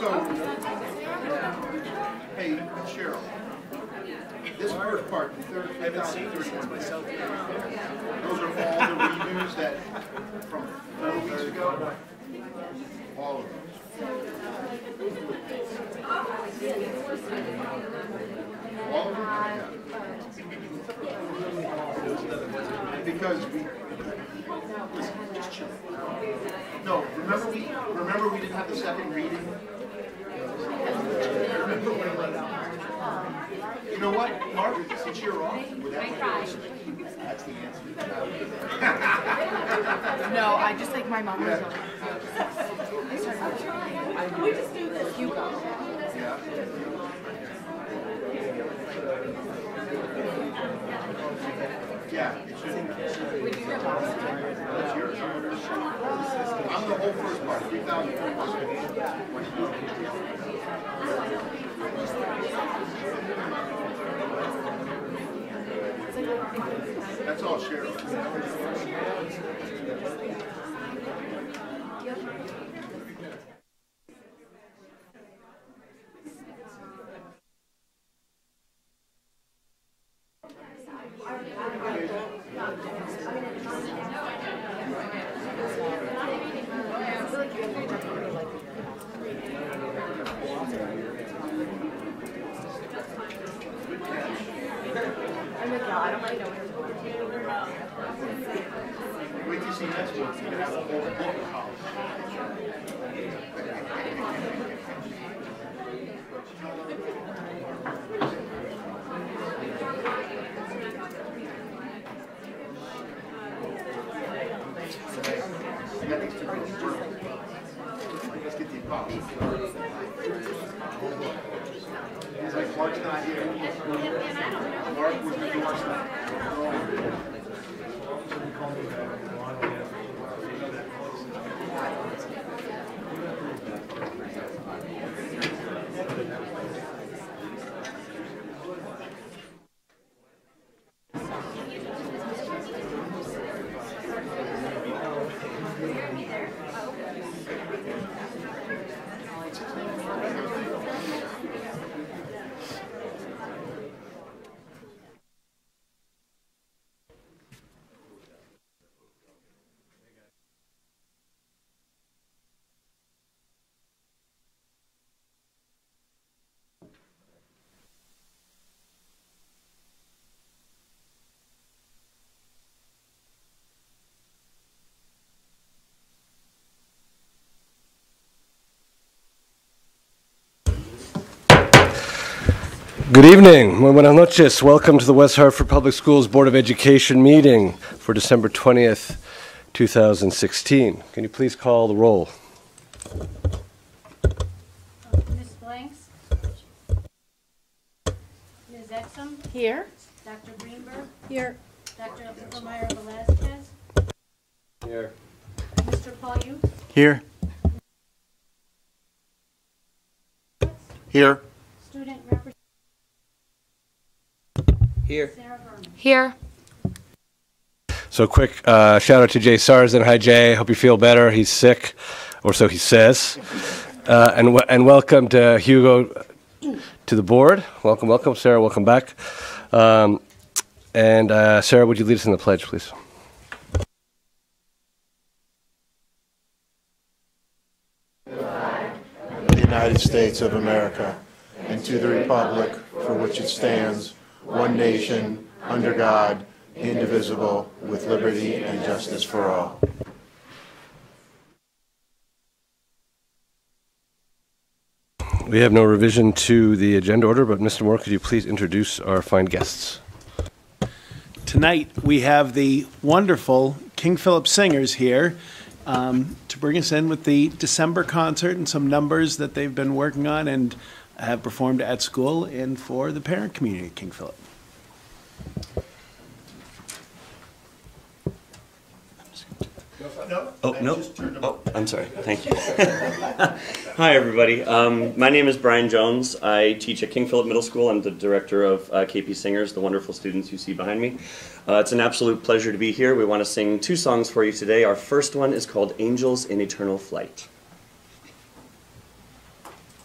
So, hey, Cheryl, this first part, I haven't seen her since myself. Those are all the redos that from 4 weeks ago. All of them. All of them? Yeah. Because we just chill. No, remember we didn't have the second reading? You know what, Mark, since you're off, that's the answer. No, I just like my mom was on. We just do this. You go. Yeah, it should be. That's yours. I'm the whole first part, 3,000. That's all Cheryl. Wait till you see next month, you can have a whole book of college. Let's get the copy. He's like, Mark's not here. Mark was the door stop. Good evening, muy buenas noches. Welcome to the West Hartford Public Schools Board of Education meeting for December 20th, 2016. Can you please call the roll? Ms. Blanks? Ms. Exum? Here. Dr. Greenberg? Here. Dr. Obermeyer Velazquez? Here. Mr. Paul Here. Here. Student representative Here. Sarah Berman? Here. So quick shout out to Jay Sarzan. Hi Jay, hope you feel better. He's sick, or so he says. And welcome to Hugo to the board. Welcome, welcome. Sarah, welcome back. Sarah, would you lead us in the pledge, please? The United States of America, and to the republic for which it stands, one nation, under God, indivisible, with liberty and justice for all. We have no revision to the agenda order, but Mr. Moore, could you please introduce our fine guests? Tonight we have the wonderful King Philip Singers here to bring us in with the December concert and some numbers that they've been working on and have performed at school and for the parent community at King Philip. Oh, no. Oh, I'm sorry. Thank you. Hi, everybody. My name is Brian Jones. I teach at King Philip Middle School. I'm the director of KP Singers, the wonderful students you see behind me. It's an absolute pleasure to be here. We want to sing 2 songs for you today. Our first one is called Angels in Eternal Flight.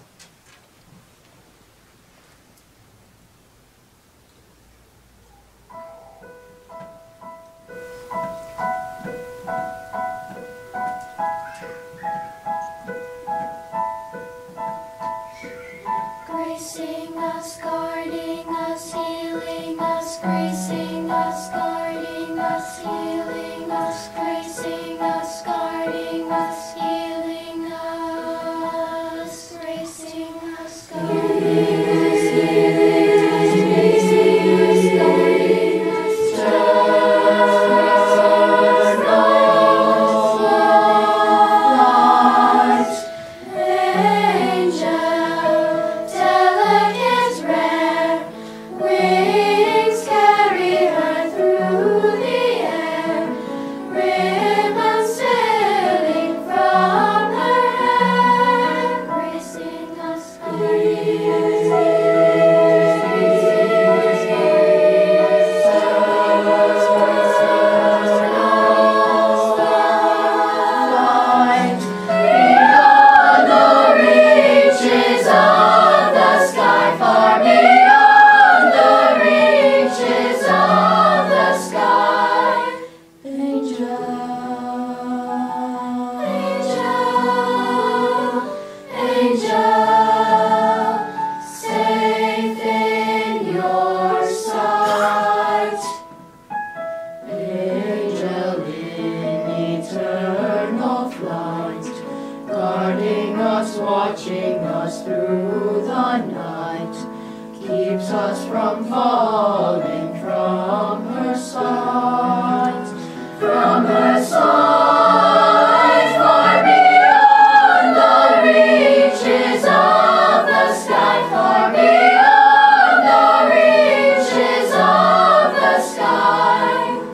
keeps us from falling from her sides, from her sides, far beyond the reaches of the sky, far beyond the reaches of the sky.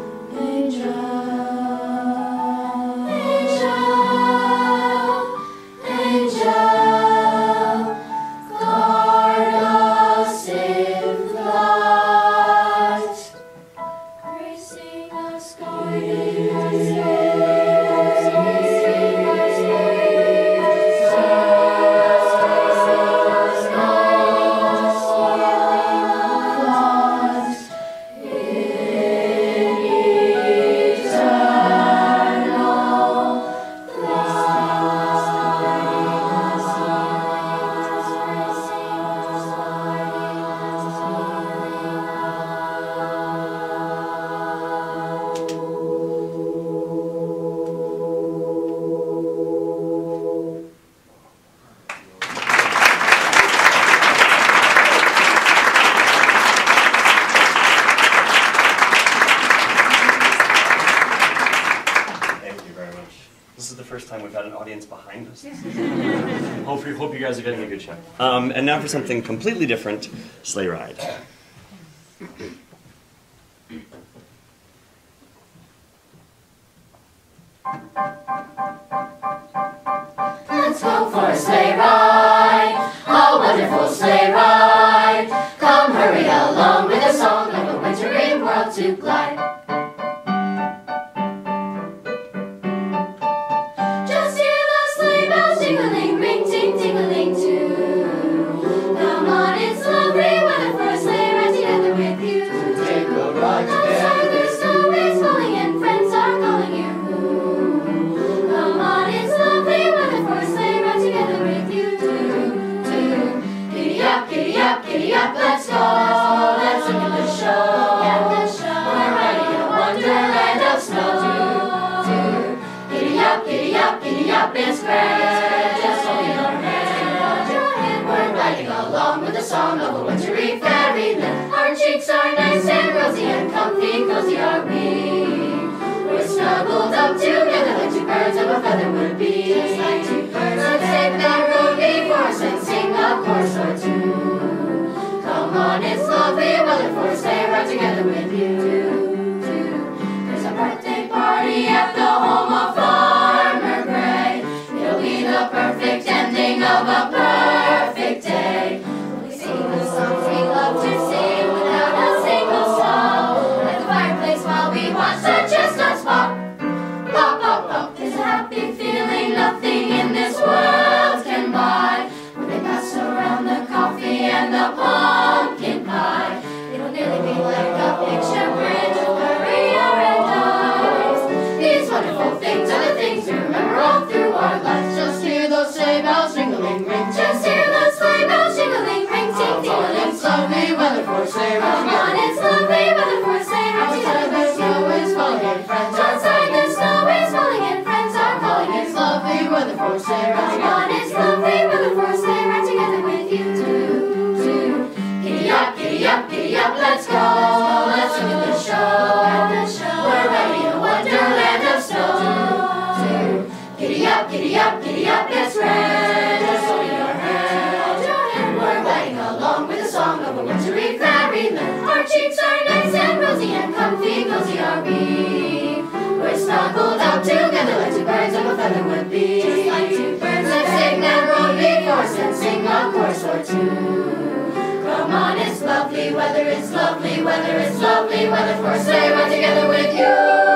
Angel, angel, guard us in flight, gracing us, guiding us, Thank you very much. This is the first time we've had an audience behind us. hope you guys are getting a good show. And now for something completely different, Sleigh Ride. Let's go for a sleigh ride, a wonderful sleigh ride. Come hurry along with a song of a wintry world to glide. Just hear the sleigh bells jingling, ring, ting, tingling too. Come on, it's lovely weather for a sleigh ride together with you. Take a ride together. The snow is falling and friends are calling you. Come on, it's lovely weather for a sleigh ride together with you too. Giddy up, giddy up, giddy up, let's go. Let's look at the show. We're riding in a wonderland of snow. Giddy up, giddy up, giddy up, it's great. Just hold your hand. We're riding along with the song of a wintry fairyland. Our cheeks are nice and rosy and comfy, cozy are we. We're snuggled up together like two birds of a feather would be. Just like two birds. Let's take that road before us and sing a chorus or two. Come on, it's lovely weather for a sleigh ride together with you. There's a birthday party at the home of Farmer Gray. It'll be the perfect ending of a perfect day. We sing the songs we love to sing without a single song. At the fireplace while we watch the chestnuts pop. Pop, pop, pop. There's a happy feeling nothing in this world can buy. When they pass around the coffee and the pumpkin pie, it'll nearly be like a picture bridge of Maria and eyes. These wonderful things are the things we remember all through our lives. Just hear those sleigh bells jingling, ring. Just hear those sleigh bells jingling, ring, ting, tingling. It's lovely weather for a sleigh ride. Come on, it's lovely weather for a sleigh ride. Outside the snow is falling and friends outside the snow is falling and friends are calling. It's lovely weather for a sleigh ride. Come on, it's lovely weather for a sleigh ride together with you too. Giddy up, giddy up, giddy up, let's go. Let's look at the show. We're riding in a wonderland of snow. Giddy up, giddy up, giddy up, it's red. Just hold your hand. We're riding along with the song of a wintry fairyland. Our cheeks are nice and rosy and comfy, cozy are we. We're snuggled up together like two birds of a feather would be. Just like two birds. Let's take that road before us and sing a chorus or two. Come on, it's lovely weather, it's lovely weather, it's lovely weather for a sleigh ride together with you.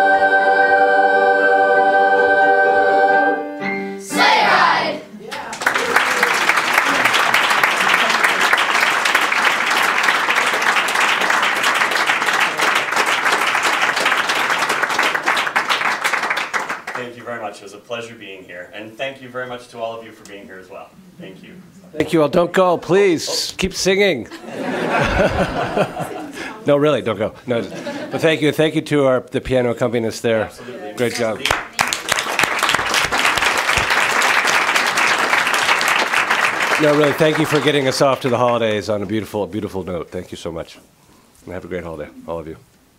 Sleigh ride! Thank you very much. It was a pleasure being here. And thank you very much to all of you for being here as well. Thank you. Thank you all. Don't go, please. Keep singing. No, really, don't go. No, but thank you. Thank you to the piano accompanist there. Absolutely. Great job. No, really, thank you for getting us off to the holidays on a beautiful, beautiful note. Thank you so much. And have a great holiday, all of you.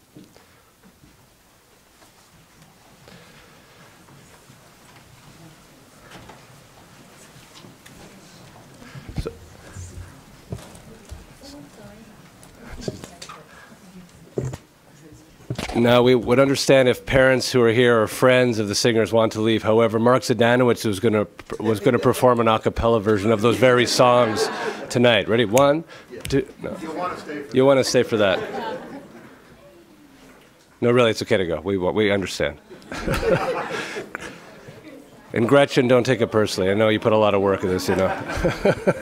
Now, we would understand if parents who are here or friends of the singers want to leave. However, Mark Zadanowicz was going to perform an a cappella version of those very songs tonight. Ready? 1, 2. No. You want to stay for that? No, really, it's okay to go. We understand. And Gretchen, don't take it personally. I know you put a lot of work in this, you know.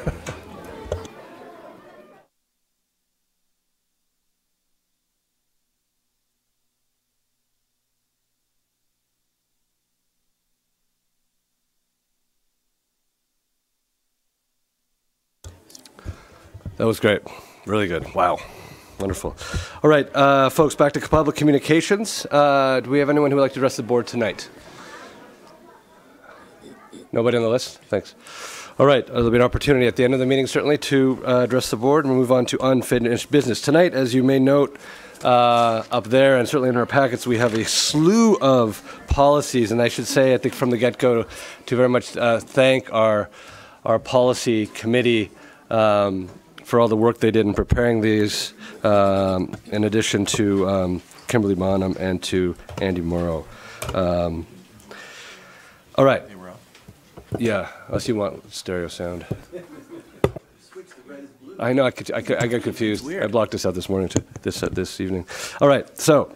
That was great. Really good. Wow. Wonderful. All right, folks, back to public communications. Do we have anyone who would like to address the board tonight? Nobody on the list? Thanks. All right, there'll be an opportunity at the end of the meeting, certainly, to address the board, and we'll move on to unfinished business. Tonight, as you may note up there, and certainly in our packets, we have a slew of policies, and I should say, I think from the get-go, to very much thank our policy committee for all the work they did in preparing these, in addition to Kimberly Bonham and to Andy Morrow. All right. Yeah, unless you want stereo sound. I know, I got confused. I blocked this out this morning, too, this evening. All right, so.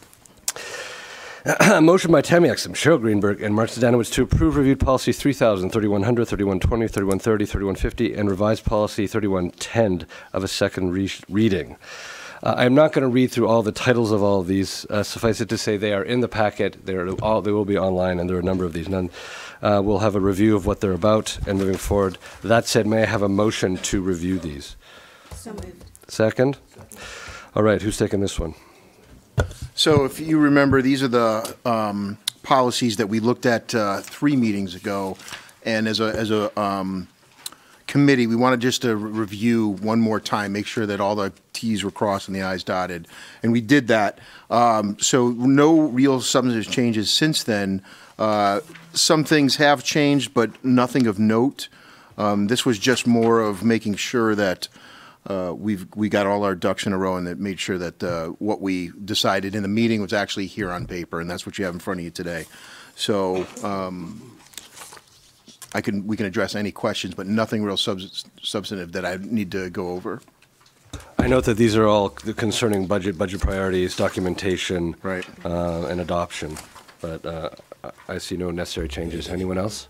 Motion by Tammy Exum, Cheryl Greenberg, and Mark Zadanowicz to approve reviewed policy 3000, 3100, 3120, 3130, 3150, and revised policy 3110 of a second reading. I'm not going to read through all the titles of all of these. Suffice it to say they are in the packet. They will be online, and there are a number of these. We'll have a review of what they're about and moving forward. That said, may I have a motion to review these? So moved. Second? All right, who's taking this one? So if you remember, these are the policies that we looked at 3 meetings ago, and as a committee, we wanted just to review one more time, make sure that all the T's were crossed and the I's dotted, and we did that. So no real substantive changes since then. Some things have changed, but nothing of note. This was just more of making sure that we got all our ducks in a row and that made sure that what we decided in the meeting was actually here on paper, and that's what you have in front of you today. So we can address any questions, but nothing real substantive that I need to go over. I note that these are all concerning budget priorities, documentation, right, and adoption, but I see no necessary changes. Anyone else?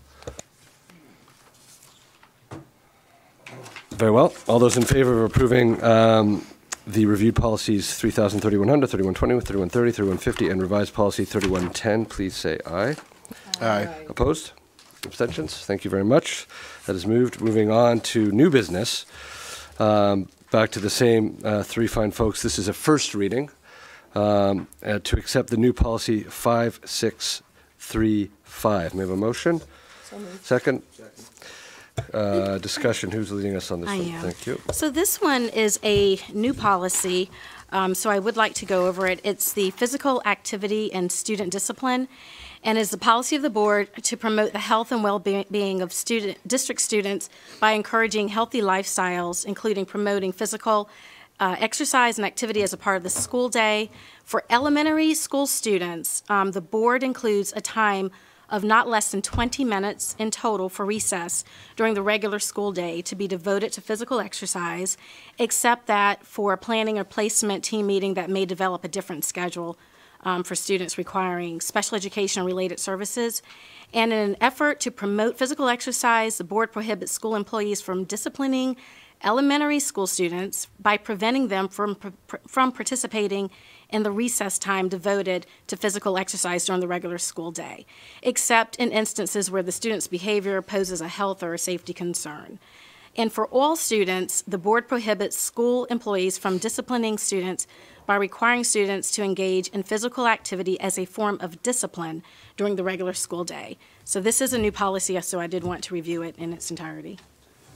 Very well. All those in favor of approving the reviewed policies 3000, 3100, 3120, 3130, 3150, and revised policy 3110, please say aye. Aye. Opposed? Abstentions? Thank you very much. That is moved. Moving on to new business. Back to the same 3 fine folks. This is a first reading to accept the new policy 5635. May I have a motion? So moved. Second? Discussion. Who's leading us on this one? I am. Thank you. So this one is a new policy, so I would like to go over it. It's the physical activity and student discipline, and is the policy of the board to promote the health and well-being of district students by encouraging healthy lifestyles, including promoting physical exercise and activity as a part of the school day. For elementary school students, the board includes a time of not less than 20 minutes in total for recess during the regular school day to be devoted to physical exercise, except that for a planning or placement team meeting that may develop a different schedule for students requiring special education related services. And in an effort to promote physical exercise, the board prohibits school employees from disciplining elementary school students by preventing them from participating in the recess time devoted to physical exercise during the regular school day, except in instances where the student's behavior poses a health or a safety concern. And for all students, the board prohibits school employees from disciplining students by requiring students to engage in physical activity as a form of discipline during the regular school day. So this is a new policy, so I did want to review it in its entirety.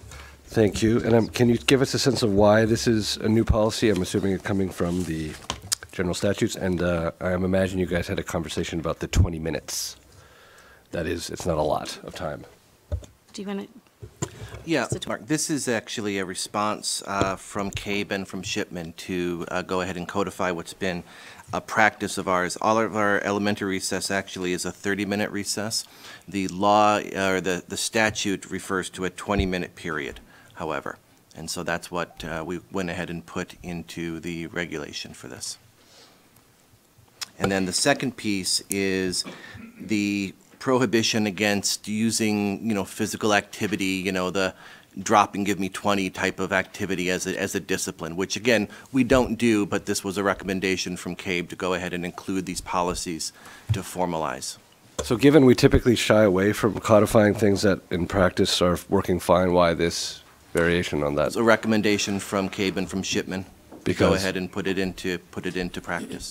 Thank you. And can you give us a sense of why this is a new policy? I'm assuming it coming from the general statutes, and I imagine you guys had a conversation about the 20 minutes. That is, it's not a lot of time. Do you want to? Yeah, Mark, this is actually a response from CABE and from Shipman to go ahead and codify what's been a practice of ours. All of our elementary recess actually is a 30-minute recess. The law, or the statute refers to a 20-minute period, however. And so that's what we went ahead and put into the regulation for this. And then the second piece is the prohibition against using, physical activity, the drop and give me 20 type of activity as a discipline, which again, we don't do, but this was a recommendation from CABE to go ahead and include these policies to formalize. So given we typically shy away from codifying things that in practice are working fine, why this variation on that? It's a recommendation from CABE and from Shipman to go ahead and put it into practice.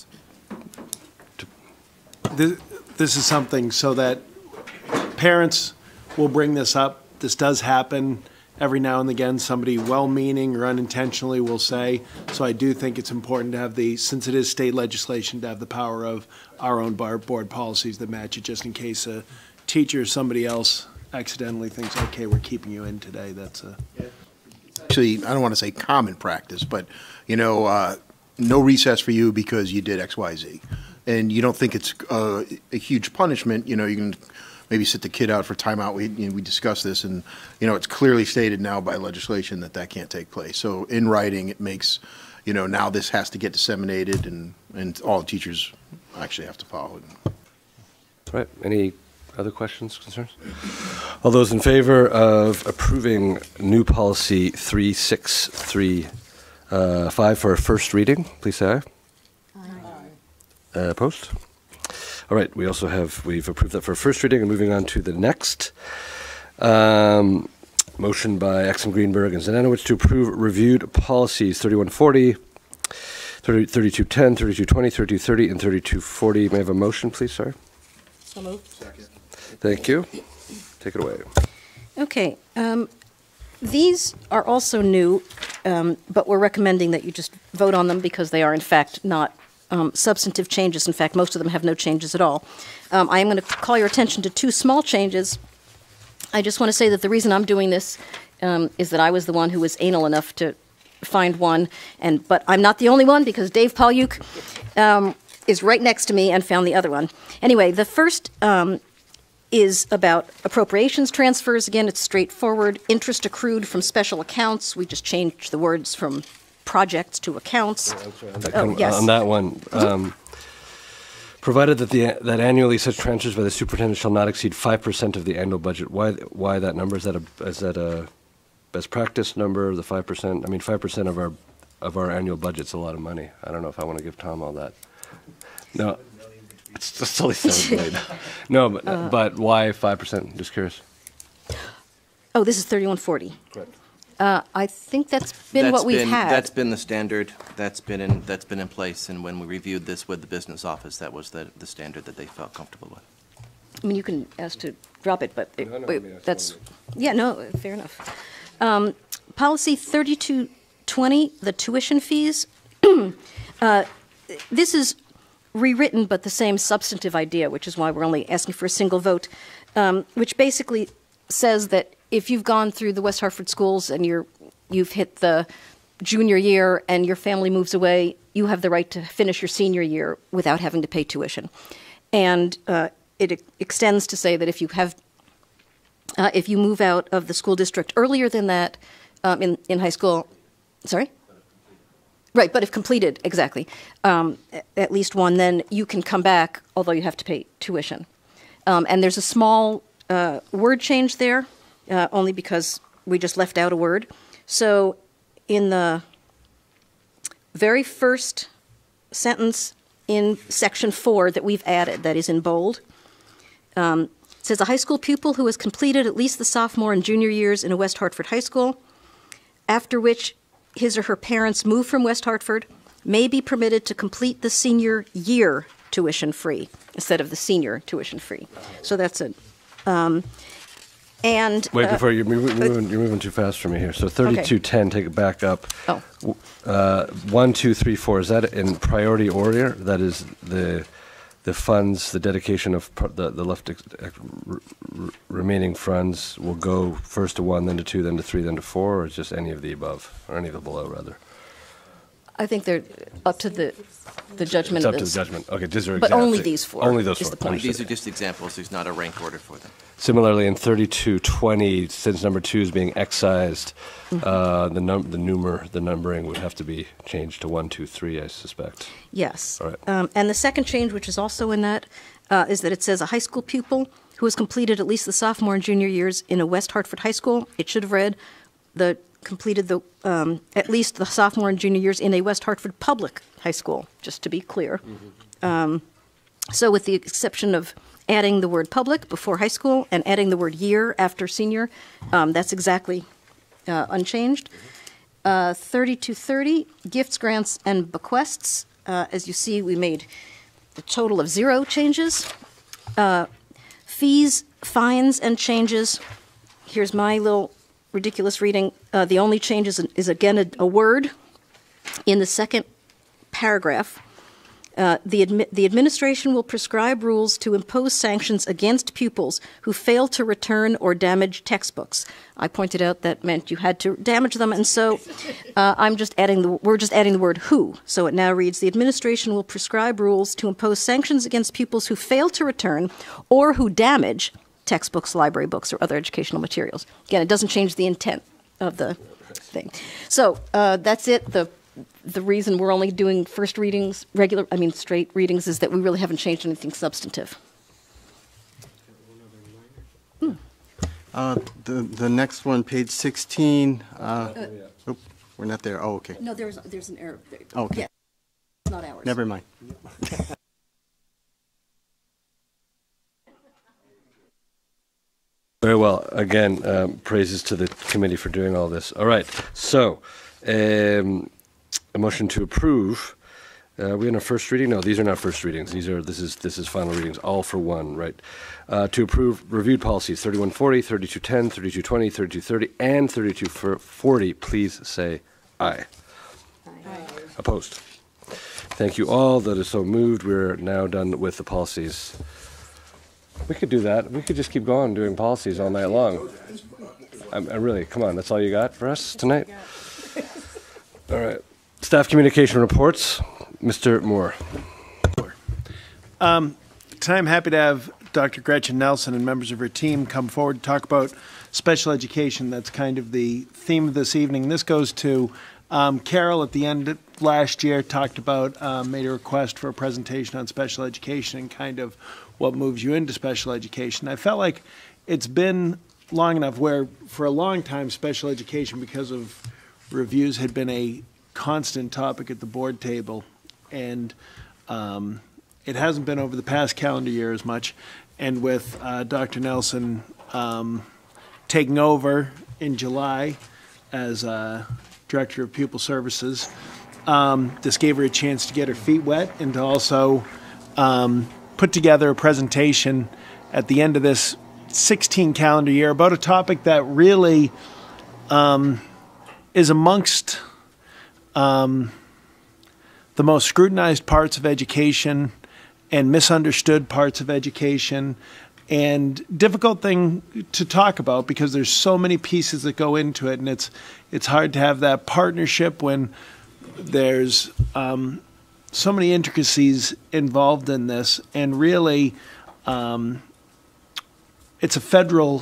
This is something so that parents will bring this up. This does happen every now and again. Somebody well-meaning or unintentionally will say. So I do think it's important to have since it is state legislation, to have the power of our own board policies that match it, just in case a teacher or somebody else accidentally thinks, okay, we're keeping you in today. That's Actually, I don't want to say common practice, but, no recess for you because you did X, Y, Z. And you don't think it's a huge punishment, you can maybe sit the kid out for timeout. We discussed this, and, it's clearly stated now by legislation that can't take place. So in writing, it makes, now this has to get disseminated, and all teachers actually have to follow it. Right. Any other questions, concerns? All those in favor of approving new policy 3635 for a first reading, please say aye. Opposed? All right, we've approved that for first reading, and moving on to the next. Motion by Exum, Greenberg, and Zananowicz to approve reviewed policies 3140, 3210, 3220, 3230, and 3240. May I have a motion, please, sir? So moved. Second. Thank you. Take it away. Okay. These are also new, but we're recommending that you just vote on them because they are, in fact, not substantive changes. In fact, most of them have no changes at all. I am going to call your attention to two small changes. I just want to say that the reason I'm doing this is that I was the one who was anal enough to find one, but I'm not the only one because Dave Palyuk is right next to me and found the other one. Anyway, the first is about appropriations transfers. Again, it's straightforward. Interest accrued from special accounts. We just changed the words from projects to accounts. Yes. On that one, provided that annually such transfers by the superintendent shall not exceed 5% of the annual budget. Why that number? Is that a best practice number? The 5%. I mean, 5% of our annual budget's a lot of money. I don't know if I want to give Tom all that. No, it's only 7 million. No, but why 5%? Just curious. Oh, this is 3140. Correct. I think that's been what we've had. That's been the standard. That's been in place. And when we reviewed this with the business office, that was the standard that they felt comfortable with. I mean, you can ask to drop it, but that's fair enough. Policy 3220, the tuition fees. This is rewritten, but the same substantive idea, which is why we're only asking for a single vote, which basically says that if you've gone through the West Hartford schools and you've hit the junior year and your family moves away, you have the right to finish your senior year without having to pay tuition. And it extends to say that if you move out of the school district earlier than that in high school, sorry? Right, but if completed, exactly, at least one, then you can come back, although you have to pay tuition. And there's a small word change there, only because we just left out a word. So in the very first sentence in section 4 that we've added, that is in bold, it says a high school pupil who has completed at least the sophomore and junior years in a West Hartford high school, after which his or her parents move from West Hartford, may be permitted to complete the senior year tuition-free instead of the senior tuition-free. So that's it. And Wait, before you're moving too fast for me here. So 3210, take it back up. Oh. 1, 2, 3, 4. Is that in priority order? That is the funds, the dedication of the left remaining funds will go first to 1, then to 2, then to 3, then to 4, or just any of the above, or any of the below, rather? I think they're up to the judgment It's of up to the this. judgment. Okay, these are But exact- only these 4. Only those is 4. the point. Understood. These are just examples. There's not a rank order for them. Similarly, in 3220, since number 2 is being excised, the numbering would have to be changed to 1, 2, 3, I suspect. Yes. All right. And the second change, which is also in that, is that it says a high school pupil who has completed at least the sophomore and junior years in a West Hartford high school. It should have read completed at least the sophomore and junior years in a West Hartford public high school, just to be clear. So with the exception of adding the word public before high school and adding the word year after senior, that's exactly unchanged. 3230, gifts, grants, and bequests. As you see, we made a total of 0 changes. Fees, fines, and changes. Here's my little ridiculous reading. The only change is again a word in the second paragraph. The administration will prescribe rules to impose sanctions against pupils who fail to return or damage textbooks. I pointed out that meant you had to damage them, and so we're just adding the word who. So it now reads, the administration will prescribe rules to impose sanctions against pupils who fail to return or who damage textbooks, library books, or other educational materials. Again, it doesn't change the intent of the thing. So that's it. The reason we're only doing first readings, straight readings, is that we really haven't changed anything substantive. The next one, page 16. We're not there. Oh, okay. No, there's an error. Oh, okay. Yeah, it's not ours. Never mind. Very well. Again, praises to the committee for doing all this. All right. So, a motion to approve. Are we in a first reading? No, these are not first readings. This is final readings, all for one, right? To approve reviewed policies 3140, 3210, 3220, 3230, and 3240. Please say aye. Aye. Opposed? Thank you all. That is so moved. We're now done with the policies. We could do that. We could just keep going doing policies all night long. I really, come on, that's all you got for us tonight? All right. Staff communication reports. Mr. Moore. Tonight I'm happy to have Dr. Gretchen Nelson and members of her team come forward to talk about special education. That's kind of the theme of this evening. This goes to Carol at the end of last year, talked about, made a request for a presentation on special education and kind of what moves you into special education. I felt like it's been long enough where for a long time special education, because of reviews, had been a constant topic at the board table, and it hasn't been over the past calendar year as much. And with Dr. Nelson taking over in July as Director of Pupil Services, this gave her a chance to get her feet wet and to also put together a presentation at the end of this 16 calendar year about a topic that really is amongst the most scrutinized parts of education and misunderstood parts of education, and difficult thing to talk about because there's so many pieces that go into it, and it's hard to have that partnership when there's so many intricacies involved in this, and really it's a federal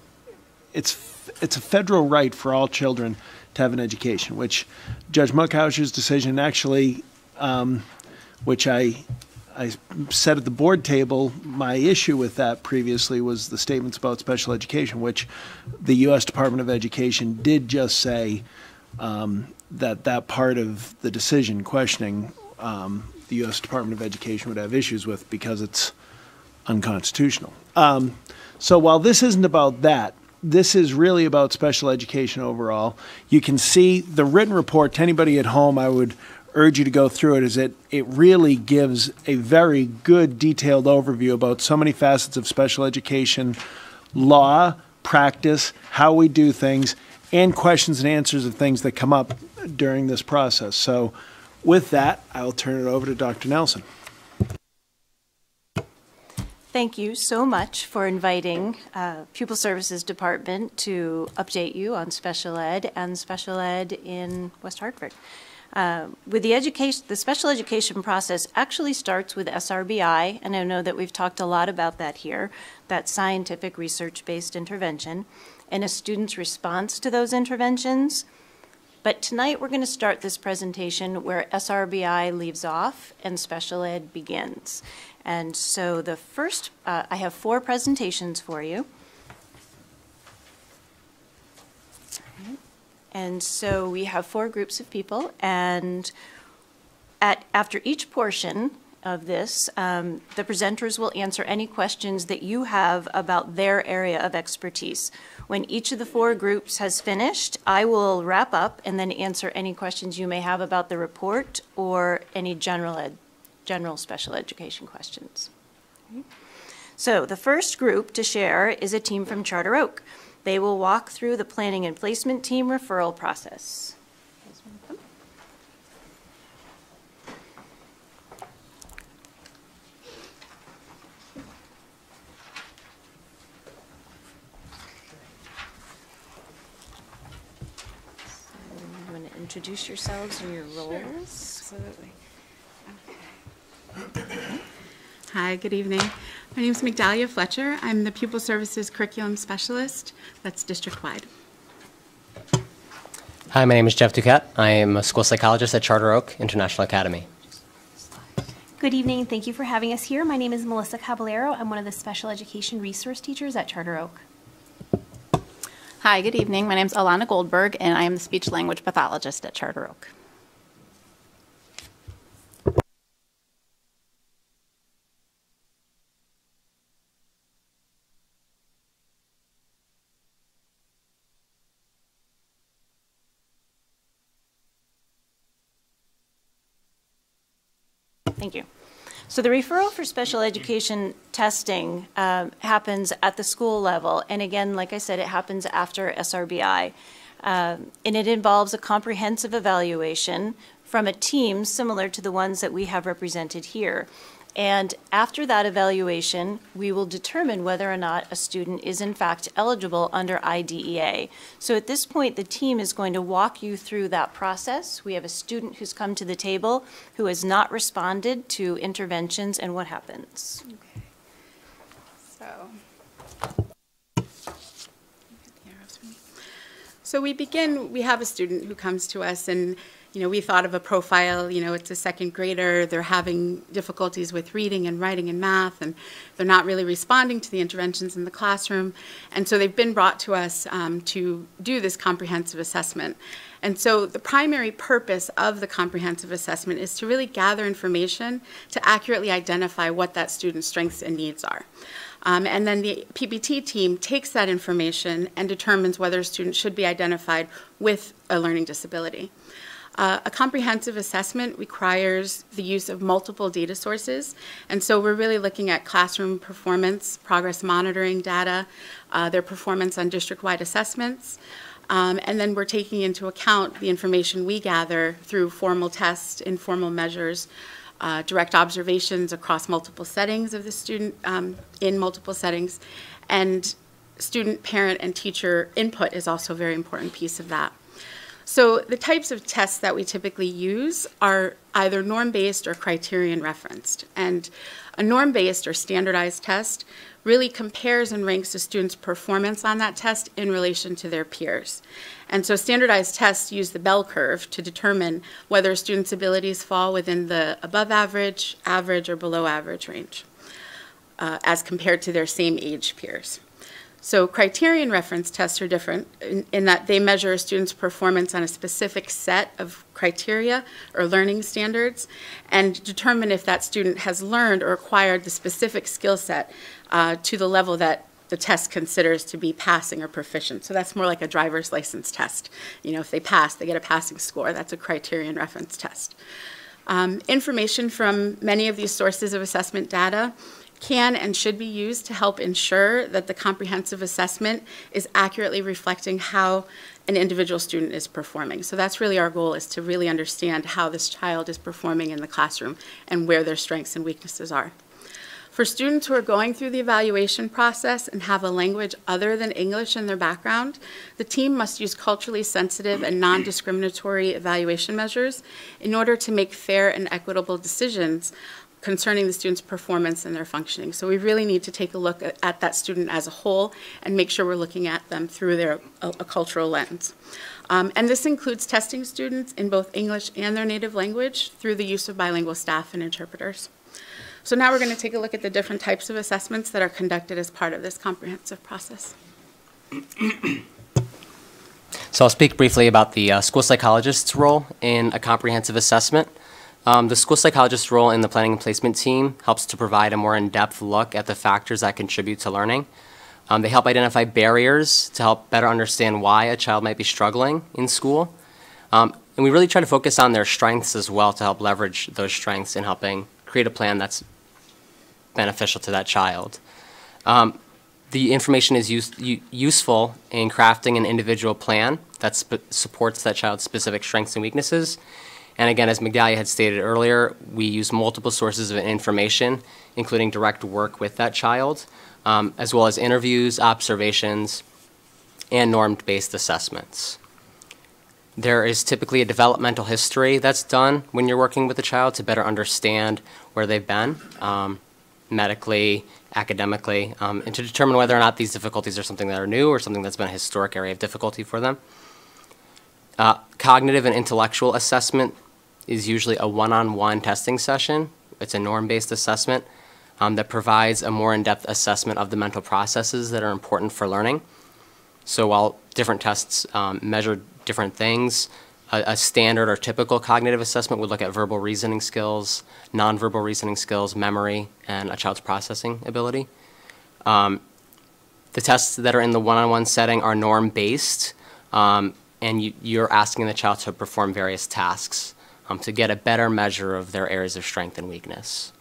right for all children to have an education, which Judge Muckhauscher's decision actually, which I said at the board table, my issue with that previously was the statements about special education, which the U.S. Department of Education did just say that part of the decision questioning the U.S. Department of Education would have issues with because it's unconstitutional. So while this isn't about that, this is really about special education overall. You can see the written report. To anybody at home, I would urge you to go through it, as it really gives a very good detailed overview about so many facets of special education law, practice, how we do things, and questions and answers of things that come up during this process. So with that, I will turn it over to Dr. Nelson. Thank you so much for inviting Pupil Services Department to update you on special ed and special ed in West Hartford. With the special education process actually starts with SRBI, and I know that we've talked a lot about that here, that scientific research-based intervention, and a student's response to those interventions. But tonight we're going to start this presentation where SRBI leaves off and special ed begins. And so the first, I have 4 presentations for you. And so we have 4 groups of people, and after each portion of this, the presenters will answer any questions that you have about their area of expertise. When each of the 4 groups has finished, I will wrap up and then answer any questions you may have about the report or any general special education questions. Okay. So the first group to share is a team from Charter Oak. They will walk through the planning and placement team referral process. You want to introduce yourselves and your roles? Absolutely. Okay. Hi, good evening. My name is Migdalia Fletcher. I'm the Pupil Services Curriculum Specialist. That's district-wide. Hi, my name is Jeff Duquette. I am a school psychologist at Charter Oak International Academy. Good evening. Thank you for having us here. My name is Melissa Caballero. I'm one of the special education resource teachers at Charter Oak. Hi, good evening. My name is Alana Goldberg, and I am the speech language pathologist at Charter Oak. Thank you. So the referral for special education testing happens at the school level. And again, like I said, it happens after SRBI. And it involves a comprehensive evaluation from a team similar to the ones that we have represented here. And after that evaluation, we will determine whether or not a student is in fact eligible under IDEA. So at this point, the team is going to walk you through that process. We have a student who's come to the table who has not responded to interventions and what happens. Okay. So we have a student who comes to us and we thought of a profile, it's a second grader, they're having difficulties with reading and writing and math, and they're not really responding to the interventions in the classroom. And so they've been brought to us to do this comprehensive assessment. And so the primary purpose of the comprehensive assessment is to really gather information to accurately identify what that student's strengths and needs are. And then the PPT team takes that information and determines whether a student should be identified with a learning disability. A comprehensive assessment requires the use of multiple data sources, and so we're really looking at classroom performance, progress monitoring data, their performance on district-wide assessments, and then we're taking into account the information we gather through formal tests, informal measures, direct observations across multiple settings of the student in multiple settings, and student, parent, and teacher input is also a very important piece of that. So the types of tests that we typically use are either norm-based or criterion referenced. And a norm-based or standardized test really compares and ranks a student's performance on that test in relation to their peers. And so standardized tests use the bell curve to determine whether a student's abilities fall within the above average, average, or below average range as compared to their same age peers. So criterion reference tests are different in that they measure a student's performance on a specific set of criteria or learning standards and determine if that student has learned or acquired the specific skill set to the level that the test considers to be passing or proficient. So that's more like a driver's license test. If they pass, they get a passing score. That's a criterion reference test. Information from many of these sources of assessment data can and should be used to help ensure that the comprehensive assessment is accurately reflecting how an individual student is performing. So that's really our goal, is to really understand how this child is performing in the classroom and where their strengths and weaknesses are. For students who are going through the evaluation process and have a language other than English in their background, the team must use culturally sensitive and non-discriminatory evaluation measures in order to make fair and equitable decisions concerning the student's performance and their functioning. So we really need to take a look at that student as a whole and make sure we're looking at them through a cultural lens. And this includes testing students in both English and their native language through the use of bilingual staff and interpreters. So now we're going to take a look at the different types of assessments that are conducted as part of this comprehensive process. So I'll speak briefly about the school psychologist's role in a comprehensive assessment. The school psychologist's role in the planning and placement team helps to provide a more in-depth look at the factors that contribute to learning. They help identify barriers to help better understand why a child might be struggling in school. And we really try to focus on their strengths as well to help leverage those strengths in helping create a plan that's beneficial to that child. The information is useful in crafting an individual plan that supports that child's specific strengths and weaknesses. And again, as Migdalia had stated earlier, we use multiple sources of information, including direct work with that child, as well as interviews, observations, and norm-based assessments. There is typically a developmental history that's done when you're working with a child to better understand where they've been, medically, academically, and to determine whether or not these difficulties are something that are new or something that's been a historic area of difficulty for them. Cognitive and intellectual assessment is usually a one-on-one testing session. It's a norm-based assessment that provides a more in-depth assessment of the mental processes that are important for learning. So while different tests measure different things, a standard or typical cognitive assessment would look at verbal reasoning skills, nonverbal reasoning skills, memory, and a child's processing ability. The tests that are in the one-on-one setting are norm-based, and you're asking the child to perform various tasks to get a better measure of their areas of strength and weakness.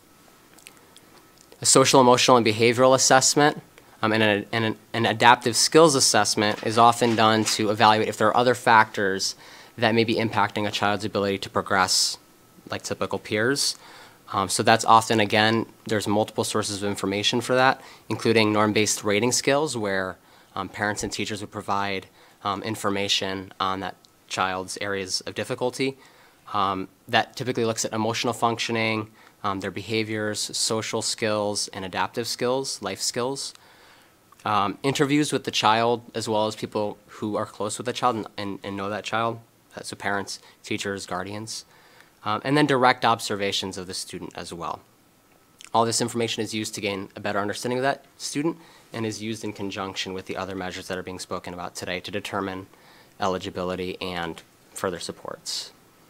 A social, emotional, and behavioral assessment and an adaptive skills assessment is often done to evaluate if there are other factors that may be impacting a child's ability to progress like typical peers. So that's often, again, there's multiple sources of information for that, including norm-based rating skills where parents and teachers would provide information on that child's areas of difficulty. That typically looks at emotional functioning, their behaviors, social skills, and adaptive skills, life skills. Interviews with the child, as well as people who are close with the child and know that child, so parents, teachers, guardians. And then direct observations of the student as well. All this information is used to gain a better understanding of that student and is used in conjunction with the other measures that are being spoken about today to determine eligibility and further supports.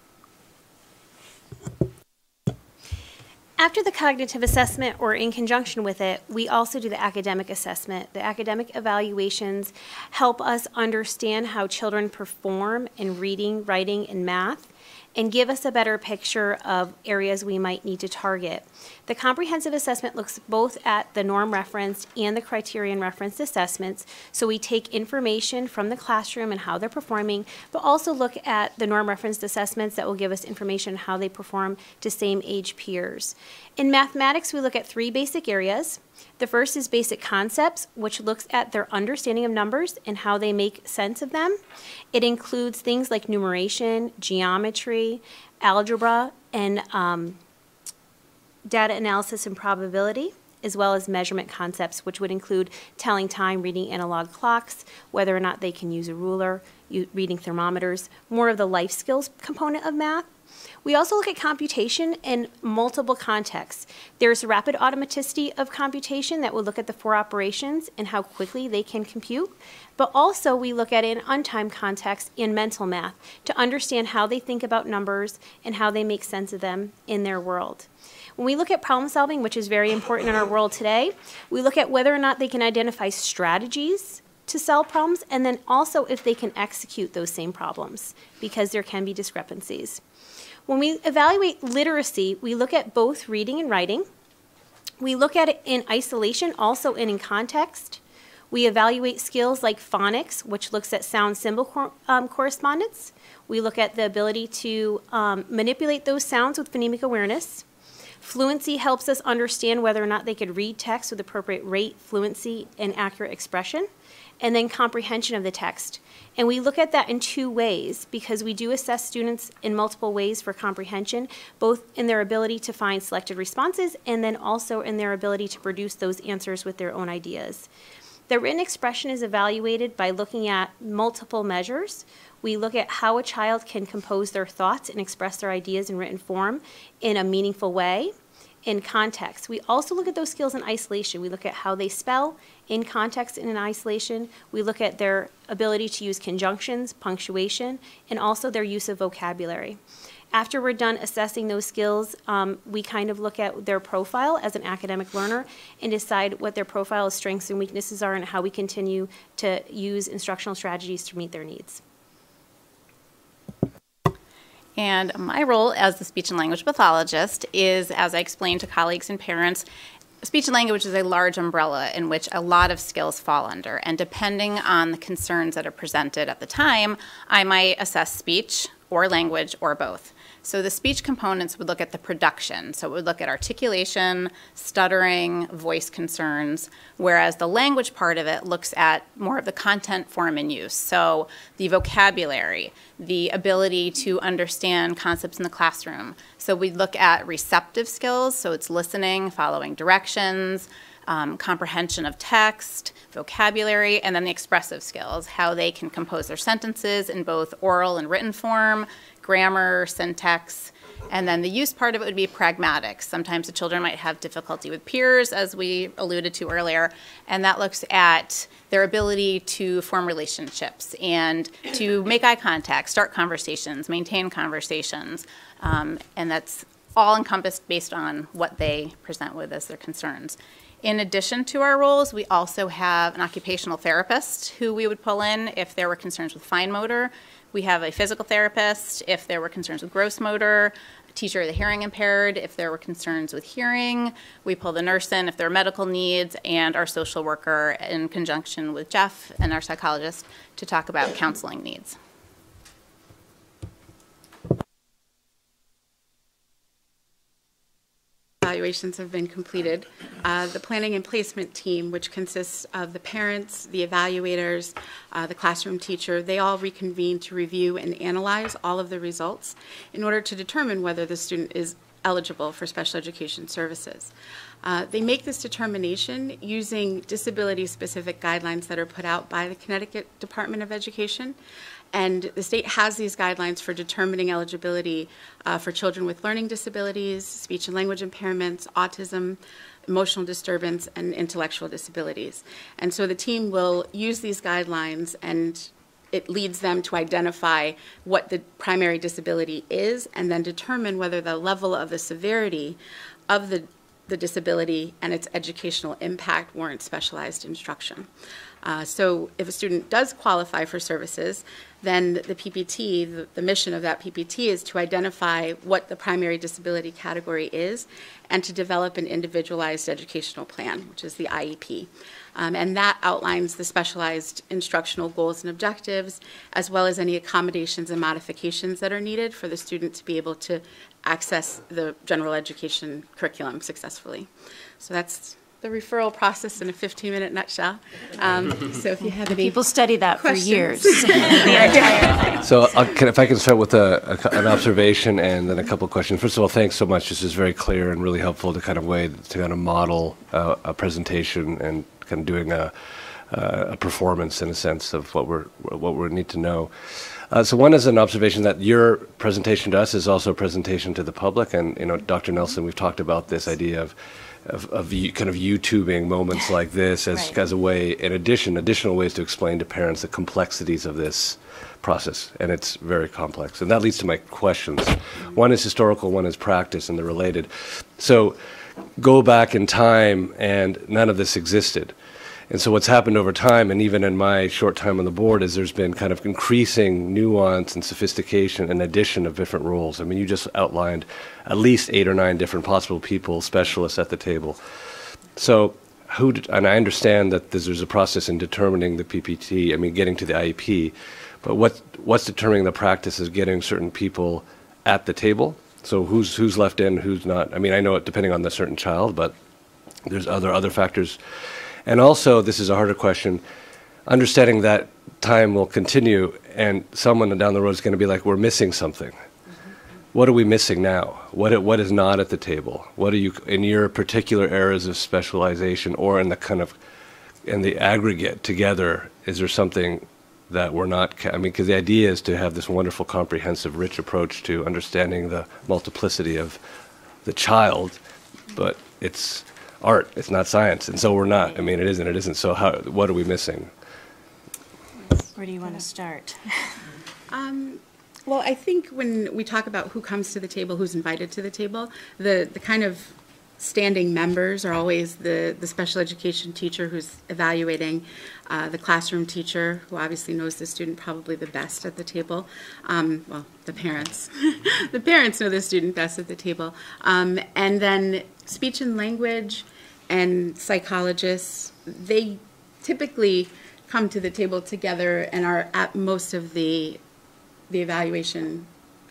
After the cognitive assessment, or in conjunction with it, we also do the academic assessment. The academic evaluations help us understand how children perform in reading, writing, and math, and give us a better picture of areas we might need to target. The comprehensive assessment looks both at the norm referenced and the criterion referenced assessments, so we take information from the classroom and how they're performing, but also look at the norm referenced assessments that will give us information on how they perform to same age peers. In mathematics, we look at 3 basic areas. The first is basic concepts, which looks at their understanding of numbers and how they make sense of them. It includes things like numeration, geometry, algebra, and data analysis and probability, as well as measurement concepts, which would include telling time, reading analog clocks, whether or not they can use a ruler, reading thermometers, more of the life skills component of math. We also look at computation in multiple contexts. There's rapid automaticity of computation that will look at the 4 operations and how quickly they can compute. But also we look at it in untimed context in mental math to understand how they think about numbers and how they make sense of them in their world. When we look at problem solving, which is very important in our world today, we look at whether or not they can identify strategies to solve problems, and then also if they can execute those same problems, because there can be discrepancies. When we evaluate literacy, we look at both reading and writing. We look at it in isolation, also and in context. We evaluate skills like phonics, which looks at sound symbol correspondence. We look at the ability to manipulate those sounds with phonemic awareness. Fluency helps us understand whether or not they could read text with appropriate rate, fluency, and accurate expression. And then comprehension of the text. And we look at that in two ways because we do assess students in multiple ways for comprehension, both in their ability to find selected responses and then also in their ability to produce those answers with their own ideas. The written expression is evaluated by looking at multiple measures. We look at how a child can compose their thoughts and express their ideas in written form in a meaningful way. In context. We also look at those skills in isolation. We look at how they spell in context and in isolation. We look at their ability to use conjunctions, punctuation, and also their use of vocabulary. After we're done assessing those skills, we kind of look at their profile as an academic learner and decide what their profile's strengths and weaknesses are and how we continue to use instructional strategies to meet their needs. And my role as the speech and language pathologist is, as I explained to colleagues and parents, speech and language is a large umbrella in which a lot of skills fall under. And depending on the concerns that are presented at the time, I might assess speech or language or both. So the speech components would look at the production. So it would look at articulation, stuttering, voice concerns, whereas the language part of it looks at more of the content, form, and use. So the vocabulary, the ability to understand concepts in the classroom. So we look at receptive skills, so it's listening, following directions, comprehension of text, vocabulary, and then the expressive skills, how they can compose their sentences in both oral and written form, grammar, syntax, and then the use part of it would be pragmatic. Sometimes the children might have difficulty with peers, as we alluded to earlier, and that looks at their ability to form relationships and to make eye contact, start conversations, maintain conversations, and that's all encompassed based on what they present with as their concerns. In addition to our roles, we also have an occupational therapist who we would pull in if there were concerns with fine motor. We have a physical therapist if there were concerns with gross motor, a teacher of the hearing impaired if there were concerns with hearing. We pull the nurse in if there are medical needs, and our social worker in conjunction with Jeff and our psychologist to talk about counseling needs. Evaluations have been completed. The planning and placement team, which consists of the parents, the evaluators, the classroom teacher, they all reconvene to review and analyze all of the results in order to determine whether the student is eligible for special education services. They make this determination using disability-specific guidelines that are put out by the Connecticut Department of Education. And the state has these guidelines for determining eligibility for children with learning disabilities, speech and language impairments, autism, emotional disturbance, and intellectual disabilities. And so the team will use these guidelines, and it leads them to identify what the primary disability is and then determine whether the level of the severity of the disability and its educational impact warrant specialized instruction. So if a student does qualify for services, then the PPT, the mission of that PPT is to identify what the primary disability category is and to develop an individualized educational plan, which is the IEP. And that outlines the specialized instructional goals and objectives, as well as any accommodations and modifications that are needed for the student to be able to access the general education curriculum successfully. So that's the referral process in a 15-minute nutshell. So if you have any people study that questions. for years. So if I can start with an observation and then a couple of questions. First of all, thanks so much. This is very clear and really helpful to kind of model a presentation and kind of doing a performance in a sense of what we need to know. So one is an observation that your presentation to us is also a presentation to the public, and Dr. Nelson, we've talked about this idea of kind of YouTubing moments like this as a way, in additional ways to explain to parents the complexities of this process, and it's very complex. And that leads to my questions. One is historical, one is practice, and they're related. So go back in time, and none of this existed. And so what's happened over time, and even in my short time on the board, is there's been kind of increasing nuance and sophistication and addition of different roles. I mean, you just outlined at least 8 or 9 different possible people, specialists at the table. So and I understand that there's a process in determining the PPT, I mean, getting to the IEP, but what's determining the practice is getting certain people at the table? So who's left in, who's not? I mean, I know it depending on the certain child, but there's other factors. And also, this is a harder question, understanding that time will continue and someone down the road is going to be like, we're missing something. What are we missing now? What is not at the table? What are you, in your particular areas of specialization or in the aggregate together, is there something that we're not, I mean, because the idea is to have this wonderful, comprehensive, rich approach to understanding the multiplicity of the child, but it's art, it's not science, and so we're not. I mean, it isn't. So what are we missing? Where do you want to start? Well, I think when we talk about who comes to the table, who's invited to the table, the kind of standing members are always the special education teacher who's evaluating, the classroom teacher who obviously knows the student probably the best at the table. Well, the parents. The parents know the student best at the table. And then speech and language and psychologists, they typically come to the table together and are at most of the evaluations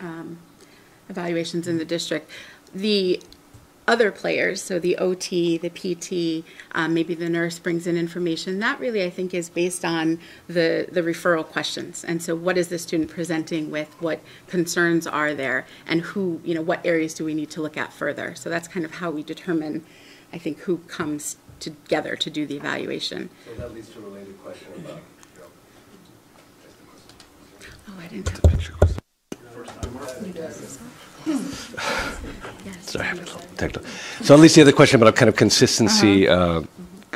in the district. The other players, so the OT, the PT, maybe the nurse brings in information. That really, I think, is based on the referral questions. And so what is the student presenting with? What concerns are there? And who, what areas do we need to look at further? So that's kind of how we determine, I think, who comes together to do the evaluation. So that leads to a related question about, Oh, I didn't have Sorry, I'm a little technical. So at least the other question about kind of consistency of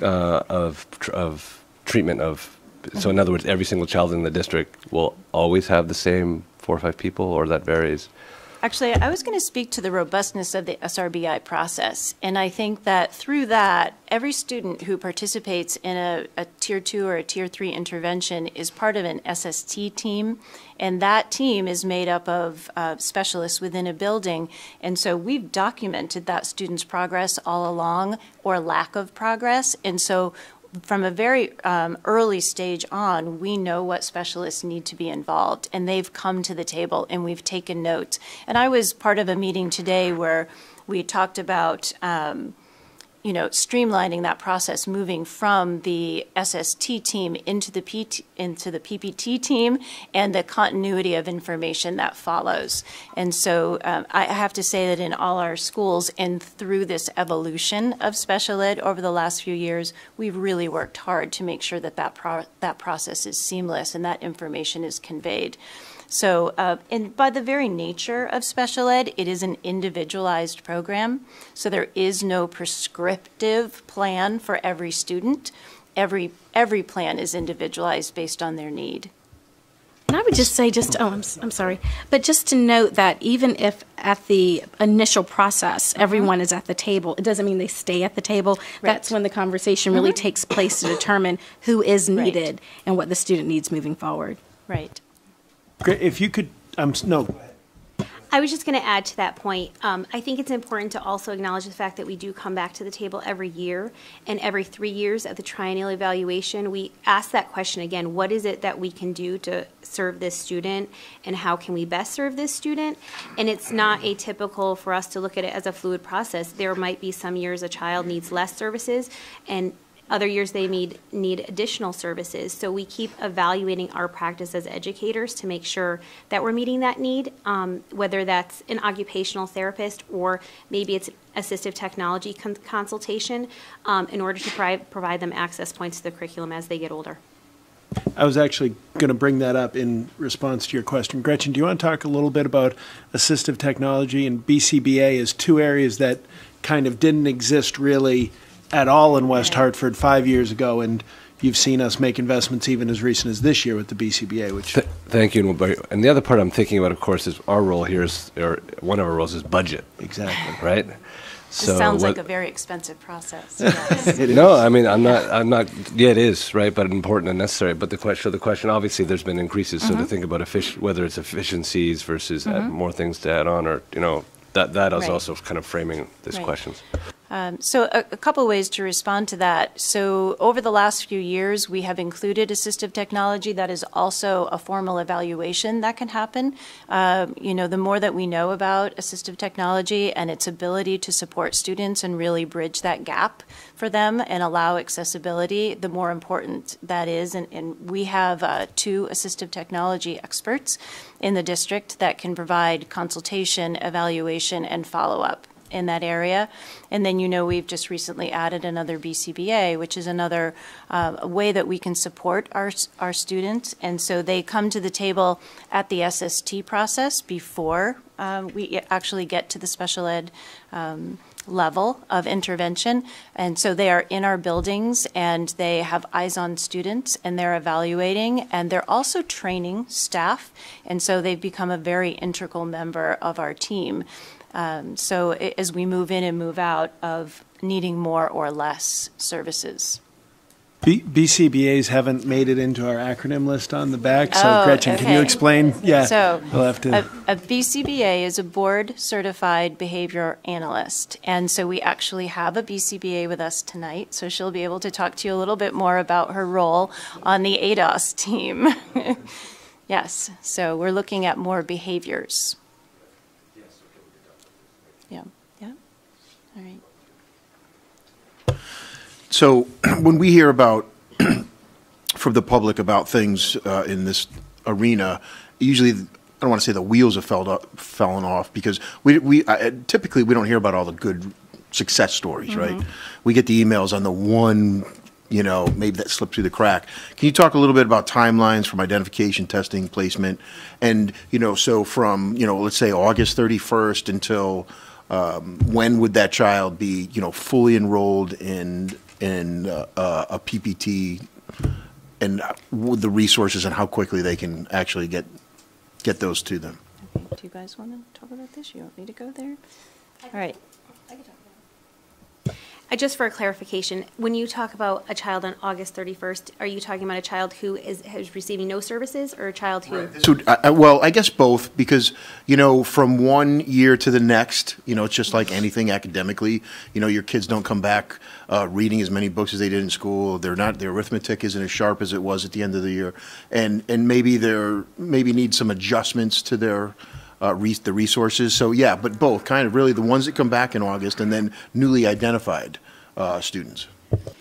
treatment of, so in other words, every single child in the district will always have the same 4 or 5 people, or that varies? Actually, I was going to speak to the robustness of the SRBI process, and I think that through that, every student who participates in a Tier 2 or a Tier 3 intervention is part of an SST team, and that team is made up of specialists within a building, and so we've documented that student's progress all along, or lack of progress, and so from a very early stage on, we know what specialists need to be involved, and they've come to the table, and we've taken notes. And I was part of a meeting today where we talked about streamlining that process, moving from the SST team into the PPT team, and the continuity of information that follows. And so I have to say that in all our schools and through this evolution of special ed over the last few years, we've really worked hard to make sure that that process is seamless and that information is conveyed. So, and by the very nature of special ed, it is an individualized program. So there is no prescriptive plan for every student. Every plan is individualized based on their need. And I would just say, I'm sorry, but just to note that even if at the initial process everyone is at the table, it doesn't mean they stay at the table. Right. That's when the conversation really takes place to determine who is needed and what the student needs moving forward. Right. Great. If you could, no. Go ahead. I was just going to add to that point. I think it's important to also acknowledge the fact that we do come back to the table every year, and every 3 years at the triennial evaluation, we ask that question again: what is it that we can do to serve this student, and how can we best serve this student? And it's not atypical for us to look at it as a fluid process. There might be some years a child needs less services, and other years they need additional services. So we keep evaluating our practice as educators to make sure that we're meeting that need, whether that's an occupational therapist or maybe it's assistive technology consultation, in order to provide them access points to the curriculum as they get older. I was actually going to bring that up in response to your question. Gretchen, do you want to talk a little bit about assistive technology and BCBA as 2 areas that kind of didn't exist really at all in West Hartford 5 years ago, and you've seen us make investments even as recent as this year with the BCBA, which... Thank you. And the other part I'm thinking about, of course, is our role here is, or one of our roles is budget. Exactly. Right? This sounds like a very expensive process. Yes. No, I mean, I'm not, yeah, it is, right, but important and necessary. But the question, obviously, there's been increases, so to think about whether it's efficiencies versus more things to add on, or, you know, that is also kind of framing this question. So a couple ways to respond to that. So over the last few years, we have included assistive technology. That is also a formal evaluation that can happen. You know, the more that we know about assistive technology and its ability to support students and really bridge that gap for them and allow accessibility, the more important that is. And we have 2 assistive technology experts in the district that can provide consultation, evaluation, and follow-up in that area. And then, you know, we've just recently added another BCBA, which is another way that we can support our students. And so they come to the table at the SST process before we actually get to the special ed level of intervention. And so they are in our buildings and they have eyes on students and they're evaluating and they're also training staff. And so they've become a very integral member of our team. So as we move in and move out of needing more or less services. BCBAs haven't made it into our acronym list on the back, so Gretchen, can you explain? Yeah, so we'll have to. A BCBA is a board certified behavior analyst, and so we actually have a BCBA with us tonight, so she'll be able to talk to you a little bit more about her role on the ADOS team. Yes, so we're looking at more behaviors. Yeah, yeah, all right. So when we hear about, from the public about things in this arena, usually, I don't want to say the wheels have fallen off, because typically we don't hear about all the good success stories, right? We get the emails on the one, you know, maybe that slipped through the crack. Can you talk a little bit about timelines from identification, testing, placement, and, you know, so from, you know, let's say August 31st until when would that child be, you know, fully enrolled in a PPT, and with the resources and how quickly they can actually get those to them? Okay. Do you guys want to talk about this? You want me to go there? All right. I can talk about it. Just for a clarification, when you talk about a child on August 31st, are you talking about a child who is receiving no services, or a child who? So, well, I guess both, because, you know, from one year to the next, you know, it's just like anything academically. You know, your kids don't come back reading as many books as they did in school. Their arithmetic isn't as sharp as it was at the end of the year, and maybe need some adjustments to their the resources. So yeah, but both, kind of really the ones that come back in August and then newly identified students.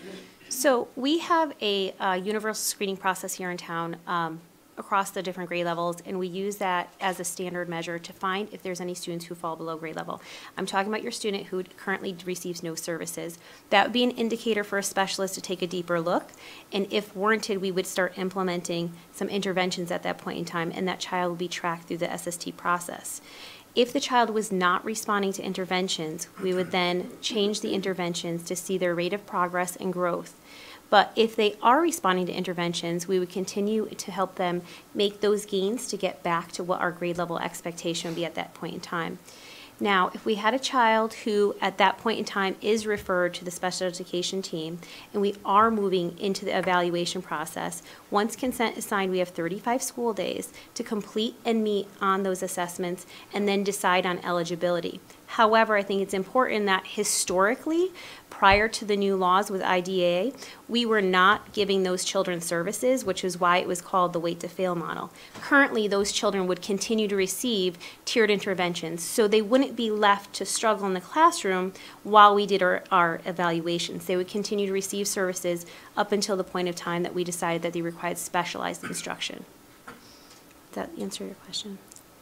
So we have a universal screening process here in town across the different grade levels, and we use that as a standard measure to find if there's any students who fall below grade level. I'm talking about your student who currently receives no services. That would be an indicator for a specialist to take a deeper look, and if warranted, we would start implementing some interventions at that point in time, and that child will be tracked through the SST process. If the child was not responding to interventions, we would then change the interventions to see their rate of progress and growth. But if they are responding to interventions, we would continue to help them make those gains to get back to what our grade level expectation would be at that point in time. Now, if we had a child who at that point in time is referred to the special education team and we are moving into the evaluation process, once consent is signed, we have 35 school days to complete and meet on those assessments and then decide on eligibility. However, I think it's important that historically, prior to the new laws with IDEA, we were not giving those children services, which is why it was called the wait to fail model. Currently, those children would continue to receive tiered interventions, so they wouldn't be left to struggle in the classroom while we did our evaluations. They would continue to receive services up until the point of time that we decided that they required specialized instruction. Does that answer your question?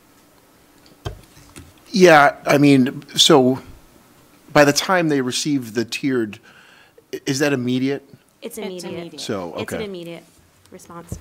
Yeah, I mean, so by the time they receive the tiered, is that immediate? It's immediate. So, okay. It's an immediate response.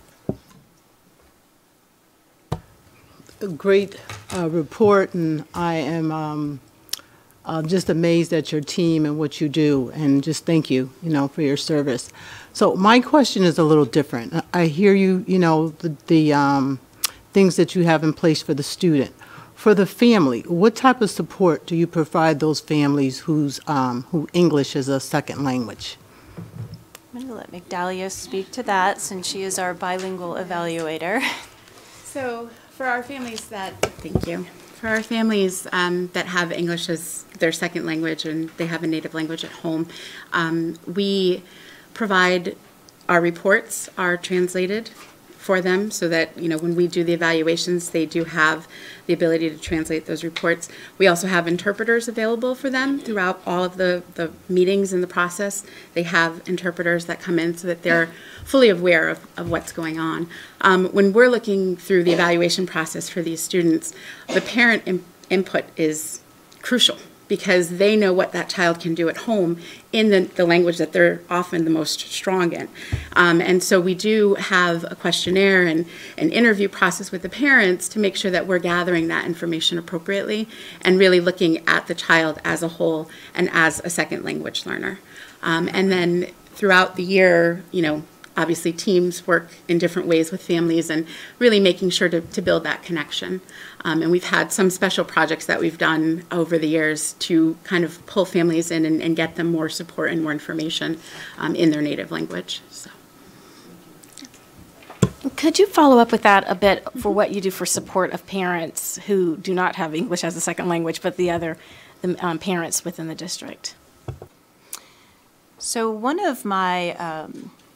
A great report, and I am just amazed at your team and what you do, and just thank you, you know, for your service. So my question is a little different. I hear you, you know, the things that you have in place for the student. For the family, what type of support do you provide those families who English is a second language? I'm going to let Migdalia speak to that since she is our bilingual evaluator. So for our families thank you. For our families that have English as their second language and they have a native language at home, we provide our reports are translated for them so that, when we do the evaluations, they do have the ability to translate those reports. We also have interpreters available for them throughout all of the meetings in the process. They have interpreters that come in so that they're fully aware of what's going on. When we're looking through the evaluation process for these students, the parent input is crucial because they know what that child can do at home in the language that they're often the most strong in. And so we do have a questionnaire and an interview process with the parents to make sure that we're gathering that information appropriately and really looking at the child as a whole and as a second language learner. And then throughout the year, obviously teams work in different ways with families and really making sure to build that connection. And we've had some special projects that we've done over the years to kind of pull families in and get them more support and more information in their native language. So. Could you follow up with that a bit for what you do for support of parents who do not have English as a second language, but the parents within the district? So one of my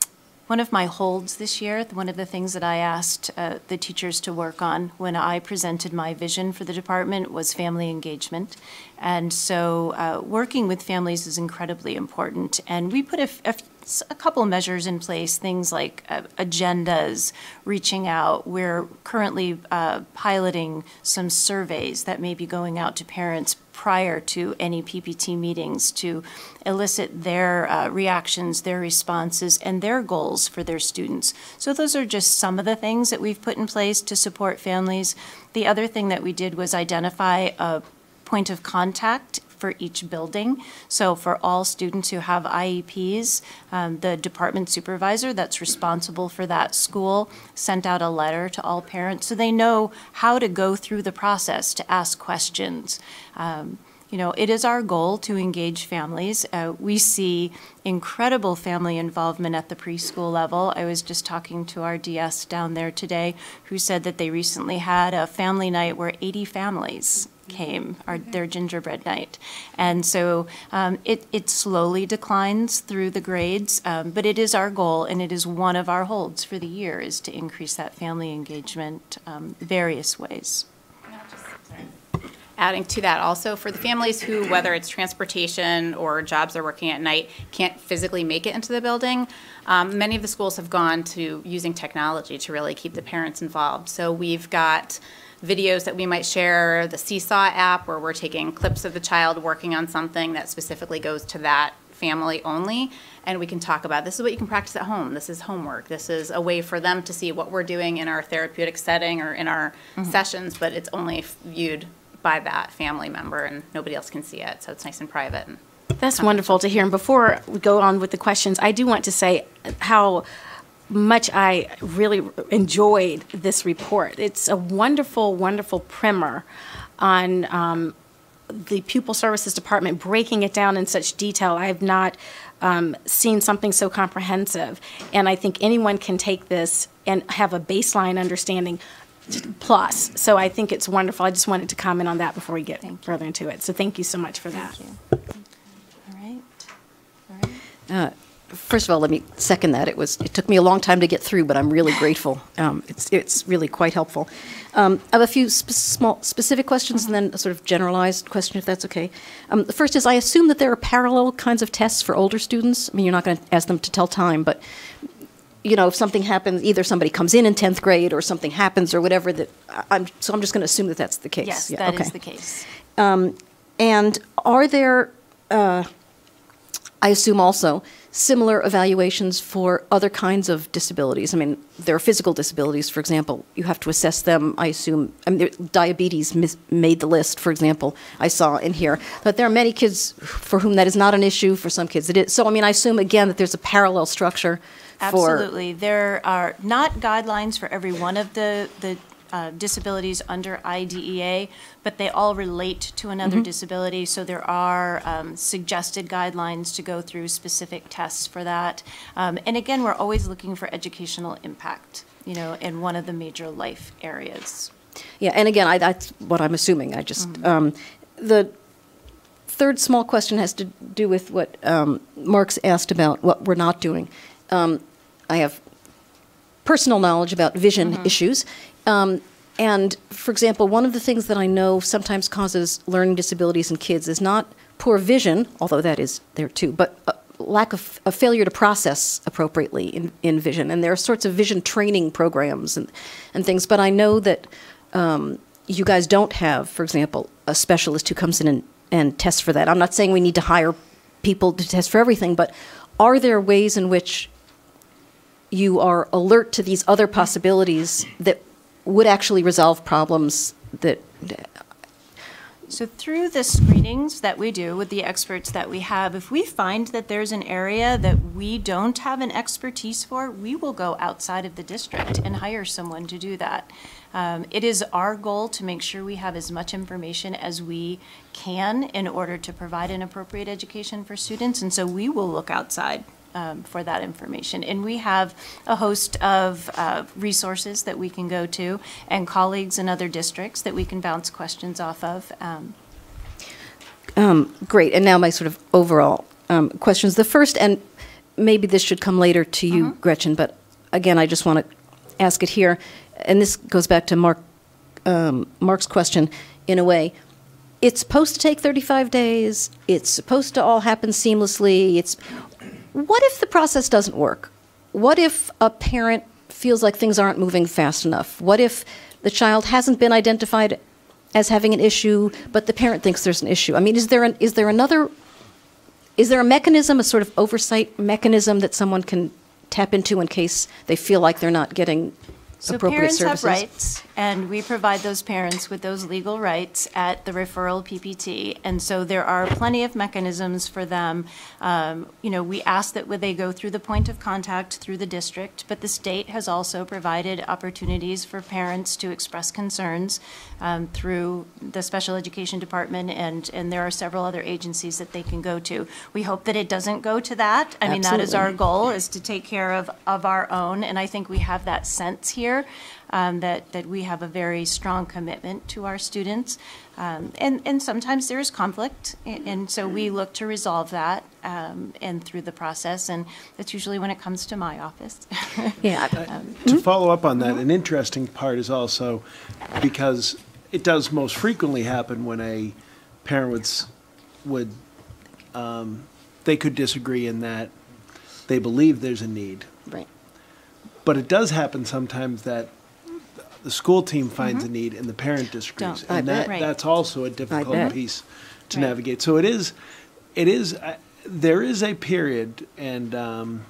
holds this year, one of the things that I asked the teachers to work on when I presented my vision for the department was family engagement. And so working with families is incredibly important. And we put a couple measures in place, things like agendas, reaching out. We're currently piloting some surveys that may be going out to parents prior to any PPT meetings to elicit their reactions, their responses, and their goals for their students. So those are just some of the things that we've put in place to support families. The other thing that we did was identify a point of contact for each building. So for all students who have IEPs, the department supervisor that's responsible for that school sent out a letter to all parents so they know how to go through the process to ask questions. It is our goal to engage families. We see incredible family involvement at the preschool level. I was just talking to our DS down there today who said that they recently had a family night where 80 families came, their gingerbread night. And so it slowly declines through the grades, but it is our goal and it is one of our holds for the year is to increase that family engagement various ways. Adding to that also, for the families who, whether it's transportation or jobs are working at night, can't physically make it into the building, many of the schools have gone to using technology to really keep the parents involved. So we've got videos that we might share, the Seesaw app where we're taking clips of the child working on something that specifically goes to that family only, and we can talk about this is what you can practice at home, this is homework, this is a way for them to see what we're doing in our therapeutic setting or in our sessions, but it's only viewed by that family member and nobody else can see it, so it's nice and private. And that's wonderful to hear. And before we go on with the questions, I do want to say how much I really enjoyed this report. It's a wonderful, wonderful primer on the Pupil Services Department, breaking it down in such detail. I have not seen something so comprehensive, and I think anyone can take this and have a baseline understanding plus. So I think it's wonderful. I just wanted to comment on that before we get further into it. So thank you so much for that. Thank you. All right. First of all, let me second that. It took me a long time to get through, but I'm really grateful. It's really quite helpful. I have a few small specific questions and then a sort of generalized question, if that's okay. The first is, I assume that there are parallel kinds of tests for older students. I mean, you're not going to ask them to tell time, but if something happens, either somebody comes in 10th grade or something happens or whatever, I'm just going to assume that that's the case. Yes, that is the case. And are there, I assume also, similar evaluations for other kinds of disabilities? I mean, there are physical disabilities, for example. You have to assess them, I assume. I mean, diabetes made the list, for example, I saw in here. But there are many kids for whom that is not an issue, for some kids it is. So, I mean, I assume, again, that there's a parallel structure. Absolutely. There are not guidelines for every one of the disabilities under IDEA, but they all relate to another disability. So there are suggested guidelines to go through, specific tests for that. And again, we're always looking for educational impact, you know, in one of the major life areas. Yeah, and again, that's what I'm assuming. I just, the third small question has to do with what Mark's asked about what we're not doing. I have personal knowledge about vision issues. And, for example, one of the things that I know sometimes causes learning disabilities in kids is not poor vision, although that is there too, but lack of a failure to process appropriately in vision. And there are sorts of vision training programs and things, but I know that you guys don't have, for example, a specialist who comes in and tests for that. I'm not saying we need to hire people to test for everything, but are there ways in which you are alert to these other possibilities that would actually resolve problems that... So through the screenings that we do with the experts that we have, if we find that there's an area that we don't have an expertise for, we will go outside of the district and hire someone to do that. It is our goal to make sure we have as much information as we can in order to provide an appropriate education for students, and so we will look outside for that information. And we have a host of resources that we can go to and colleagues in other districts that we can bounce questions off of. Great. And now my sort of overall questions. The first, and maybe this should come later to you, Gretchen, but again, I just want to ask it here. And this goes back to Mark's question in a way. It's supposed to take 35 days. It's supposed to all happen seamlessly. What if the process doesn't work? What if a parent feels like things aren't moving fast enough? What if the child hasn't been identified as having an issue, but the parent thinks there's an issue? I mean, is there a mechanism, a sort of oversight mechanism that someone can tap into in case they feel like they're not getting appropriate services? So parents have rights, and we provide those parents with those legal rights at the referral PPT. And so there are plenty of mechanisms for them. You know, we ask that when they go through the point of contact through the district, but the state has also provided opportunities for parents to express concerns through the special education department, and there are several other agencies that they can go to. We hope that it doesn't go to that. I mean, that is our goal, is to take care of our own, and I think we have that sense here. That we have a very strong commitment to our students. And sometimes there is conflict, and so we look to resolve that and through the process, and that's usually when it comes to my office. To follow up on that, an interesting part is also because it does most frequently happen when a parent would they could disagree in that they believe there's a need. Right. But it does happen sometimes that the school team finds a need and the parent disagrees. And that's also a difficult piece to navigate. So there is a period, and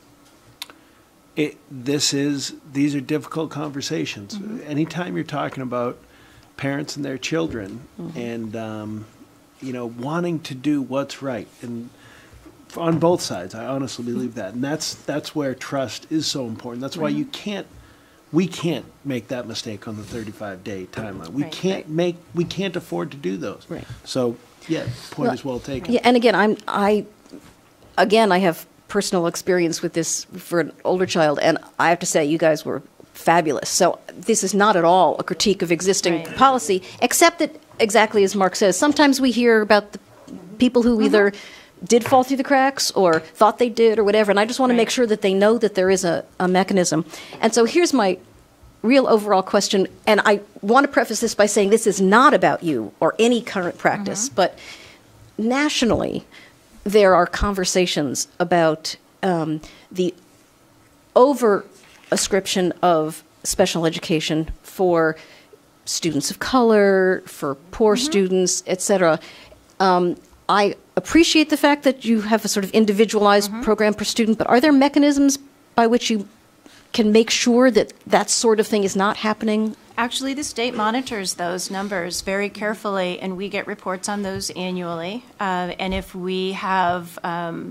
these are difficult conversations. Anytime you're talking about parents and their children and, you know, wanting to do what's right, and on both sides, I honestly believe that, and that's where trust is so important. That's why we can't make that mistake on the 35-day timeline. We can't afford to do those. Right. So point is well taken. Yeah, and again, I have personal experience with this for an older child, and I have to say, you guys were fabulous. So this is not at all a critique of existing policy, except that, exactly as Mark says, sometimes we hear about the people who either did fall through the cracks or thought they did or whatever, and I just want to make sure that they know that there is a mechanism. And so here's my real overall question, and I want to preface this by saying this is not about you or any current practice, but nationally there are conversations about the over-ascription of special education for students of color, for poor students, et cetera. I appreciate the fact that you have a sort of individualized program per student, but are there mechanisms by which you can make sure that that sort of thing is not happening? Actually, the state monitors those numbers very carefully, and we get reports on those annually. And if we have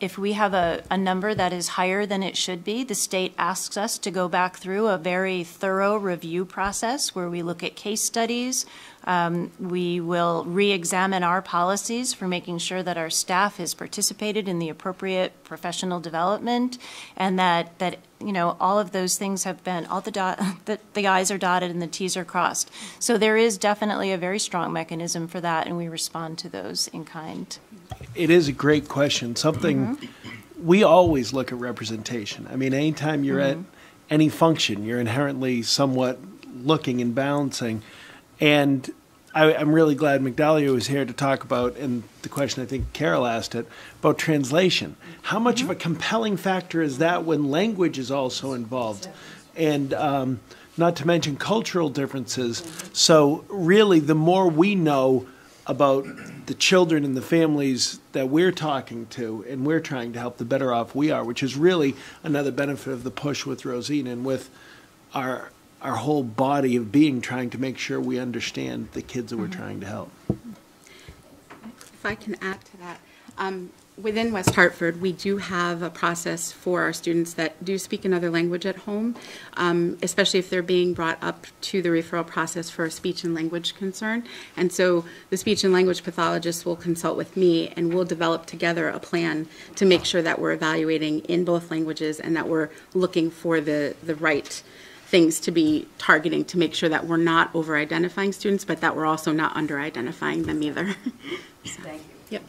if we have a number that is higher than it should be, the state asks us to go back through a very thorough review process where we look at case studies. We will re-examine our policies for making sure that our staff has participated in the appropriate professional development, and that you know, all of those things have been, all the I's are dotted and the T's are crossed. So there is definitely a very strong mechanism for that, and we respond to those in kind. It is a great question. Something we always look at representation. I mean, anytime you're at any function, you're inherently somewhat looking and balancing. And I'm really glad Migdalia was here to talk about, and the question I think Carol asked it, about translation. How much of a compelling factor is that when language is also involved? And not to mention cultural differences. So really, the more we know about the children and the families that we're talking to and we're trying to help, the better off we are, which is really another benefit of the push with Rosina and with our whole body of being, trying to make sure we understand the kids that we're trying to help. If I can add to that, within West Hartford, we do have a process for our students that do speak another language at home, especially if they're being brought up to the referral process for a speech and language concern. And so the speech and language pathologist will consult with me, and we'll develop together a plan to make sure that we're evaluating in both languages and that we're looking for the right things to be targeting to make sure that we're not over-identifying students, but that we're also not under-identifying them either. So, thank you. Yep.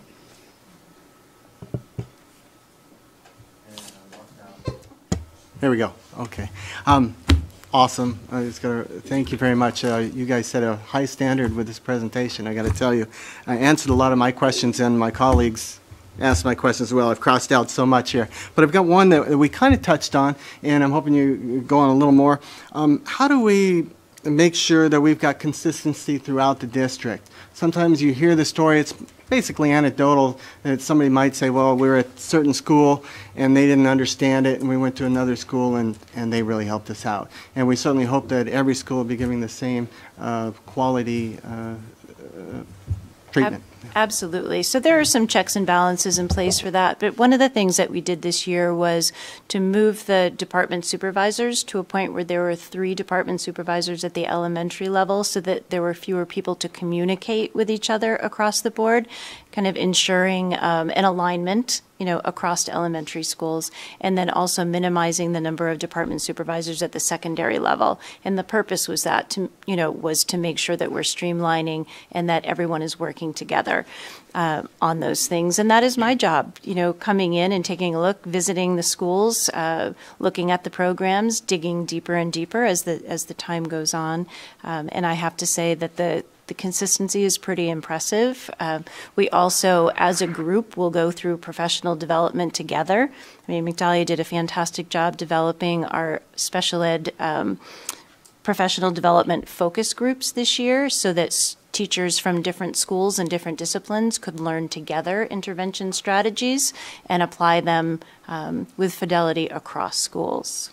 There we go. Okay. Awesome. I just got to thank you very much. You guys set a high standard with this presentation, I got to tell you. I answered a lot of my questions, and my colleagues asked my questions as well. I've crossed out so much here. But I've got one that we kind of touched on, and I'm hoping you go on a little more. How do we make sure that we've got consistency throughout the district? Sometimes you hear the story, it's basically anecdotal, that somebody might say, well, we're at a certain school and they didn't understand it, and we went to another school and they really helped us out. And we certainly hope that every school will be giving the same quality treatment. Absolutely. So there are some checks and balances in place for that. But one of the things that we did this year was to move the department supervisors to a point where there were 3 department supervisors at the elementary level, so that there were fewer people to communicate with each other across the board, kind of ensuring an alignment, you know, across elementary schools, and then also minimizing the number of department supervisors at the secondary level. And the purpose was that was to make sure that we're streamlining and that everyone is working together on those things. And that is my job, you know, coming in and taking a look, visiting the schools, looking at the programs, digging deeper and deeper as the time goes on. And I have to say that the consistency is pretty impressive. We also, as a group, will go through professional development together. I mean, Migdalia did a fantastic job developing our special ed professional development focus groups this year, so that teachers from different schools and different disciplines could learn together intervention strategies and apply them with fidelity across schools.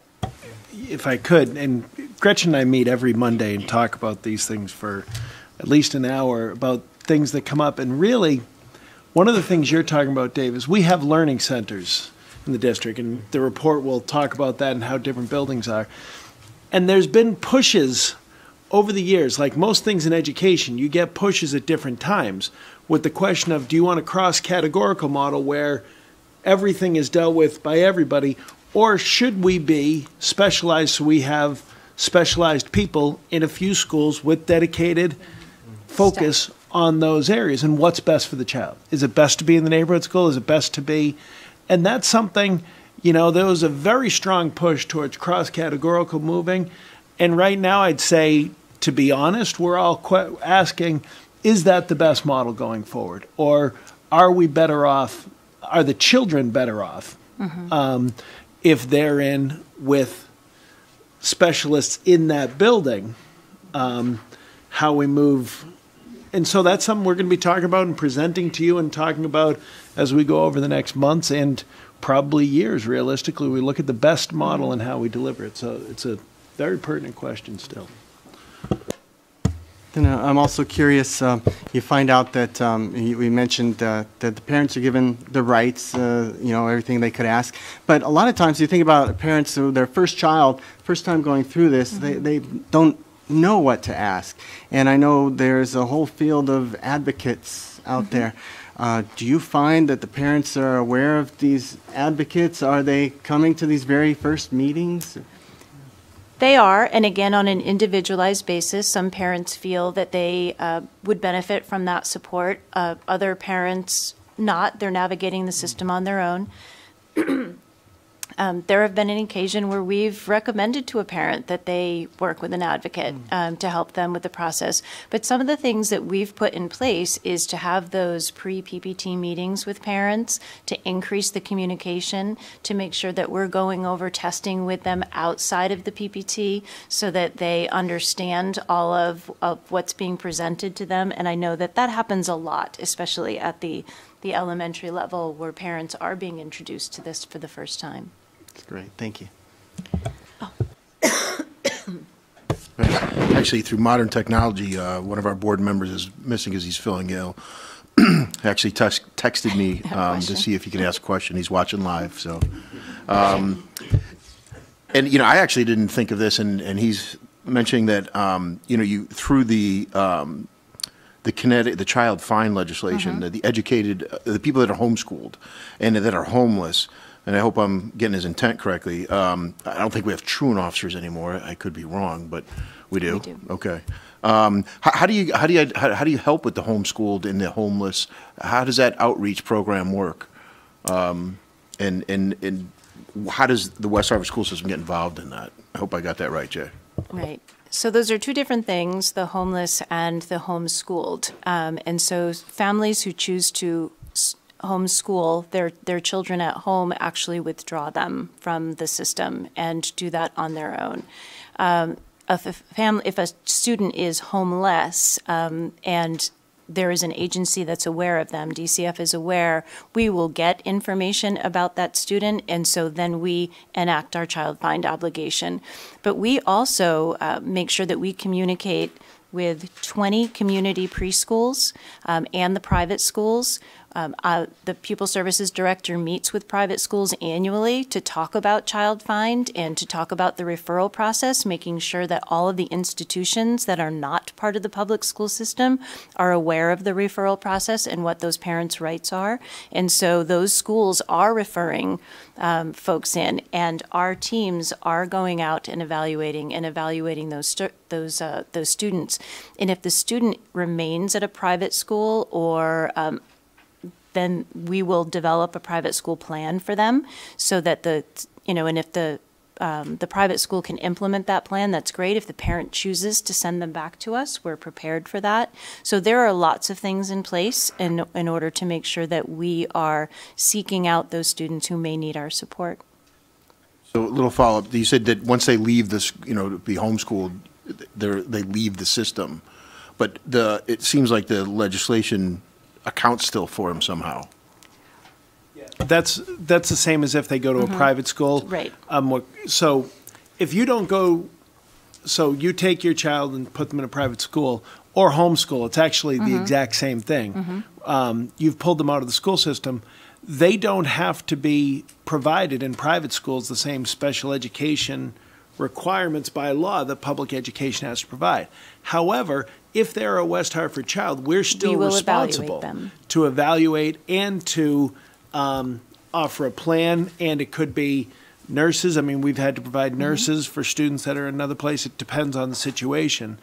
If I could, and Gretchen and I meet every Monday and talk about these things for at least an hour, about things that come up. And really, one of the things you're talking about, Dave, is we have learning centers in the district, and the report will talk about that and how different buildings are. And there's been pushes over the years, like most things in education, you get pushes at different times with the question of, do you want a cross-categorical model where everything is dealt with by everybody, or should we be specialized so we have specialized people in a few schools with dedicated focus on those areas and what's best for the child? Is it best to be in the neighborhood school? Is it best to be? And that's something, you know, there was a very strong push towards cross-categorical moving. And right now, I'd say, to be honest, we're all asking, is that the best model going forward? Or are we better off, are the children better off if they're in with specialists in that building, how we move? And so that's something we're going to be talking about and presenting to you and talking about as we go over the next months and probably years, realistically. We look at the best model and how we deliver it. So it's a very pertinent question still. Then I'm also curious, you find out that we mentioned that the parents are given the rights, everything they could ask. But a lot of times you think about parents who their first child, first time going through this, they don't know what to ask. And I know there's a whole field of advocates out there. Do you find that the parents are aware of these advocates? Are they coming to these very first meetings? They are, and again, on an individualized basis. Some parents feel that they would benefit from that support. Other parents not. They're navigating the system on their own. There have been an occasion where we've recommended to a parent that they work with an advocate to help them with the process. But some of the things that we've put in place is to have those pre-PPT meetings with parents to increase the communication, to make sure that we're going over testing with them outside of the PPT so that they understand all of what's being presented to them. And I know that that happens a lot, especially at the elementary level where parents are being introduced to this for the first time. That's great. Thank you. Actually, through modern technology, one of our board members is missing because he's feeling ill. Actually texted me to see if he could ask a question. He's watching live. So, and I actually didn't think of this, and he's mentioning that you through the child fine legislation, the educated, the people that are homeschooled and that are homeless. And I hope I'm getting his intent correctly. I don't think we have truant officers anymore. I could be wrong, but we do. We do. Okay. How do you help with the homeschooled and the homeless? How does that outreach program work? And how does the West Hartford school system get involved in that? I hope I got that right, Jay. Right. So those are two different things, the homeless and the homeschooled. And so families who choose to homeschool their children at home actually withdraw them from the system and do that on their own. If a student is homeless and there is an agency that's aware of them, DCF is aware, we will get information about that student, and so then we enact our child find obligation. But we also make sure that we communicate with 20 community preschools and the private schools. The Pupil Services Director meets with private schools annually to talk about child find and to talk about the referral process, making sure that all of the institutions that are not part of the public school system are aware of the referral process and what those parents' rights are. And so those schools are referring folks in, and our teams are going out and evaluating those students. And if the student remains at a private school or then we will develop a private school plan for them so that and if the private school can implement that plan, that's great. If the parent chooses to send them back to us, we're prepared for that. So there are lots of things in place in order to make sure that we are seeking out those students who may need our support. So a little follow-up. You said that once they leave this, to be homeschooled, they leave the system. But it seems like the legislation accounts still for them somehow. That's the same as if they go to a private school. Right. So if you don't go, so you take your child and put them in a private school or homeschool, it's actually the exact same thing. You've pulled them out of the school system. They don't have to be provided in private schools the same special education requirements by law that public education has to provide. However, if they're a West Hartford child, we're still responsible to evaluate and to offer a plan, and it could be nurses. I mean, we've had to provide nurses for students that are in another place. It depends on the situation.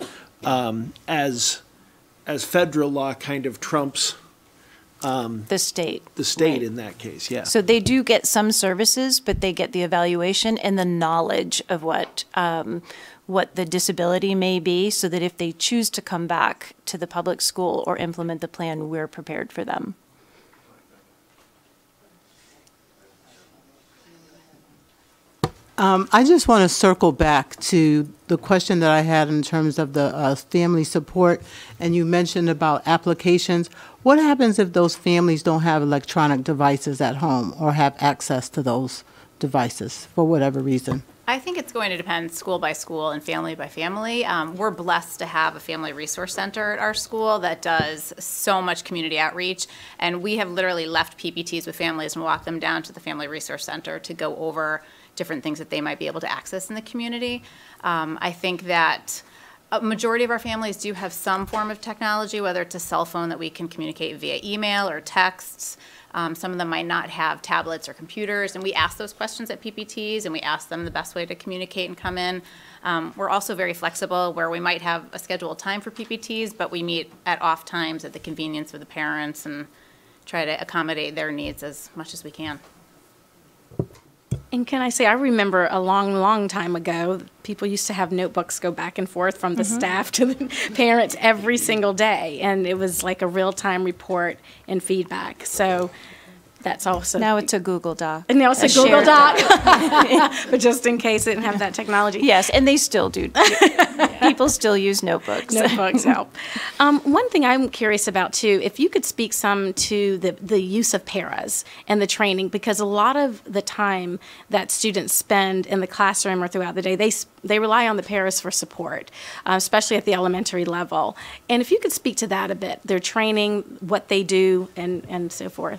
As federal law kind of trumps the state. The state right. in that case, yeah. So they do get some services, but they get the evaluation and the knowledge of what the disability may be, so that if they choose to come back to the public school or implement the plan, we're prepared for them. I just want to circle back to the question that I had in terms of the family support, and you mentioned about applications. What happens if those families don't have electronic devices at home or have access to those devices for whatever reason? I think it's going to depend school by school and family by family. We're blessed to have a family resource center at our school that does so much community outreach, and we have literally left PPTs with families and walked them down to the family resource center to go over different things that they might be able to access in the community. I think that a majority of our families do have some form of technology, whether it's a cell phone that we can communicate via email or texts. Some of them might not have tablets or computers, and we ask those questions at PPTs, and we ask them the best way to communicate and come in. We're also very flexible, where we might have a scheduled time for PPTs, but we meet at off times at the convenience of the parents and try to accommodate their needs as much as we can. And can I say, I remember a long, long time ago, people used to have notebooks go back and forth from the staff to the parents every single day, and it was like a real-time report and feedback. So that's also... Now it's a Google Doc. And now it's a Google Doc. But just in case it didn't have that technology. Yes, and they still do. People still use notebooks. Notebooks help. One thing I'm curious about, too, if you could speak some to the use of paras and the training, because a lot of the time that students spend in the classroom or throughout the day, they rely on the paras for support, especially at the elementary level. And if you could speak to that a bit, their training, what they do, and so forth.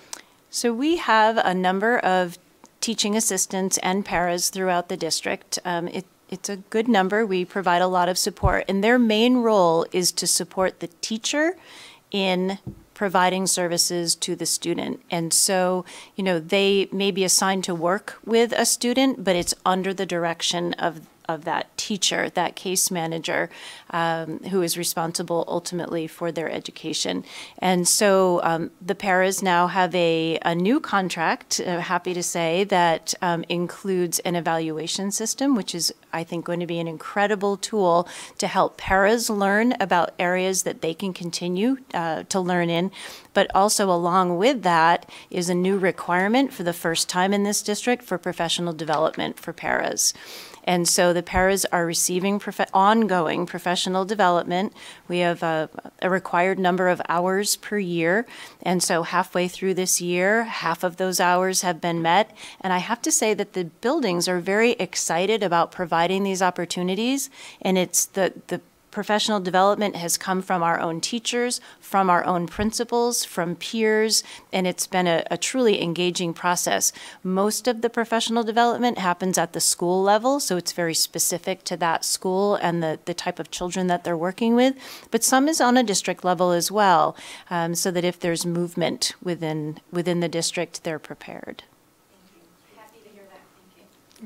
So we have a number of teaching assistants and paras throughout the district. It's a good number. We provide a lot of support, and their main role is to support the teacher in providing services to the student. And so, you know, they may be assigned to work with a student, but it's under the direction of that teacher, that case manager, who is responsible ultimately for their education. And so the paras now have a new contract, happy to say, that includes an evaluation system, which is, I think, going to be an incredible tool to help paras learn about areas that they can continue to learn in. But also along with that is a new requirement for the first time in this district for professional development for paras. And so the paras are receiving ongoing professional development. We have a required number of hours per year. And so halfway through this year, half of those hours have been met. And I have to say that the buildings are very excited about providing these opportunities. And it's the professional development has come from our own teachers, from our own principals, from peers, and it's been a truly engaging process. Most of the professional development happens at the school level, so it's very specific to that school and the type of children that they're working with, but some is on a district level as well, so that if there's movement within the district, they're prepared. Happy to hear that. Thank you.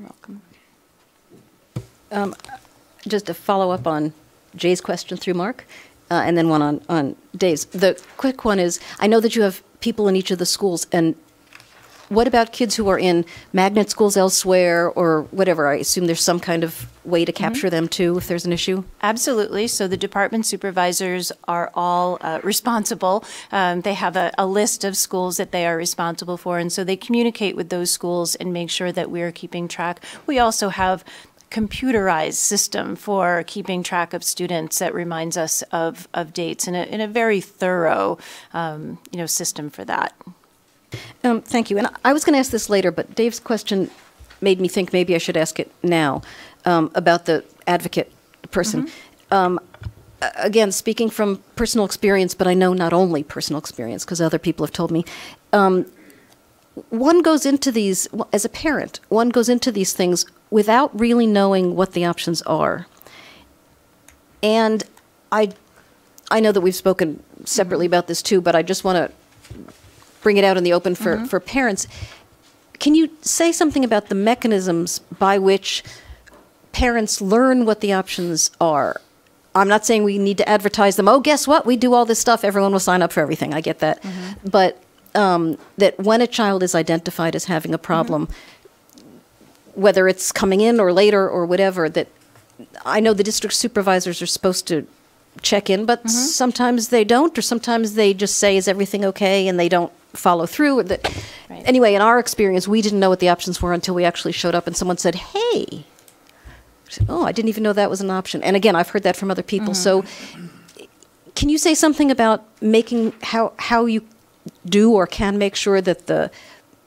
You're welcome. Just to follow up on Jay's question through Mark, and then one on Dave's. The quick one is, I know that you have people in each of the schools, and what about kids who are in magnet schools elsewhere or whatever? I assume there's some kind of way to capture them too if there's an issue? Absolutely. So the department supervisors are all responsible. They have a list of schools that they are responsible for, and so they communicate with those schools and make sure that we are keeping track. We also have computerized system for keeping track of students that reminds us of dates in a very thorough system for that. Thank you. And I was going to ask this later, but Dave's question made me think maybe I should ask it now about the advocate person. Again, speaking from personal experience, but I know not only personal experience because other people have told me, one goes into these, as a parent, one goes into these things without really knowing what the options are. And I know that we've spoken separately about this too, but I just want to bring it out in the open for parents. Can you say something about the mechanisms by which parents learn what the options are? I'm not saying we need to advertise them. Oh, guess what? We do all this stuff. Everyone will sign up for everything. I get that. But that when a child is identified as having a problem, whether it's coming in or later or whatever, that I know the district supervisors are supposed to check in, but sometimes they don't, or sometimes they just say, is everything okay, and they don't follow through. Anyway, in our experience, we didn't know what the options were until we actually showed up and someone said, hey, oh, I didn't even know that was an option. And again, I've heard that from other people. So can you say something about making how you do or can make sure that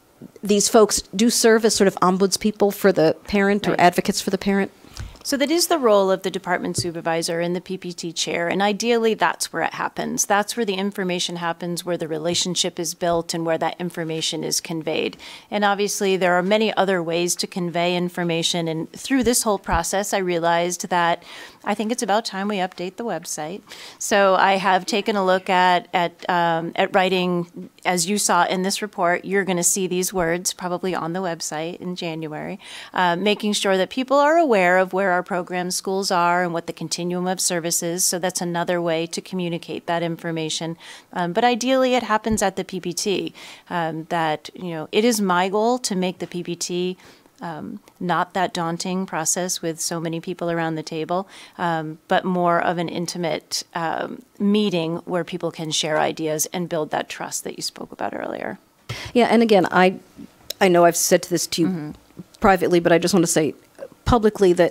these folks do serve as sort of ombudspeople for the parent or Right. advocates for the parent? So that is the role of the department supervisor and the PPT chair, and ideally that's where it happens. That's where the information happens, where the relationship is built, and where that information is conveyed. And obviously there are many other ways to convey information, and through this whole process I realized that I think it's about time we update the website. So I have taken a look at writing, as you saw in this report, you're going to see these words probably on the website in January, making sure that people are aware of where our program schools are and what the continuum of service is. So that's another way to communicate that information. But ideally it happens at the PPT. That, you know, it is my goal to make the PPT not that daunting process with so many people around the table, but more of an intimate meeting where people can share ideas and build that trust that you spoke about earlier. Yeah, and again, I know I've said this to you privately, but I just want to say publicly that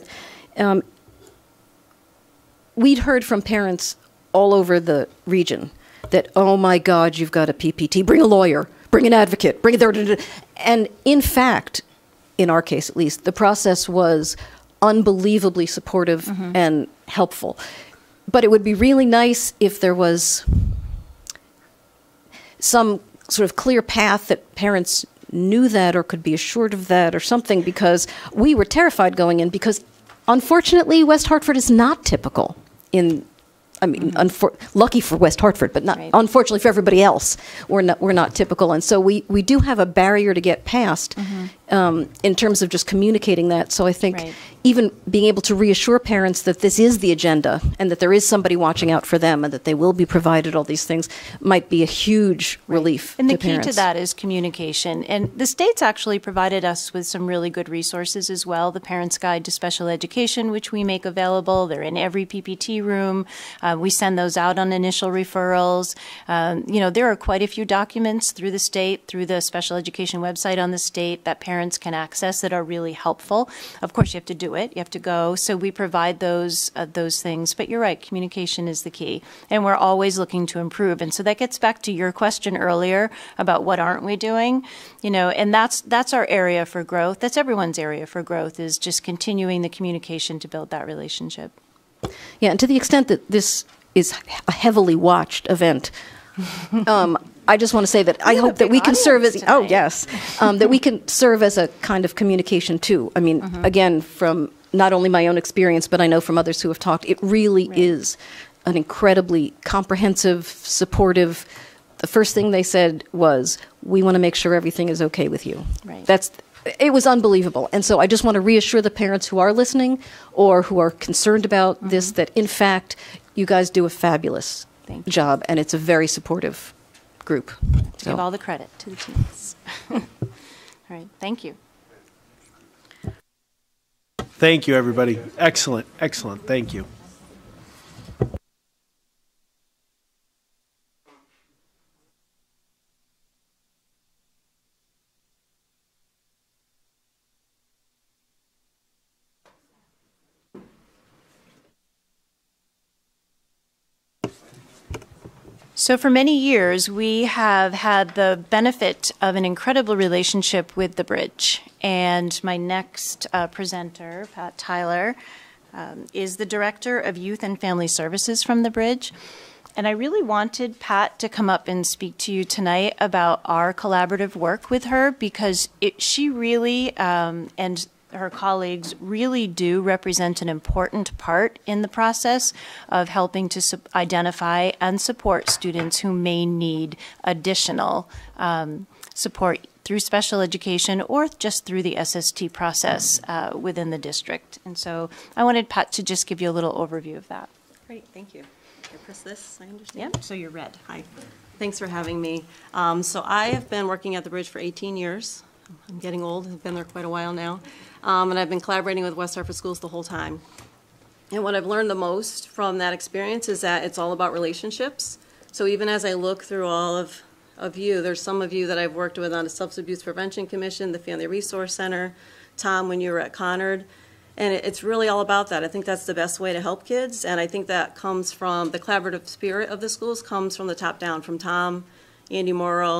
we'd heard from parents all over the region that, oh my God, you've got a PPT, bring a lawyer, bring an advocate, bring a... And in fact, in our case at least, the process was unbelievably supportive and helpful. But it would be really nice if there was some sort of clear path that parents knew that or could be assured of that or something, because we were terrified going in, because unfortunately West Hartford is not typical in, I mean, lucky for West Hartford, but not unfortunately for everybody else, we're not typical. And so we do have a barrier to get past in terms of just communicating that. So I think even being able to reassure parents that this is the agenda and that there is somebody watching out for them and that they will be provided all these things might be a huge relief And the to key parents. to that is communication. And the state's actually provided us with some really good resources as well. The Parent's Guide to Special Education, which we make available. They're in every PPT room. We send those out on initial referrals. You know, there are quite a few documents through the state, through the special education website on the state that parents can access that are really helpful. Of course, you have to do it. You have to go. So we provide those things. But you're right, communication is the key. And we're always looking to improve. And so that gets back to your question earlier about what aren't we doing, you know, and that's our area for growth. That's everyone's area for growth, is just continuing the communication to build that relationship. Yeah, and to the extent that this is a heavily watched event, I just want to say that I hope that we can serve as that we can serve as a kind of communication too. I mean, again, from not only my own experience, but I know from others who have talked, it really is an incredibly comprehensive, supportive. The first thing they said was, "We want to make sure everything is okay with you." Right. It was unbelievable. And so I just want to reassure the parents who are listening or who are concerned about this that, in fact, you guys do a fabulous job, and it's a very supportive group. To give all the credit to the teams. All right. Thank you. Thank you, everybody. Excellent, excellent. Thank you. So for many years, we have had the benefit of an incredible relationship with the Bridge. And my next presenter, Pat Tyler, is the Director of Youth and Family Services from the Bridge. And I really wanted Pat to come up and speak to you tonight about our collaborative work with her, because she really, and her colleagues really do represent an important part in the process of helping to identify and support students who may need additional support through special education or just through the SST process within the district. And so I wanted Pat to just give you a little overview of that. Great, thank you. Can I press this? I understand. Yep. So you're red. Hi. Thanks for having me. So I have been working at the Bridge for 18 years. I'm getting old. I've been there quite a while now. And I've been collaborating with West Hartford Schools the whole time. And what I've learned the most from that experience is that it's all about relationships. So even as I look through all of you, there's some of you that I've worked with on the Substance Abuse Prevention Commission, the Family Resource Center, Tom, when you were at Conard. And it's really all about that. I think that's the best way to help kids. And I think that comes from the collaborative spirit of the schools, comes from the top down, from Tom, Andy Morrow,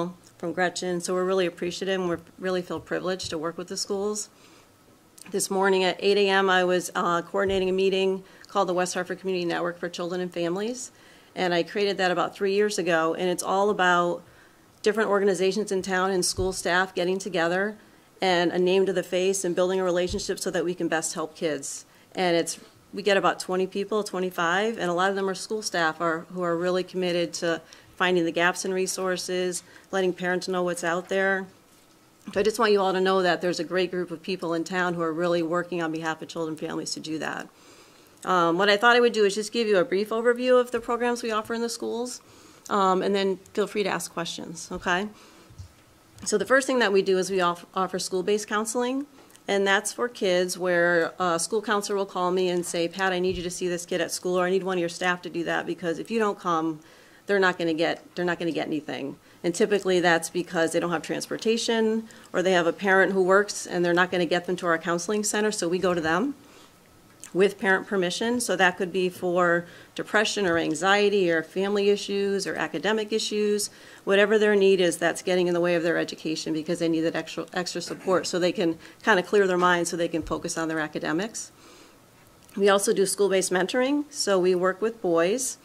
from Gretchen. So we're really appreciative and we really feel privileged to work with the schools. This morning at 8 a.m. I was coordinating a meeting called the West Hartford Community Network for Children and Families. And I created that about 3 years ago. And it's all about different organizations in town and school staff getting together and a name to the face and building a relationship so that we can best help kids. And we get about 20 people, 25, and a lot of them are school staff who are really committed to finding the gaps in resources, letting parents know what's out there. So I just want you all to know that there's a great group of people in town who are really working on behalf of children and families to do that. What I thought I would do is just give you a brief overview of the programs we offer in the schools, and then feel free to ask questions, okay? So the first thing that we do is we offer school-based counseling, and that's for kids where a school counselor will call me and say, Pat, I need you to see this kid at school, or I need one of your staff to do that, because if you don't come, they're not going to get anything. And typically that's because they don't have transportation, or they have a parent who works and they're not going to get them to our counseling center, so we go to them with parent permission. So that could be for depression or anxiety or family issues or academic issues, whatever their need is that's getting in the way of their education, because they need that extra support so they can kind of clear their mind so they can focus on their academics. We also do school-based mentoring, so we work with boys.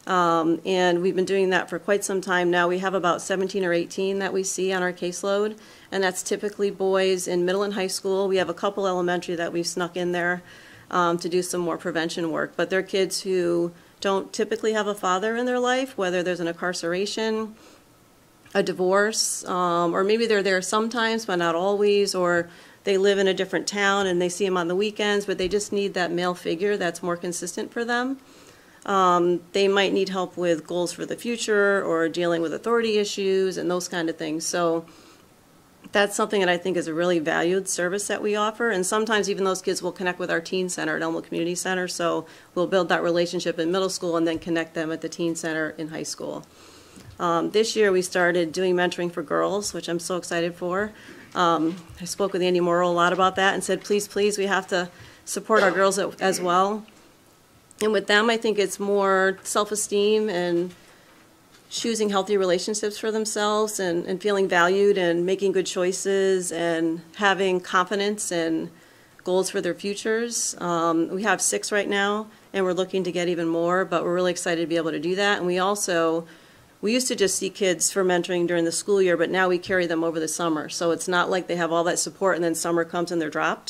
And we've been doing that for quite some time now. We have about 17 or 18 that we see on our caseload, and that's typically boys in middle and high school. We have a couple elementary that we've snuck in there to do some more prevention work, but they're kids who don't typically have a father in their life, whether there's an incarceration, a divorce, or maybe they're there sometimes but not always, or they live in a different town and they see them on the weekends, but they just need that male figure that's more consistent for them. They might need help with goals for the future or dealing with authority issues and those kind of things. So that's something that I think is a really valued service that we offer. And sometimes even those kids will connect with our teen center at Elmwood Community Center. So we'll build that relationship in middle school and then connect them at the teen center in high school. This year we started doing mentoring for girls, which I'm so excited for. I spoke with Andy Morrow a lot about that and said, please, please, we have to support our girls as well. And with them, I think it's more self-esteem and choosing healthy relationships for themselves and feeling valued and making good choices and having confidence and goals for their futures. We have 6 right now, and we're looking to get even more, but we're really excited to be able to do that. And we used to just see kids for mentoring during the school year, but now we carry them over the summer. So it's not like they have all that support and then summer comes and they're dropped.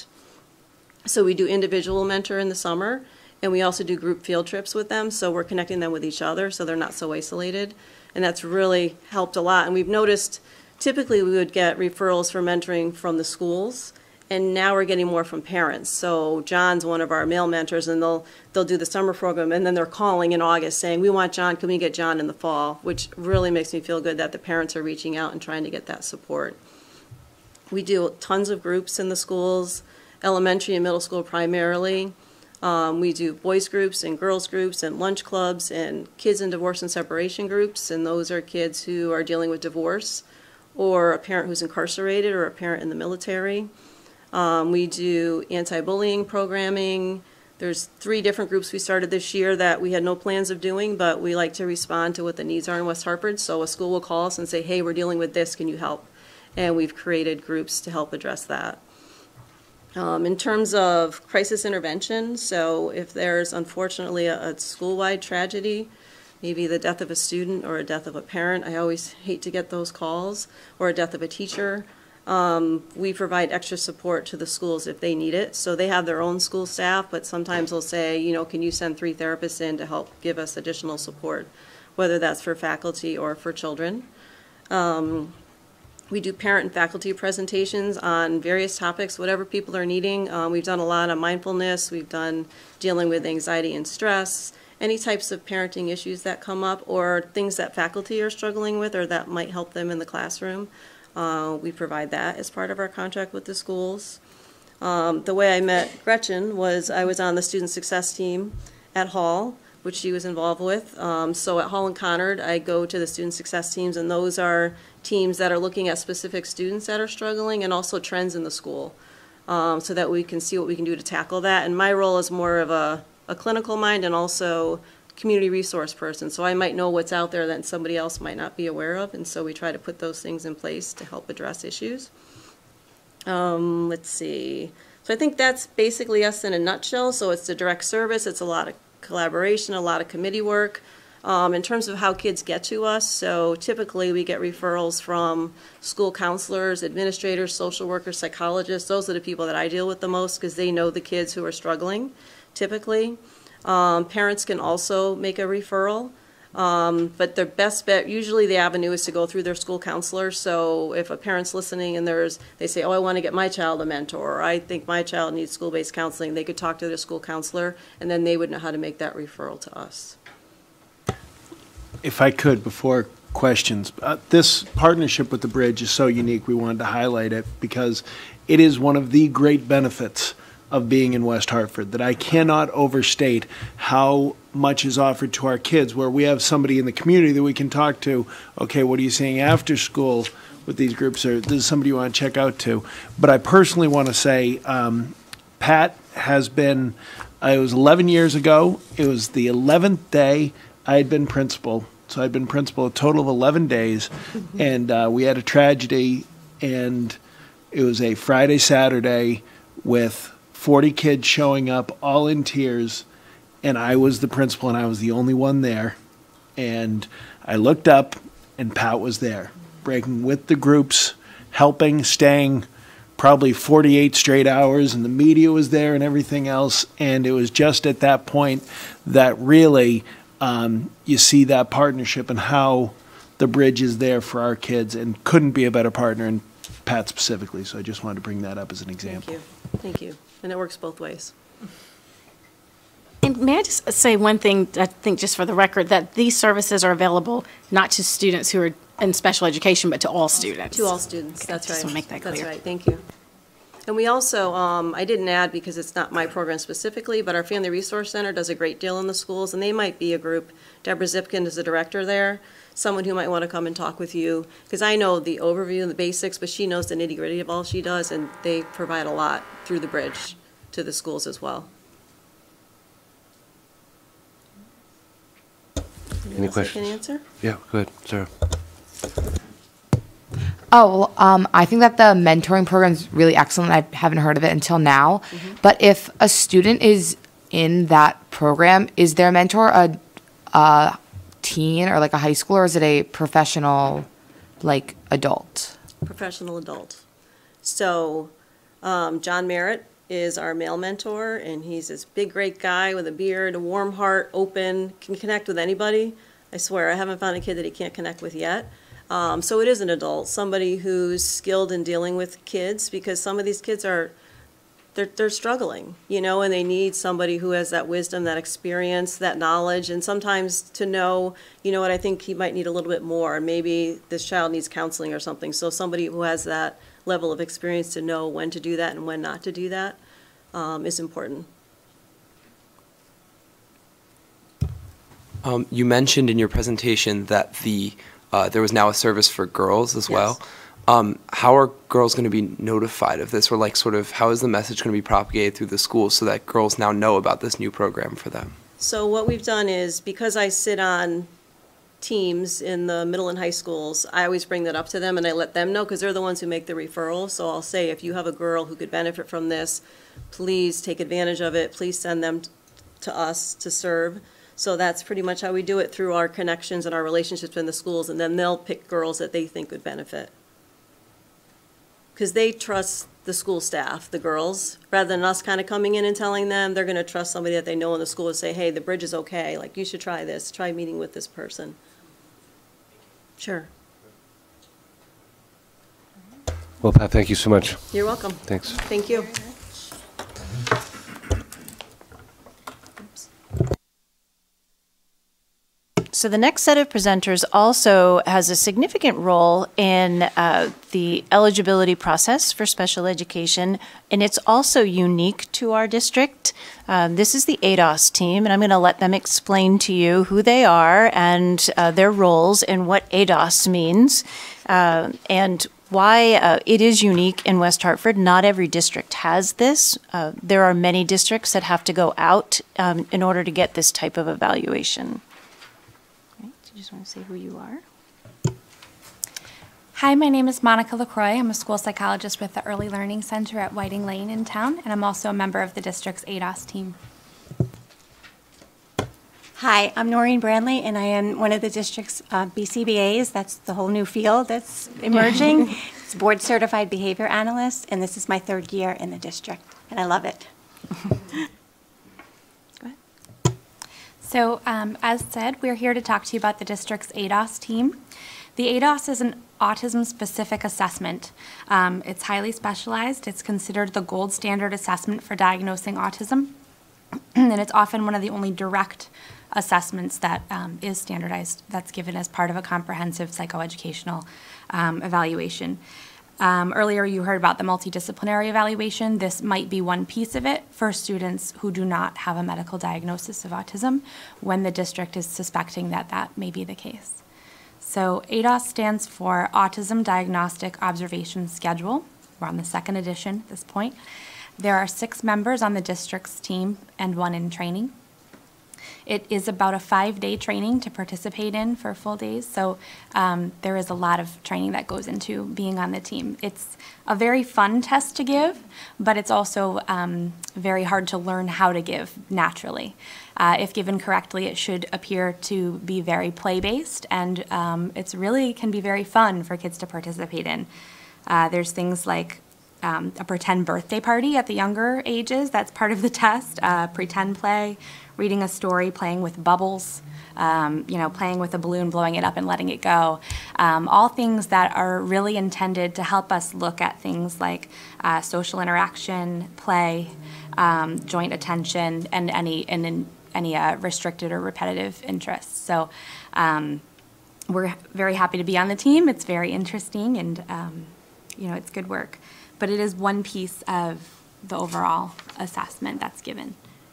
So we do individual mentor in the summer. And we also do group field trips with them, so we're connecting them with each other so they're not so isolated. And that's really helped a lot. And we've noticed typically we would get referrals for mentoring from the schools, and now we're getting more from parents. So John's one of our male mentors, and they'll do the summer program, and then they're calling in August saying, we want John, can we get John in the fall? Which really makes me feel good that the parents are reaching out and trying to get that support. We do tons of groups in the schools, elementary and middle school primarily. We do boys groups and girls groups and lunch clubs and kids in divorce and separation groups, and those are kids who are dealing with divorce or a parent who's incarcerated or a parent in the military. We do anti-bullying programming. There's 3 different groups we started this year that we had no plans of doing, but we like to respond to what the needs are in West Hartford. So a school will call us and say, hey, we're dealing with this, can you help? And we've created groups to help address that. In terms of crisis intervention, so if there's unfortunately a school-wide tragedy, maybe the death of a student or a death of a parent, I always hate to get those calls, or a death of a teacher, we provide extra support to the schools if they need it. So they have their own school staff, but sometimes they'll say, you know, can you send 3 therapists in to help give us additional support, whether that's for faculty or for children. We do parent and faculty presentations on various topics, whatever people are needing. We've done a lot on mindfulness. We've done dealing with anxiety and stress, any types of parenting issues that come up or things that faculty are struggling with or that might help them in the classroom. We provide that as part of our contract with the schools. The way I met Gretchen was I was on the student success team at Hall, which she was involved with. So at Hall and Conard, I go to the student success teams, and those are teams that are looking at specific students that are struggling and also trends in the school so that we can see what we can do to tackle that. And my role is more of a clinical mind and also community resource person. So I might know what's out there that somebody else might not be aware of, and so we try to put those things in place to help address issues. Let's see. So I think that's basically us in a nutshell. So it's the direct service, it's a lot of collaboration, a lot of committee work. In terms of how kids get to us, so typically we get referrals from school counselors, administrators, social workers, psychologists. Those are the people that I deal with the most because they know the kids who are struggling, typically. Parents can also make a referral, but their best bet, usually the avenue is to go through their school counselor. So if a parent's listening and they say, oh, I want to get my child a mentor, or I think my child needs school-based counseling, they could talk to their school counselor, and then they would know how to make that referral to us. If I could, before questions, this partnership with the Bridge is so unique. We wanted to highlight it because it is one of the great benefits of being in West Hartford that I cannot overstate how much is offered to our kids, where we have somebody in the community that we can talk to. Okay, what are you seeing after school with these groups? Or this is somebody you want to check out to. But I personally want to say, Pat has been, it was 11 years ago. It was the 11th day I had been principal. So I'd been principal a total of 11 days, and we had a tragedy, and it was a Friday, Saturday with 40 kids showing up, all in tears, and I was the principal, and I was the only one there. And I looked up, and Pat was there, breaking with the groups, helping, staying probably 48 straight hours, and the media was there and everything else. And it was just at that point that really you see that partnership and how the Bridge is there for our kids, and couldn't be a better partner, and Pat specifically. So I just wanted to bring that up as an example. Thank you. Thank you. And it works both ways. And may I just say one thing, I think just for the record, that these services are available not to students who are in special education, but to all students. To all students, that's right. Just want to make that clear. That's right, thank you. And we also, I didn't add because it's not my program specifically, but our Family Resource Center does a great deal in the schools, and they might be a group. Deborah Zipkin is the director there, someone who might want to come and talk with you, because I know the overview and the basics, but she knows the nitty-gritty of all she does, and they provide a lot through the Bridge to the schools as well. Any questions? Can answer? Yeah, good, Sarah. Oh, well, I think that the mentoring program is really excellent. I haven't heard of it until now. But if a student is in that program, is their mentor a teen or like a high schooler, or is it a professional, like, adult? Professional adult. So John Merritt is our male mentor, and he's this big, great guy with a beard, a warm heart, open, can connect with anybody. I swear, I haven't found a kid that he can't connect with yet. So it is an adult, somebody who's skilled in dealing with kids, because some of these kids are, they're struggling, you know, and they need somebody who has that wisdom, that experience, that knowledge, and sometimes to know, you know what, I think he might need a little bit more. Maybe this child needs counseling or something. So somebody who has that level of experience to know when to do that and when not to do that is important. You mentioned in your presentation that there was now a service for girls as well. How are girls going to be notified of this, or like sort of how is the message going to be propagated through the schools so that girls now know about this new program for them? So what we've done is, because I sit on teams in the middle and high schools, I always bring that up to them and I let them know, because they're the ones who make the referrals. So I'll say, if you have a girl who could benefit from this, please take advantage of it. Please send them to us to serve. So that's pretty much how we do it, through our connections and our relationships in the schools, and then they'll pick girls that they think would benefit. Because they trust the school staff, the girls, rather than us kind of coming in and telling them. They're going to trust somebody that they know in the school and say, hey, the Bridge is okay, like you should try this, try meeting with this person. Sure. Well, Pat, thank you so much. You're welcome. Thanks. Thank you. So the next set of presenters also has a significant role in the eligibility process for special education, and it's also unique to our district. This is the ADOS team, and I'm going to let them explain to you who they are and their roles and what ADOS means. And why it is unique in West Hartford. Not every district has this. There are many districts that have to go out in order to get this type of evaluation. Right, so you just want to say who you are. Hi, my name is Monica LaCroix. I'm a school psychologist with the Early Learning Center at Whiting Lane in town, and I'm also a member of the district's ADOS team. Hi, I'm Noreen Brandley, and I am one of the district's BCBAs. That's the whole new field that's emerging. It's Board Certified Behavior Analyst, and this is my 3rd year in the district, and I love it. So, as said, we're here to talk to you about the district's ADOS team. The ADOS is an autism-specific assessment. It's highly specialized. It's considered the gold standard assessment for diagnosing autism, and it's often one of the only direct assessments that is standardized, that's given as part of a comprehensive psychoeducational evaluation. Earlier you heard about the multidisciplinary evaluation. This might be one piece of it for students who do not have a medical diagnosis of autism when the district is suspecting that that may be the case. So ADOS stands for Autism Diagnostic Observation Schedule. We're on the 2nd edition at this point. There are 6 members on the district's team and 1 in training. It is about a 5-day training to participate in for full days, so there is a lot of training that goes into being on the team. It's a very fun test to give, but it's also very hard to learn how to give naturally. If given correctly, it should appear to be very play-based, and it's really can be very fun for kids to participate in. There's things like a pretend birthday party at the younger ages. That's part of the test. Pretend play, reading a story, playing with bubbles, playing with a balloon, blowing it up and letting it go. All things that are really intended to help us look at things like social interaction, play, joint attention, and any restricted or repetitive interests. So we're very happy to be on the team. It's very interesting, and it's good work. But it is one piece of the overall assessment that's given.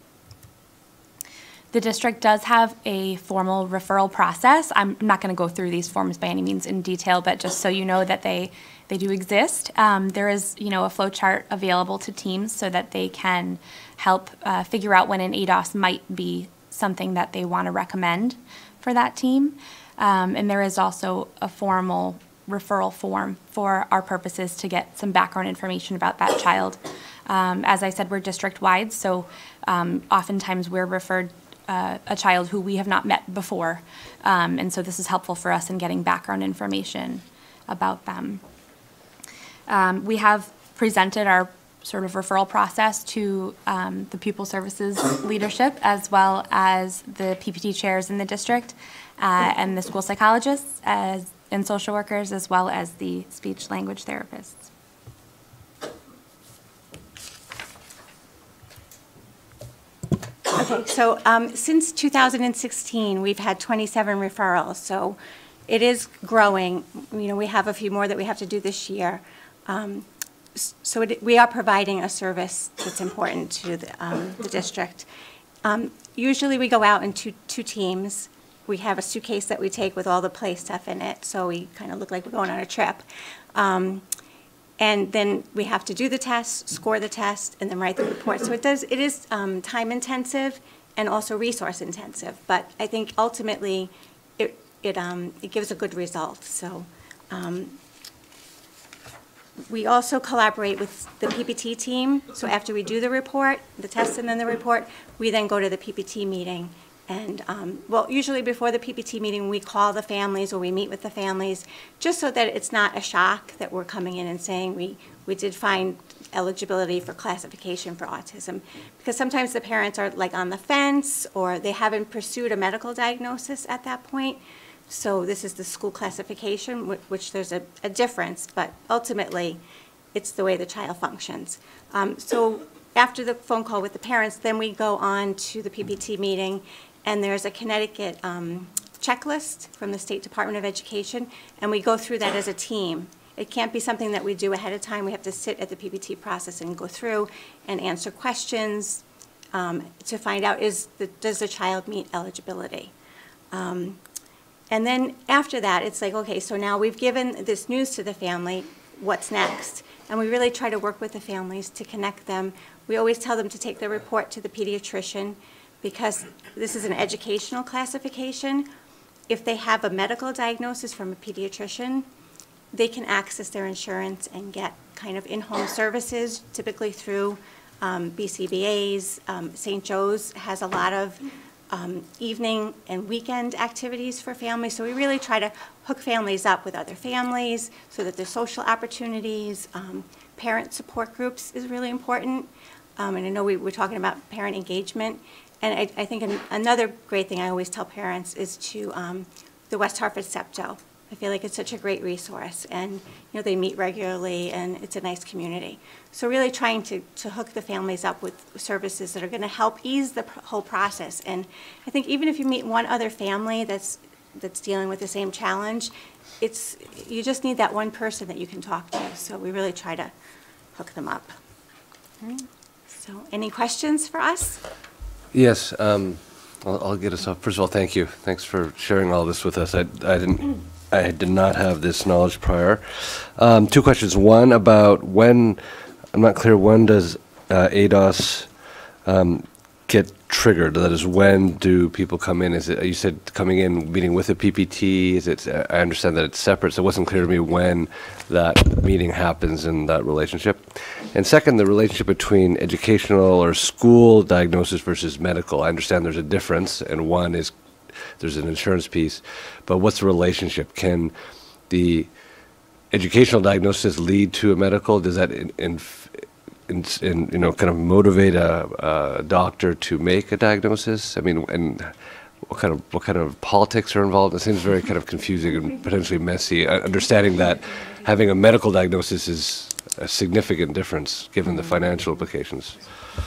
The district does have a formal referral process. I'm not going to go through these forms by any means in detail, but just so you know that they do exist. There is, a flow chart available to teams so that they can help figure out when an ADOS might be something that they want to recommend for that team. And there is also a formal referral form for our purposes to get some background information about that child. As I said, we're district-wide, so oftentimes we're referred a child who we have not met before, and so this is helpful for us in getting background information about them. We have presented our sort of referral process to the pupil services leadership, as well as the PPT chairs in the district, and the school psychologists and social workers, as well as the speech language therapists. Okay, so since 2016, we've had 27 referrals, so it is growing. We have a few more that we have to do this year. So we are providing a service that's important to the district. Usually we go out in two teams. We have a suitcase that we take with all the play stuff in it, so we kind of look like we're going on a trip. And then we have to do the test, score the test, and then write the report. So it is time intensive and also resource intensive. But I think ultimately it gives a good result. So we also collaborate with the PPT team. So after we do the report, the test and then the report, we then go to the PPT meeting. And, usually before the PPT meeting, we call the families or we meet with the families just so that it's not a shock that we're coming in and saying we did find eligibility for classification for autism. Because sometimes the parents are like on the fence or they haven't pursued a medical diagnosis at that point. So this is the school classification, which there's a difference, but ultimately it's the way the child functions. So after the phone call with the parents, then we go on to the PPT meeting. And there's a Connecticut checklist from the State Department of Education, and we go through that as a team. It can't be something that we do ahead of time. We have to sit at the PPT process and go through and answer questions to find out does the child meet eligibility. And then after that, it's like, okay, so now we've given this news to the family. what's next. And we really try to work with the families to connect them. We always tell them to take their report to the pediatrician because this is an educational classification. If they have a medical diagnosis from a pediatrician, they can access their insurance and get kind of in-home services, typically through BCBA's. St. Joe's has a lot of evening and weekend activities for families. So we really try to hook families up with other families so that there's social opportunities. Parent support groups is really important. And I know we were talking about parent engagement. And I think another great thing I always tell parents is to the West Hartford SEPTO. I feel like it's such a great resource, and they meet regularly, and it's a nice community. So really trying to hook the families up with services that are going to help ease the whole process. And I think even if you meet one other family that's dealing with the same challenge, you just need that one person that you can talk to. So we really try to hook them up. All right. So any questions for us? Yes, I'll get us off. First of all, thank you. Thanks for sharing all this with us. I did not have this knowledge prior. Two questions. One about when, I'm not clear, when does ADOS get triggered? That is, when do people come in? Is it, you said coming in, meeting with a PPT, is it, I understand that it's separate, so it wasn't clear to me when that meeting happens in that relationship. And second, the relationship between educational or school diagnosis versus medical. I understand there's a difference, and one is there's an insurance piece, but what's the relationship? Can the educational diagnosis lead to a medical? Does that kind of motivate a doctor to make a diagnosis? I mean, and what kind of politics are involved? It seems very kind of confusing and potentially messy. Understanding that having a medical diagnosis is a significant difference given the financial implications.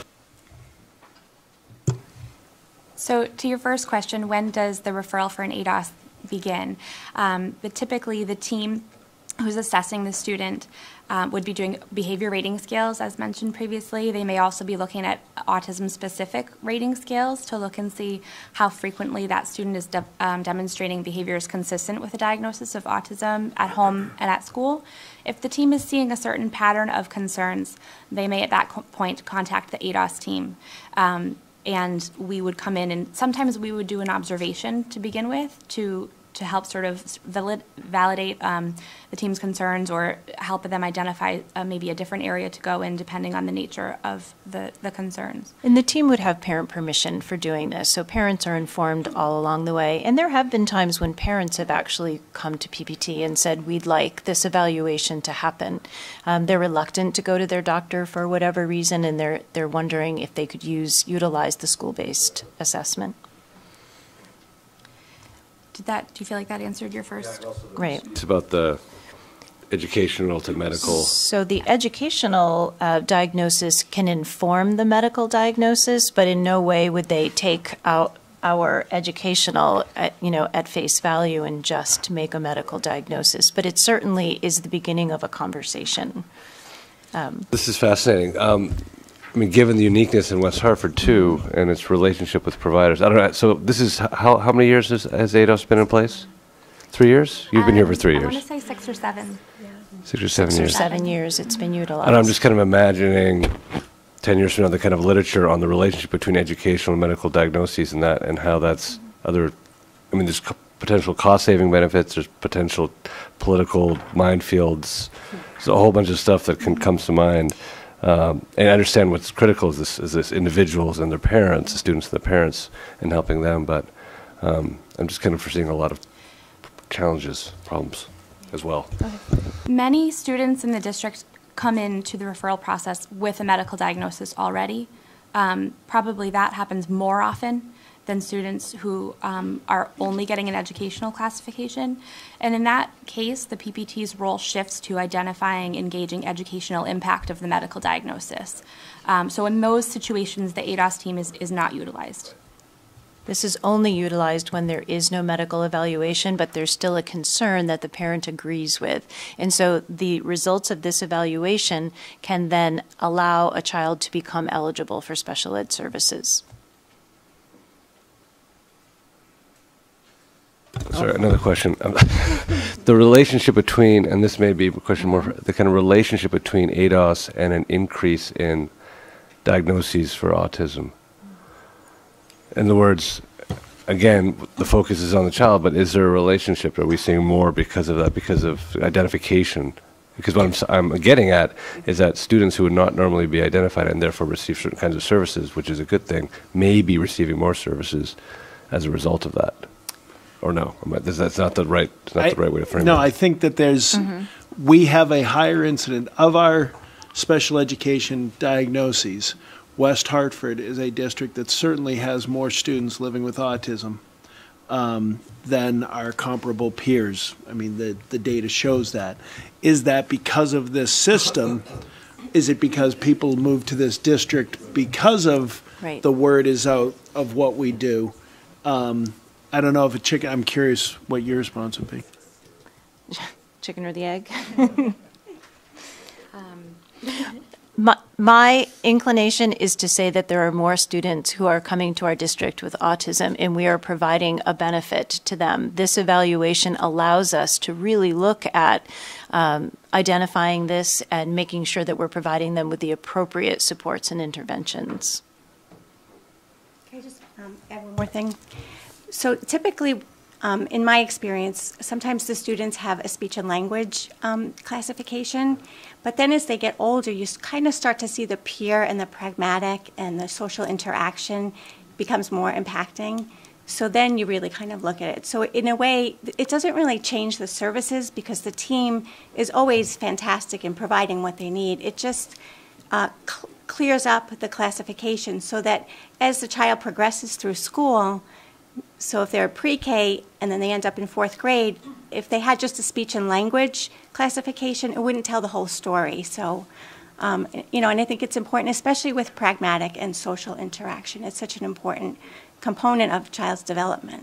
So to your first question, when does the referral for an ADOS begin? But typically the team who's assessing the student would be doing behavior rating scales, as mentioned previously. They may also be looking at autism-specific rating scales to look and see how frequently that student is demonstrating behaviors consistent with a diagnosis of autism at home and at school. If the team is seeing a certain pattern of concerns, they may at that point contact the ADOS team. And we would come in, and sometimes we would do an observation to begin with to help sort of validate the team's concerns or help them identify maybe a different area to go in depending on the nature of the concerns. And the team would have parent permission for doing this, so parents are informed all along the way. And there have been times when parents have actually come to PPT and said, we'd like this evaluation to happen. They're reluctant to go to their doctor for whatever reason, and they're wondering if they could utilize the school-based assessment. Do you feel like that answered your first? Great. It's about the educational to medical. So the educational diagnosis can inform the medical diagnosis, but in no way would they take out our educational at face value and just make a medical diagnosis. But it certainly is the beginning of a conversation. This is fascinating. I mean, given the uniqueness in West Hartford, too, and its relationship with providers. I don't know, so this is, how many years has ADOS been in place? 3 years? You've been here for 3 years. I want to say 6 or 7. 6 or 7 years. 6 or 7 years it's been utilized. And I'm just kind of imagining 10 years from now the kind of literature on the relationship between educational and medical diagnoses and that, and how that's other, I mean, there's potential cost-saving benefits, there's potential political minefields, there's a whole bunch of stuff that comes to mind. And I understand what's critical is this individuals and their parents, the students and the parents, and helping them. But I'm just kind of foreseeing a lot of challenges, problems as well. Many students in the district come into the referral process with a medical diagnosis already. Probably that happens more often than students who are only getting an educational classification. And in that case, the PPT's role shifts to identifying, engaging educational impact of the medical diagnosis. So in those situations, the ADOS team is not utilized. This is only utilized when there is no medical evaluation, but there's still a concern that the parent agrees with. And so the results of this evaluation can then allow a child to become eligible for special ed services. Sorry, another question. the relationship between, and this may be a question more, the kind of relationship between ADOS and an increase in diagnoses for autism. In other words, again, the focus is on the child, but is there a relationship? Are we seeing more because of that, because of identification? Because what I'm getting at is that students who would not normally be identified and therefore receive certain kinds of services, which is a good thing, may be receiving more services as a result of that. Or no, that's not the right way to frame it. No, I think that there's, we have a higher incident of our special education diagnoses. West Hartford is a district that certainly has more students living with autism than our comparable peers. I mean, the data shows that. Is that because of this system? Is it because people move to this district because of the word is out of what we do? I don't know if a chicken, I'm curious what your response would be. Chicken or the egg? My inclination is to say that there are more students who are coming to our district with autism, and we are providing a benefit to them. This evaluation allows us to really look at identifying this and making sure that we're providing them with the appropriate supports and interventions. Can I just add one more thing? So typically, in my experience, sometimes the students have a speech and language classification, but then as they get older, you kind of start to see the peer and the pragmatic and the social interaction becomes more impacting. So then you really kind of look at it. So in a way, it doesn't really change the services because the team is always fantastic in providing what they need. It just clears up the classification so that as the child progresses through school, so if they're pre-K and then they end up in 4th grade, if they had just a speech and language classification, it wouldn't tell the whole story. So, you know, and I think it's important, especially with pragmatic and social interaction. It's such an important component of a child's development.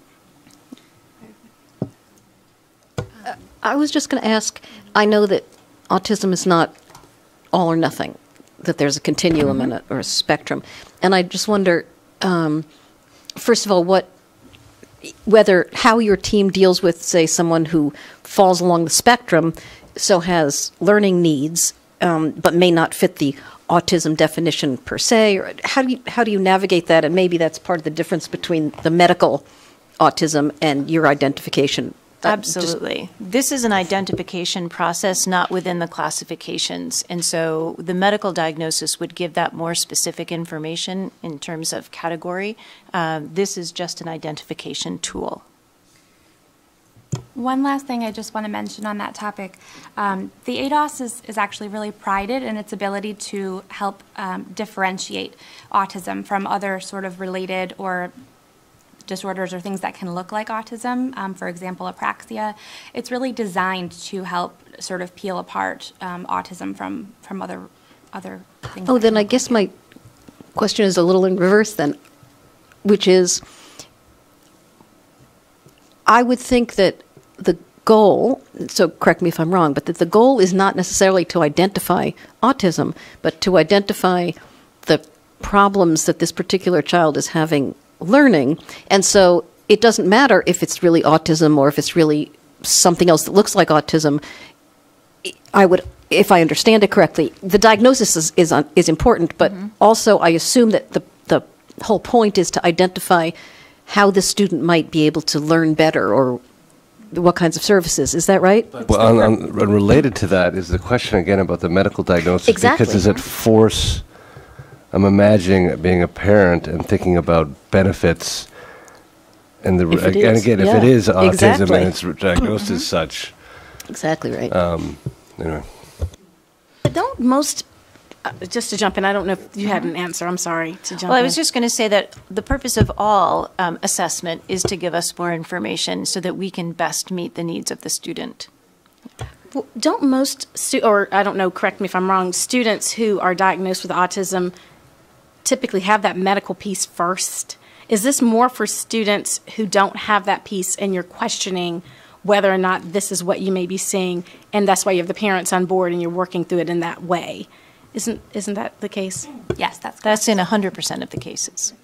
I was just going to ask, I know that autism is not all or nothing, that there's a continuum and or a spectrum. And I just wonder, first of all, how your team deals with, say, someone who falls along the spectrum, so has learning needs, but may not fit the autism definition per se, or how do you navigate that? And maybe that's part of the difference between the medical autism and your identification. Absolutely. This is an identification process, not within the classifications. And so the medical diagnosis would give that more specific information in terms of category. This is just an identification tool. One last thing I just want to mention on that topic. The ADOS is actually really prided in its ability to help differentiate autism from other sort of related or disorders or things that can look like autism, for example, apraxia. It's really designed to help sort of peel apart autism from other things. Oh, then I guess my question is a little in reverse then, which is, I would think that the goal, so correct me if I'm wrong, but that the goal is not necessarily to identify autism, but to identify the problems that this particular child is having learning. And so it doesn't matter if it's really autism or if it's really something else that looks like autism. I would, if I understand it correctly, the diagnosis is important, but also I assume that the whole point is to identify how the student might be able to learn better or what kinds of services. Is that right? Well, related to that is the question again about the medical diagnosis. Exactly. Because does it force, I'm imagining being a parent and thinking about benefits and if it is autism and it's diagnosed as such. Exactly right. Anyway. Don't most, just to jump in, I don't know if you had an answer. I'm sorry to jump in. Well, I was just going to say that the purpose of all assessment is to give us more information so that we can best meet the needs of the student. Well, don't most, or I don't know, correct me if I'm wrong, students who are diagnosed with autism typically have that medical piece first? Is this more for students who don't have that piece and you're questioning whether or not this is what you may be seeing, and that's why you have the parents on board and you're working through it in that way? Isn't that the case? Yes, that's correct. That's in 100% of the cases.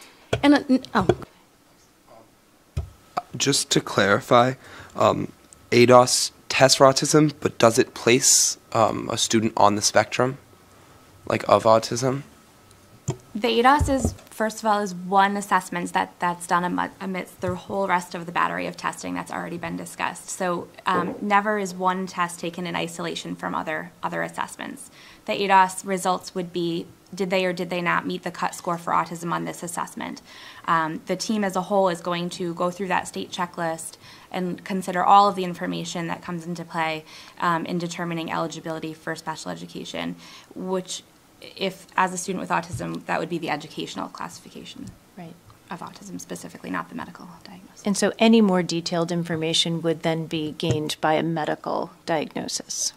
And just to clarify, ADOS test for autism, but does it place a student on the spectrum, like of autism? The ADOS is, first of all, is one assessment that's done amidst the whole rest of the battery of testing that's already been discussed. So never is one test taken in isolation from other assessments. The ADOS results would be, did they or did they not meet the cut score for autism on this assessment? The team as a whole is going to go through that state checklist and consider all of the information that comes into play in determining eligibility for special education, which, if as a student with autism, that would be the educational classification of autism specifically, not the medical diagnosis. And so any more detailed information would then be gained by a medical diagnosis.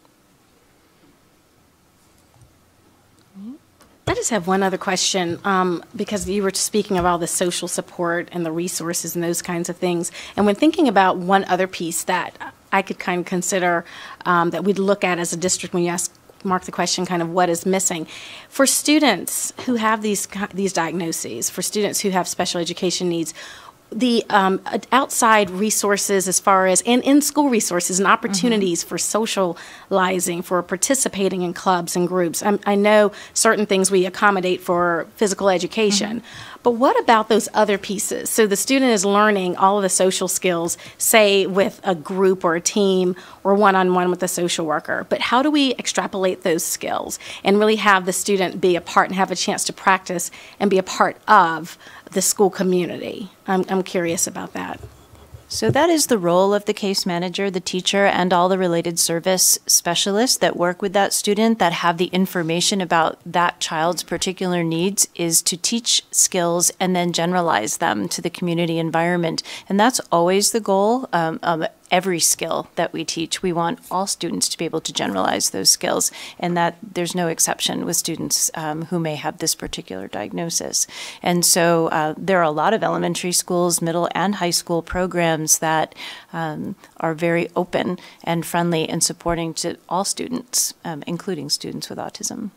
I just have one other question, because you were speaking of all the social support and the resources and those kinds of things. And when thinking about one other piece that I could kind of consider that we'd look at as a district when you ask Mark the question, kind of what is missing. For students who have these diagnoses, for students who have special education needs, the outside resources as far as in-school resources and opportunities for socializing, for participating in clubs and groups. I know certain things we accommodate for physical education, but what about those other pieces? So the student is learning all of the social skills, say with a group or a team or one-on-one with a social worker, but how do we extrapolate those skills and really have the student be a part and have a chance to practice and be a part of the school community? I'm curious about that. So that is the role of the case manager, the teacher, and all the related service specialists that work with that student, that have the information about that child's particular needs, is to teach skills and then generalize them to the community environment. And that's always the goal of every skill that we teach. We want all students to be able to generalize those skills, and that there's no exception with students who may have this particular diagnosis. And so there are a lot of elementary schools, middle and high school programs that are very open and friendly and supporting to all students, including students with autism.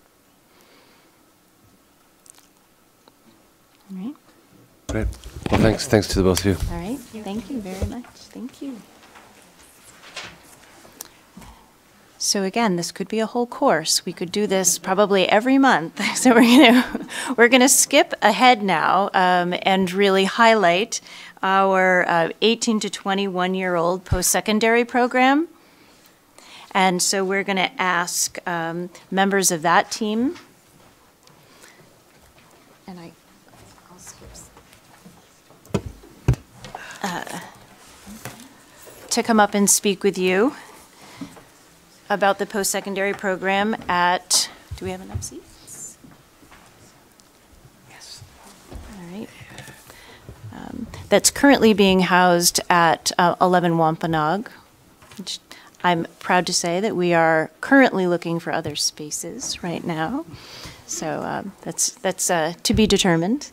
All right. Great. Well, thanks to the both of you. All right. Thank you very much. Thank you. So again, this could be a whole course. We could do this probably every month. So we're gonna skip ahead now and really highlight our 18 to 21-year-old post-secondary program. And so we're gonna ask members of that team, and I'll skip, to come up and speak with you about the post-secondary program at, do we have enough seats? Yes. All right. That's currently being housed at 11 Wampanoag, which I'm proud to say that we are currently looking for other spaces right now. So that's to be determined.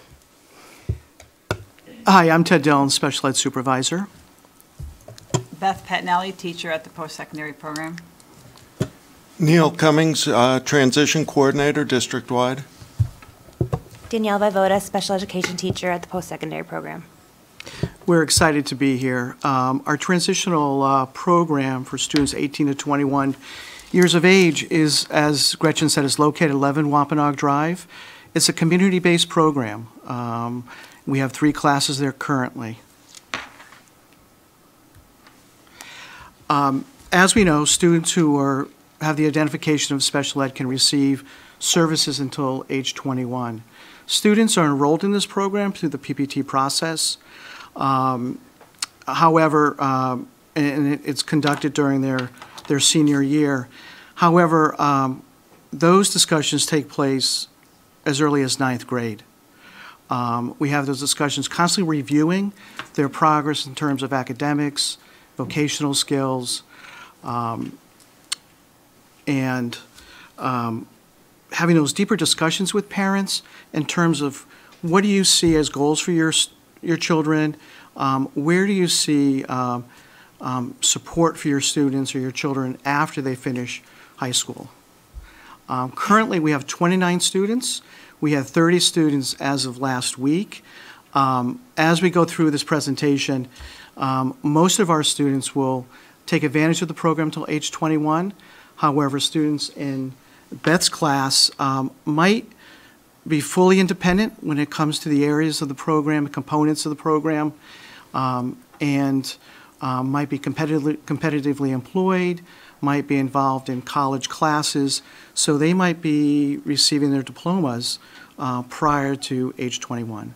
Hi, I'm Ted Dillon, Special Ed Supervisor. Beth Pettinelli, teacher at the post-secondary program. Neil Cummings, Transition Coordinator, district-wide. Danielle Vivoda, Special Education teacher at the post-secondary program. We're excited to be here. Our transitional program for students 18 to 21 years of age is, as Gretchen said, is located at 11 Wampanoag Drive. It's a community-based program. We have 3 classes there currently. As we know, students who have the identification of special ed can receive services until age 21. Students are enrolled in this program through the PPT process. However, and it's conducted during their senior year. However, those discussions take place as early as 9th grade. We have those discussions constantly reviewing their progress in terms of academics, vocational skills, and having those deeper discussions with parents in terms of what do you see as goals for your children, where do you see support for your students or your children after they finish high school. Currently, we have 29 students. We have 30 students as of last week. As we go through this presentation, Most of our students will take advantage of the program until age 21. However, students in Beth's class might be fully independent when it comes to the areas of the program, components of the program, and might be competitively employed, might be involved in college classes, so they might be receiving their diplomas prior to age 21.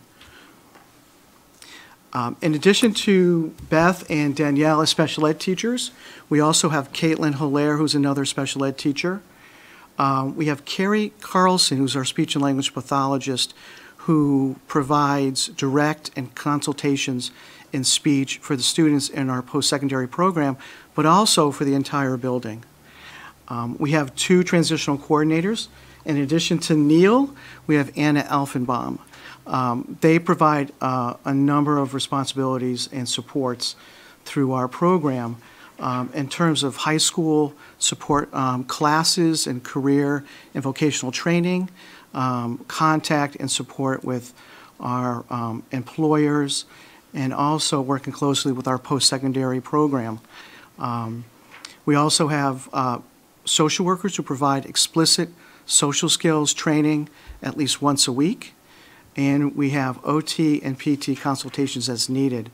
In addition to Beth and Danielle as special ed teachers, we also have Caitlin Hilaire, who's another special ed teacher. We have Carrie Carlson, who's our speech and language pathologist, who provides direct and consultations in speech for the students in our post-secondary program, but also for the entire building. We have 2 transitional coordinators. In addition to Neil, we have Anna Elfenbaum. They provide a number of responsibilities and supports through our program in terms of high school support classes and career and vocational training, contact and support with our employers, and also working closely with our post-secondary program. We also have social workers who provide explicit social skills training at least once a week, and we have OT and PT consultations as needed.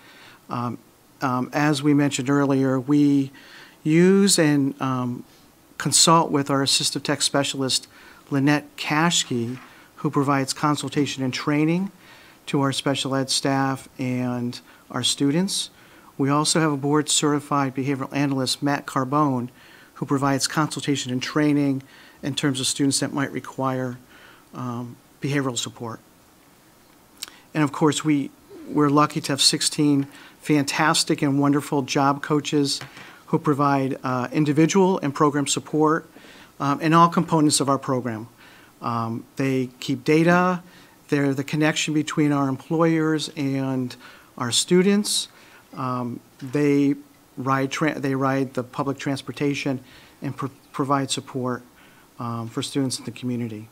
As we mentioned earlier, we use and consult with our assistive tech specialist, Lynette Kashke, who provides consultation and training to our special ed staff and our students. We also have a board-certified behavioral analyst, Matt Carbone, who provides consultation and training in terms of students that might require behavioral support. And of course, we're lucky to have 16 fantastic and wonderful job coaches who provide individual and program support in all components of our program. They keep data. They're the connection between our employers and our students. They ride the public transportation and provide support for students in the community.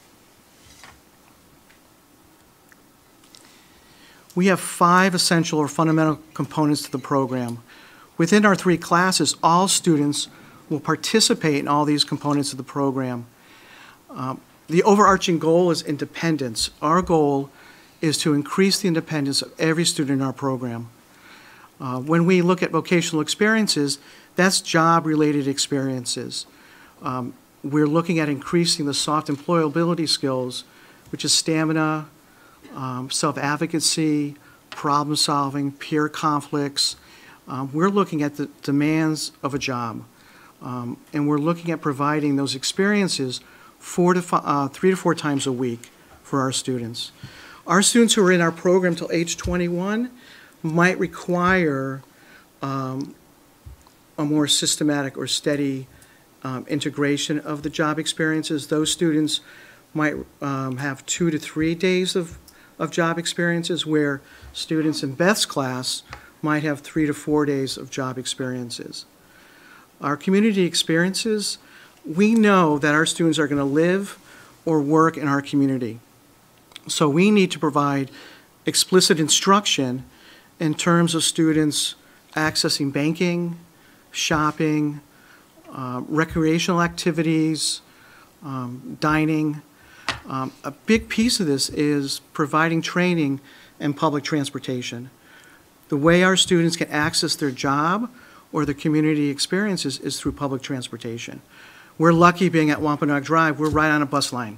We have 5 essential or fundamental components to the program. Within our 3 classes, all students will participate in all these components of the program. The overarching goal is independence. Our goal is to increase the independence of every student in our program. When we look at vocational experiences, that's job-related experiences. We're looking at increasing the soft employability skills, which is stamina, self-advocacy, problem-solving, peer conflicts. We're looking at the demands of a job, and we're looking at providing those experiences 3 to 4 times a week for our students. Our students who are in our program till age 21 might require a more systematic or steady integration of the job experiences. Those students might have 2 to 3 days of job experiences, where students in Beth's class might have 3 to 4 days of job experiences. Our community experiences, we know that our students are going to live or work in our community. So we need to provide explicit instruction in terms of students accessing banking, shopping, recreational activities, dining. A big piece of this is providing training in public transportation. The way our students can access their job or their community experiences is through public transportation. We're lucky being at Wampanoag Drive, we're right on a bus line.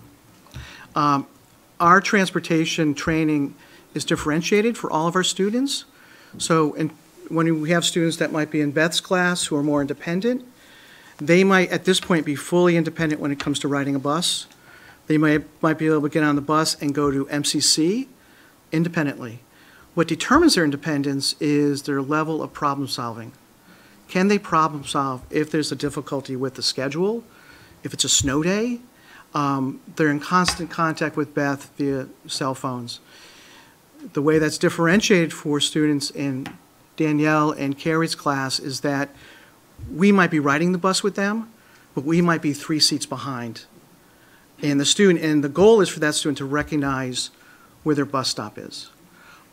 Our transportation training is differentiated for all of our students. So when we have students that might be in Beth's class who are more independent, they might at this point be fully independent when it comes to riding a bus. They might be able to get on the bus and go to MCC independently. What determines their independence is their level of problem solving. Can they problem solve if there's a difficulty with the schedule, if it's a snow day? They're in constant contact with Beth via cell phones. The way that's differentiated for students in Danielle and Carrie's class is that we might be riding the bus with them, but we might be 3 seats behind. And the goal is for that student to recognize where their bus stop is.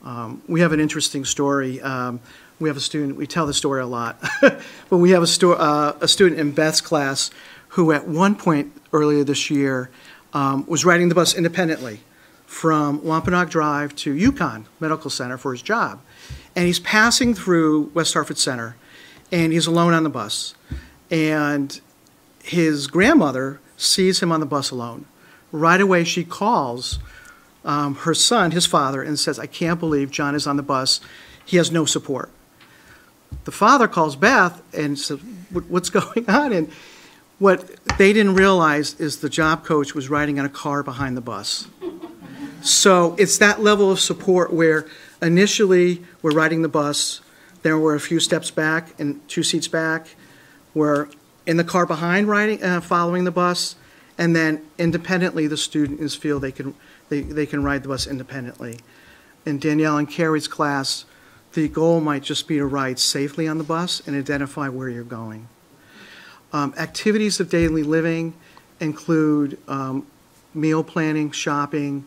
We have an interesting story. We have a student, we tell the story a lot, but we have a student in Beth's class who at one point earlier this year was riding the bus independently from Wampanoag Drive to UConn Medical Center for his job. And he's passing through West Hartford Center, and he's alone on the bus. And his grandmother sees him on the bus alone. Right away, she calls her son, his father, and says, "I can't believe John is on the bus. He has no support." The father calls Beth and says, "What's going on?" And what they didn't realize is the job coach was riding in a car behind the bus. So it's that level of support where initially we're riding the bus, then we're a few steps back and 2 seats back, we're in the car behind riding, following the bus, and then independently the students feel they can ride the bus independently. In Danielle and Carrie's class, the goal might just be to ride safely on the bus and identify where you're going. Activities of daily living include meal planning, shopping,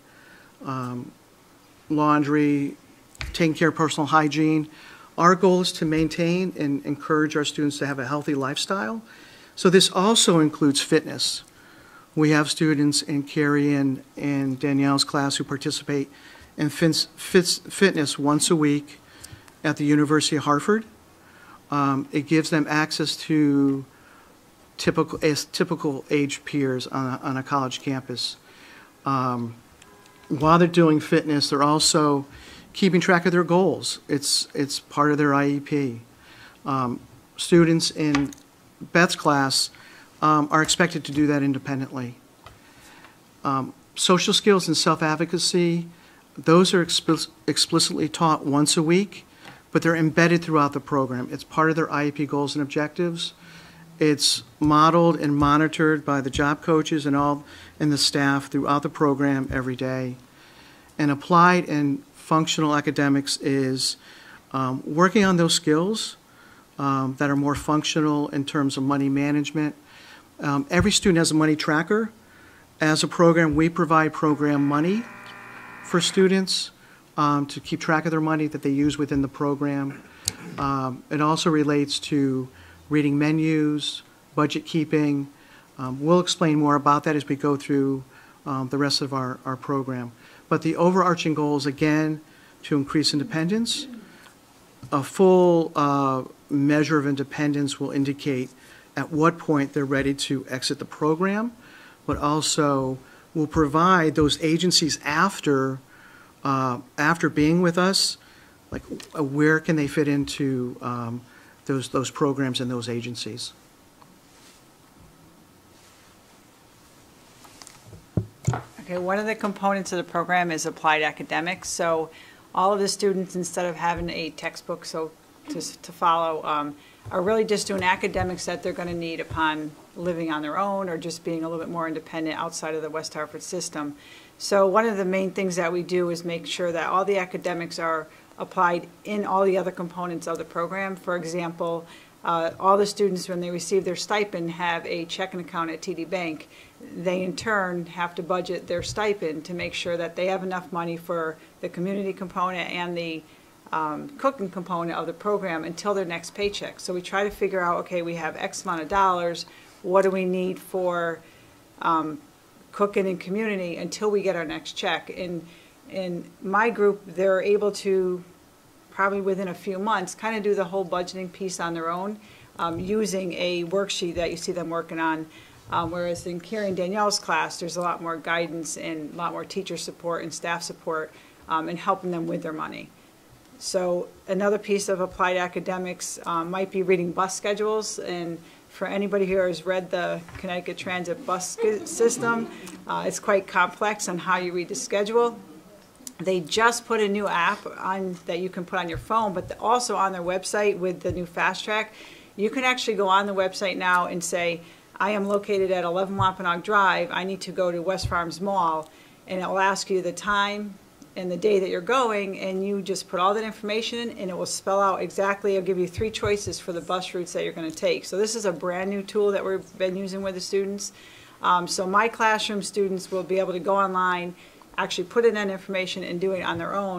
laundry, taking care of personal hygiene. Our goal is to maintain and encourage our students to have a healthy lifestyle. So this also includes fitness. We have students in Carrie and Danielle's class who participate in fitness once a week at the University of Hartford. It gives them access to typical age peers on a college campus. While they're doing fitness, they're also keeping track of their goals. It's part of their IEP. Students in Beth's class are expected to do that independently. Social skills and self-advocacy, those are explicitly taught once a week, but they're embedded throughout the program. It's part of their IEP goals and objectives. It's modeled and monitored by the job coaches and the staff throughout the program every day. And applied and functional academics is working on those skills that are more functional in terms of money management. Every student has a money tracker. As a program, we provide program money for students to keep track of their money that they use within the program. It also relates to reading menus, budget keeping. We'll explain more about that as we go through the rest of our program. But the overarching goal is, again, to increase independence. A full measure of independence will indicate at what point they're ready to exit the program, but also will provide those agencies after being with us, like where can they fit into those programs and those agencies. Okay, one of the components of the program is applied academics. So all of the students, instead of having a textbook to follow, are really just doing academics that they're going to need upon living on their own or just being a little bit more independent outside of the West Hartford system. So one of the main things that we do is make sure that all the academics are applied in all the other components of the program. For example, all the students, when they receive their stipend, have a checking account at TD Bank. They, in turn, have to budget their stipend to make sure that they have enough money for the community component and the cooking component of the program until their next paycheck. So we try to figure out, okay, we have X amount of dollars, what do we need for cooking and community until we get our next check? In my group, they're able to, probably within a few months, kind of do the whole budgeting piece on their own using a worksheet that you see them working on. Whereas in Carrie and Danielle's class, there's a lot more guidance and a lot more teacher support and staff support in helping them with their money. So another piece of applied academics might be reading bus schedules. And for anybody who has read the Connecticut Transit bus system, it's quite complex on how you read the schedule. They just put a new app on that you can put on your phone, but also on their website with the new Fast Track. You can actually go on the website now and say, I am located at 11 Wampanoag Drive. I need to go to West Farms Mall, and it will ask you the time and the day that you're going, and you just put all that information in, and it will spell out exactly, it'll give you 3 choices for the bus routes that you're going to take. So this is a brand new tool that we've been using with the students. So my classroom students will be able to go online, actually put in that information and do it on their own.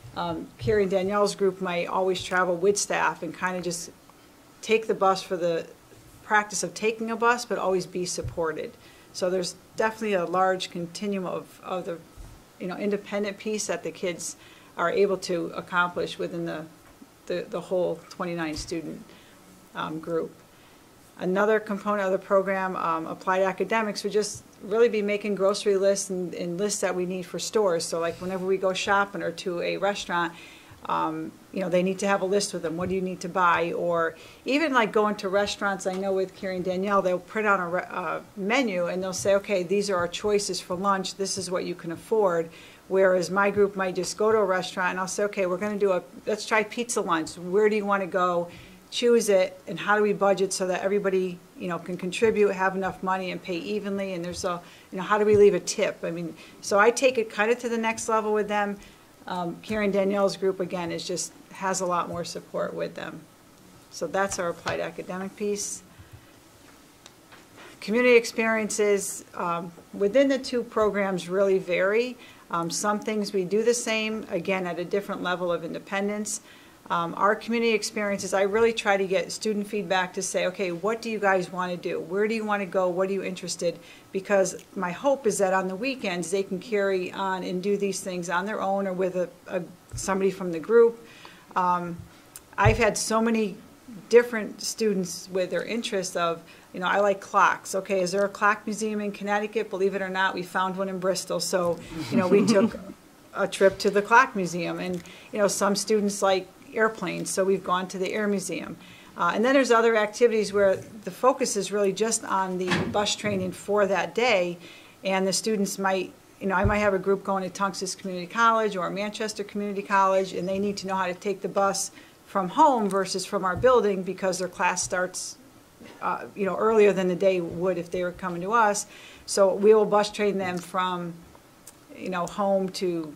Carrie and Danielle's group might always travel with staff and kind of just take the bus for the practice of taking a bus, but always be supported. So there's definitely a large continuum of the, independent piece that the kids are able to accomplish within the whole 29 student group. Another component of the program, Applied Academics, would just really be making grocery lists and lists that we need for stores. So like whenever we go shopping or to a restaurant, they need to have a list with them. What do you need to buy? Or even like going to restaurants, I know with Carrie and Danielle, they'll print out a menu and they'll say, okay, these are our choices for lunch. This is what you can afford. Whereas my group might just go to a restaurant and I'll say, okay, we're going to do let's try pizza lunch. Where do you want to go? Choose it, and how do we budget so that everybody, can contribute, have enough money, and pay evenly? And there's how do we leave a tip? I mean, so I take it kind of to the next level with them. Karen Danielle's group, again, has a lot more support with them. So that's our applied academic piece. Community experiences within the two programs really vary. Some things we do the same, again, at a different level of independence. Our community experiences, I really try to get student feedback to say, okay, what do you guys want to do? Where do you want to go? What are you interested? Because my hope is that on the weekends they can carry on and do these things on their own or with somebody from the group. I've had so many different students with their interests of, I like clocks. Okay, is there a clock museum in Connecticut? Believe it or not, we found one in Bristol. So, we took a trip to the clock museum. And, some students like airplanes, so we've gone to the Air Museum. And then there's other activities where the focus is really just on the bus training for that day, and the students might, I might have a group going to Tungus Community College or Manchester Community College, and they need to know how to take the bus from home versus from our building because their class starts, earlier than the day would if they were coming to us. So we will bus train them from, home to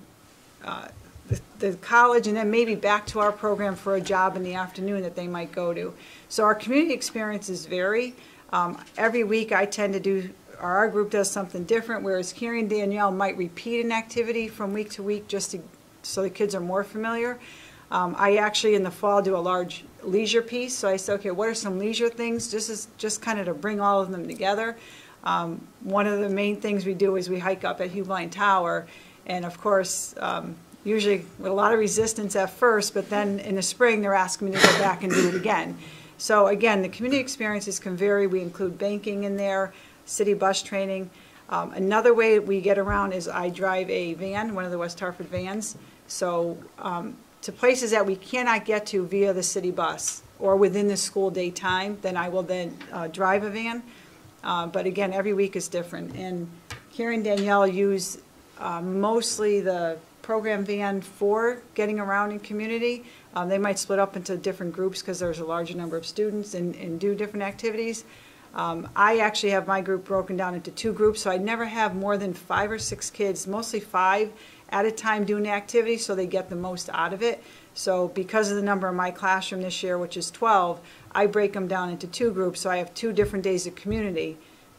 the college, and then maybe back to our program for a job in the afternoon that they might go to. So our community experiences vary. Every week I tend to do, or our group does something different, whereas Carrie and Danielle might repeat an activity from week to week so the kids are more familiar. I actually in the fall do a large leisure piece, so I say, okay, what are some leisure things? Just kind of to bring all of them together. One of the main things we do is we hike up at Hugh Blaine Tower, and of course, usually with a lot of resistance at first, but then in the spring they're asking me to go back and do it again. So again, the community experiences can vary. We include banking in there, city bus training. Another way we get around is I drive a van, one of the West Hartford vans, so to places that we cannot get to via the city bus or within the school day time, then I will then drive a van. But again, every week is different. And Karen and Danielle use mostly the program van for getting around in community. They might split up into different groups because there's a larger number of students and do different activities. I actually have my group broken down into two groups, so I never have more than 5 or 6 kids, mostly 5 at a time doing the activity so they get the most out of it. So because of the number in my classroom this year, which is 12, I break them down into 2 groups, so I have 2 different days of community.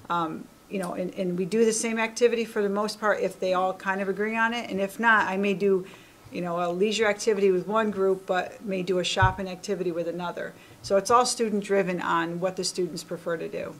And we do the same activity for the most part if they all kind of agree on it. And if not, I may do, a leisure activity with one group, but may do a shopping activity with another. So it's all student driven on what the students prefer to do.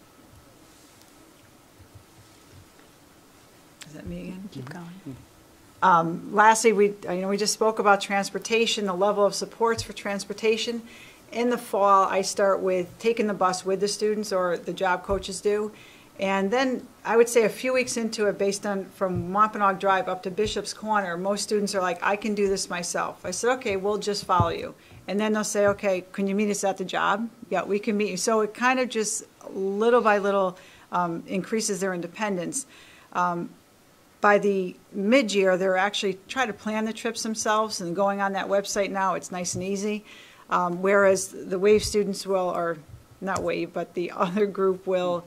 Is that me again? Keep going. Lastly, we just spoke about transportation, the level of supports for transportation. In the fall, I start with taking the bus with the students, or the job coaches do. And then I would say a few weeks into it, based on from Wampanoag Drive up to Bishop's Corner, most students are like, I can do this myself. I said, okay, we'll just follow you. And then they'll say, okay, can you meet us at the job? Yeah, we can meet you. So it kind of just little by little increases their independence. By the mid-year, they're actually trying to plan the trips themselves, and going on that website now, it's nice and easy. Whereas the WAVE students will, or not WAVE, but the other group will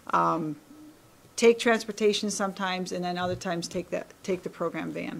take transportation sometimes, and then other times take the program van.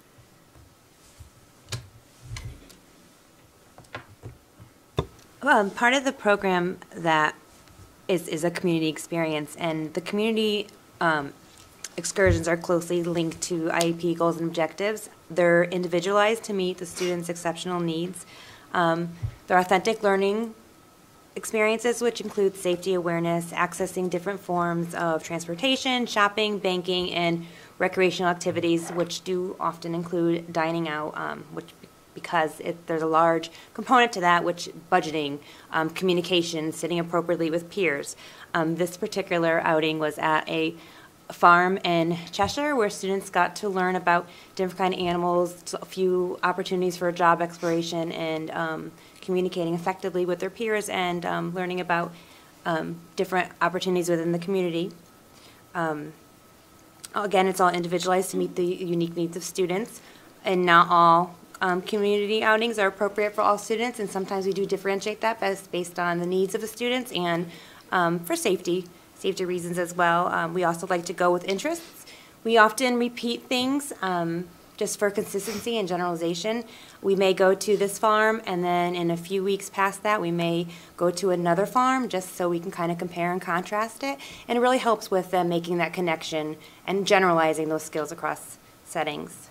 Part of the program that is a community experience, and the community excursions are closely linked to IEP goals and objectives. They're individualized to meet the students' exceptional needs. They're authentic learning experiences, which include safety awareness, accessing different forms of transportation, shopping, banking, and recreational activities, which do often include dining out, because there's a large component to that, which budgeting, communication, sitting appropriately with peers. This particular outing was at a farm in Cheshire where students got to learn about different kind of animals, a few opportunities for job exploration, and communicating effectively with their peers, and learning about different opportunities within the community. Again, it's all individualized to meet the unique needs of students, and not all community outings are appropriate for all students, and sometimes we do differentiate that based on the needs of the students and for safety reasons as well. We also like to go with interests. We often repeat things just for consistency and generalization. We may go to this farm, and then in a few weeks past that, we may go to another farm, just so we can kind of compare and contrast it. And it really helps with making that connection and generalizing those skills across settings.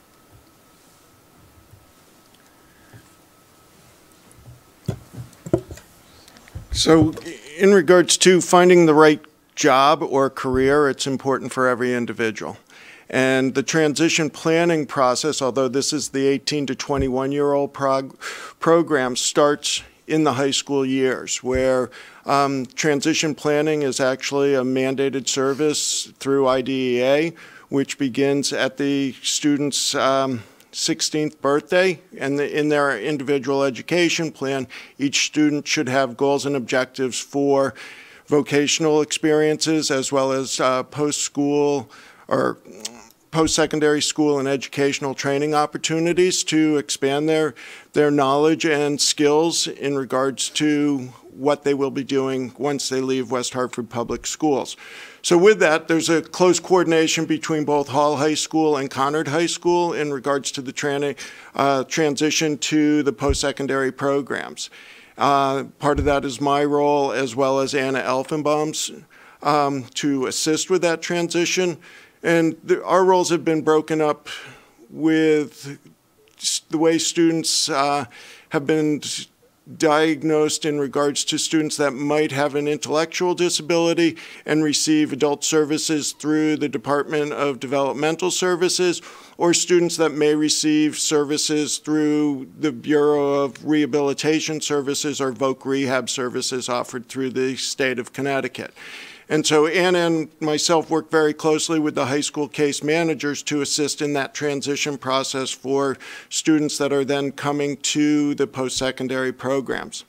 So in regards to finding the right job or career, it's important for every individual. And the transition planning process, although this is the 18 to 21-year-old program, starts in the high school years, where transition planning is actually a mandated service through IDEA, which begins at the student's 16th birthday. And in their individual education plan, each student should have goals and objectives for vocational experiences, as well as post-school or post-secondary school and educational training opportunities to expand their knowledge and skills in regards to what they will be doing once they leave West Hartford Public Schools. So with that, there's a close coordination between both Hall High School and Conard High School in regards to the transition to the post-secondary programs. Part of that is my role, as well as Anna Elfenbaum's, to assist with that transition. And our roles have been broken up with the way students have been diagnosed in regards to students that might have an intellectual disability and receive adult services through the Department of Developmental Services, or students that may receive services through the Bureau of Rehabilitation Services or VOC Rehab services offered through the state of Connecticut. And so Anna and myself work very closely with the high school case managers to assist in that transition process for students that are then coming to the post-secondary programs.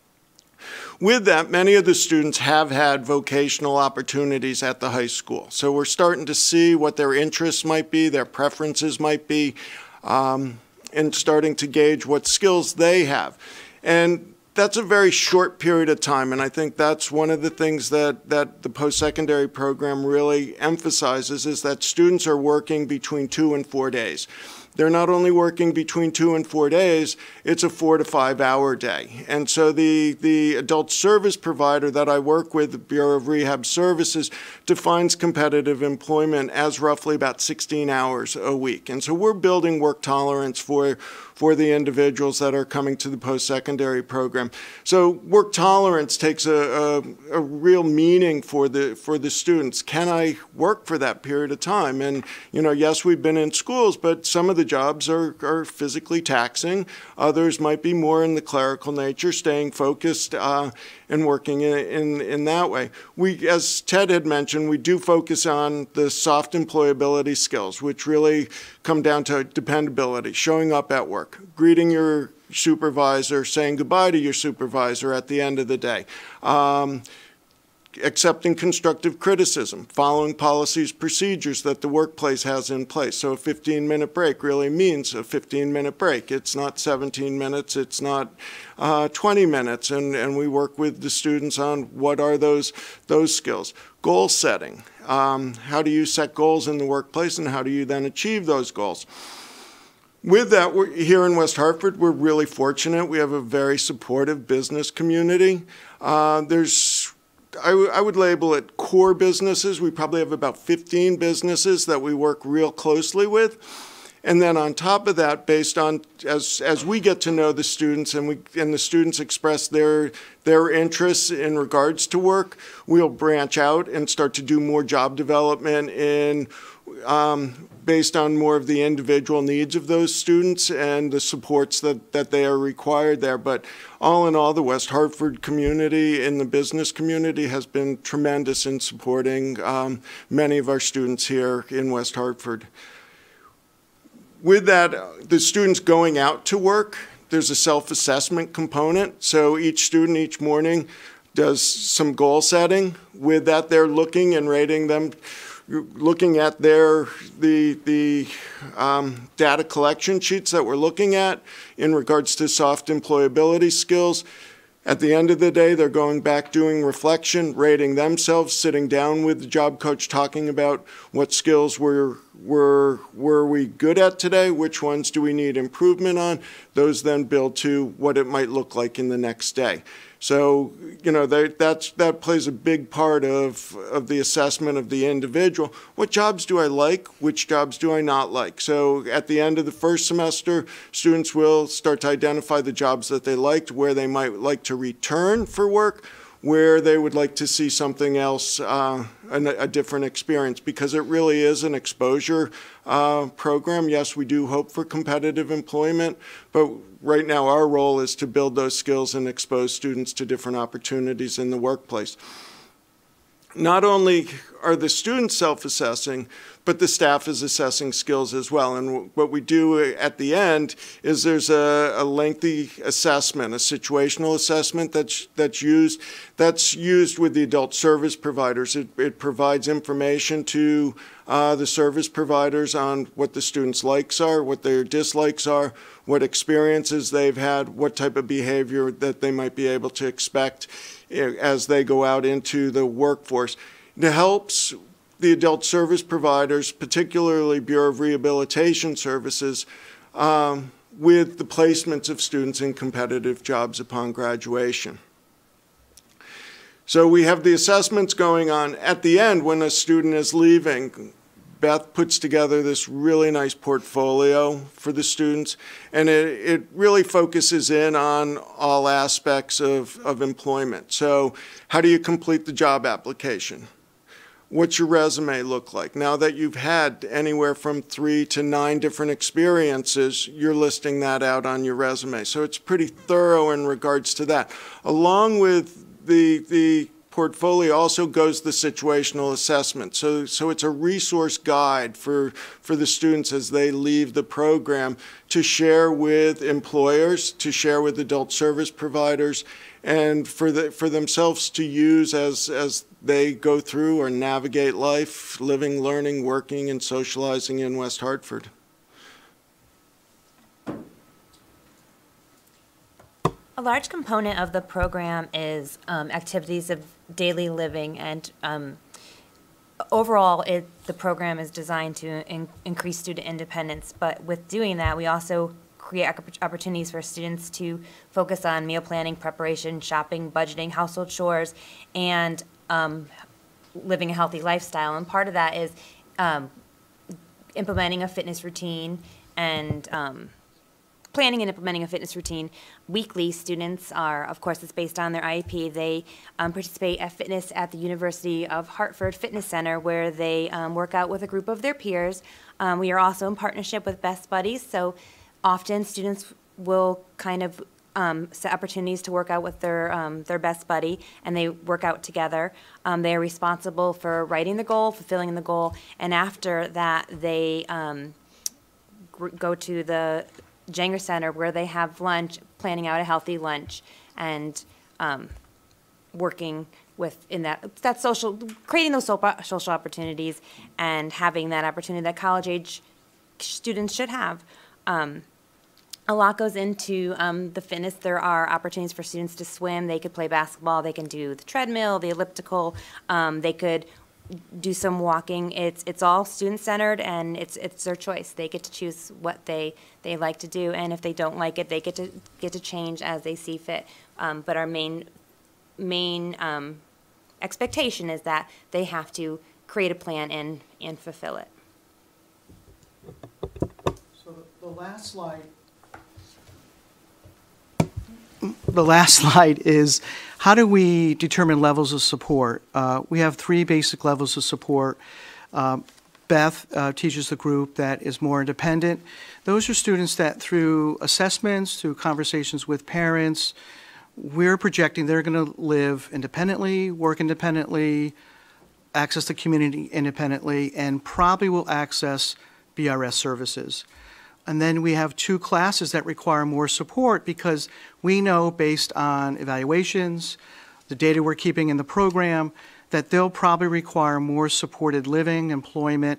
With that, many of the students have had vocational opportunities at the high school. So we're starting to see what their interests might be, their preferences might be, and starting to gauge what skills they have. And that's a very short period of time, and I think that's one of the things that the post-secondary program really emphasizes, is that students are working between 2 and 4 days. They're not only working between 2 and 4 days, it's a 4 to 5 hour day. And so the adult service provider that I work with, the Bureau of Rehab Services, defines competitive employment as roughly about 16 hours a week. And so we're building work tolerance for the individuals that are coming to the post-secondary program. So work tolerance takes a real meaning for the students. Can I work for that period of time? And, you know, yes, we've been in schools, but some of the jobs are physically taxing. Others might be more in the clerical nature, staying focused and working in that way. We, as Ted had mentioned, we do focus on the soft employability skills, which really come down to dependability, showing up at work, greeting your supervisor, saying goodbye to your supervisor at the end of the day, accepting constructive criticism, following policies, procedures that the workplace has in place. So a 15-minute break really means a 15-minute break. It's not 17 minutes, it's not 20 minutes, and we work with the students on what are those skills. Goal setting. How do you set goals in the workplace, and how do you then achieve those goals? With that, here in West Hartford, we're really fortunate. We have a very supportive business community. I would label it core businesses. We probably have about 15 businesses that we work real closely with. And then on top of that, based on, as we get to know the students and the students express their interests in regards to work, we'll branch out and start to do more job development based on more of the individual needs of those students and the supports that they are required there. But all in all, the West Hartford community and the business community has been tremendous in supporting many of our students here in West Hartford. With that, the students going out to work, there's a self-assessment component. So each student each morning does some goal setting. With that, they're looking and rating them, looking at the data collection sheets that we're looking at in regards to soft employability skills. At the end of the day, they're going back, doing reflection, rating themselves, sitting down with the job coach, talking about what skills were we good at today, which ones do we need improvement on. Those then build to what it might look like in the next day. So, you know, that plays a big part of the assessment of the individual. What jobs do I like? Which jobs do I not like? So at the end of the first semester, students will start to identify the jobs that they liked, where they might like to return for work, where they would like to see something else, a different experience, because it really is an exposure program. Yes, we do hope for competitive employment, but right now our role is to build those skills and expose students to different opportunities in the workplace. Not only are the students self-assessing, but the staff is assessing skills as well. And what we do at the end is there's a lengthy assessment, a situational assessment that's used with the adult service providers. It provides information to the service providers on what the students' likes are, what their dislikes are, what experiences they've had, what type of behavior that they might be able to expect as they go out into the workforce. It helps the adult service providers, particularly Bureau of Rehabilitation Services, with the placements of students in competitive jobs upon graduation. So we have the assessments going on. At the end, when a student is leaving, Beth puts together this really nice portfolio for the students, and it really focuses in on all aspects of employment. So how do you complete the job application? What's your resume look like? Now that you've had anywhere from 3 to 9 different experiences, you're listing that out on your resume. So it's pretty thorough in regards to that. Along with the portfolio also goes the situational assessment. So it's a resource guide for the students as they leave the program to share with employers, to share with adult service providers, and for themselves to use as they go through or navigate life, living, learning, working, and socializing in West Hartford. A large component of the program is activities of daily living, and overall the program is designed to increase student independence. But with doing that, we also create opportunities for students to focus on meal planning, preparation, shopping, budgeting, household chores, and living a healthy lifestyle. And part of that is implementing a fitness routine and planning and implementing a fitness routine. Weekly, students are, of course, it's based on their IEP. They participate at fitness at the University of Hartford Fitness Center, where they work out with a group of their peers. We are also in partnership with Best Buddies, so often students will kind of set opportunities to work out with their best buddy, and they work out together. They are responsible for writing the goal, fulfilling the goal, and after that they go to the Jenger Center, where they have lunch, planning out a healthy lunch, and working in that social, creating those social opportunities, and having that opportunity that college age students should have. A lot goes into the fitness. There are opportunities for students to swim. They could play basketball. They can do the treadmill, the elliptical. They could do some walking. It's all student-centered, and it's their choice. They get to choose what they like to do, and if they don't like it, they get to change as they see fit. But our main expectation is that they have to create a plan and fulfill it. The last slide. The last slide is how do we determine levels of support? We have 3 basic levels of support. Beth teaches the group that is more independent. Those are students that through assessments, through conversations with parents, we're projecting they're going to live independently, work independently, access the community independently, and probably will access BRS services. And then we have 2 classes that require more support because we know based on evaluations, the data we're keeping in the program, that they'll probably require more supported living, employment,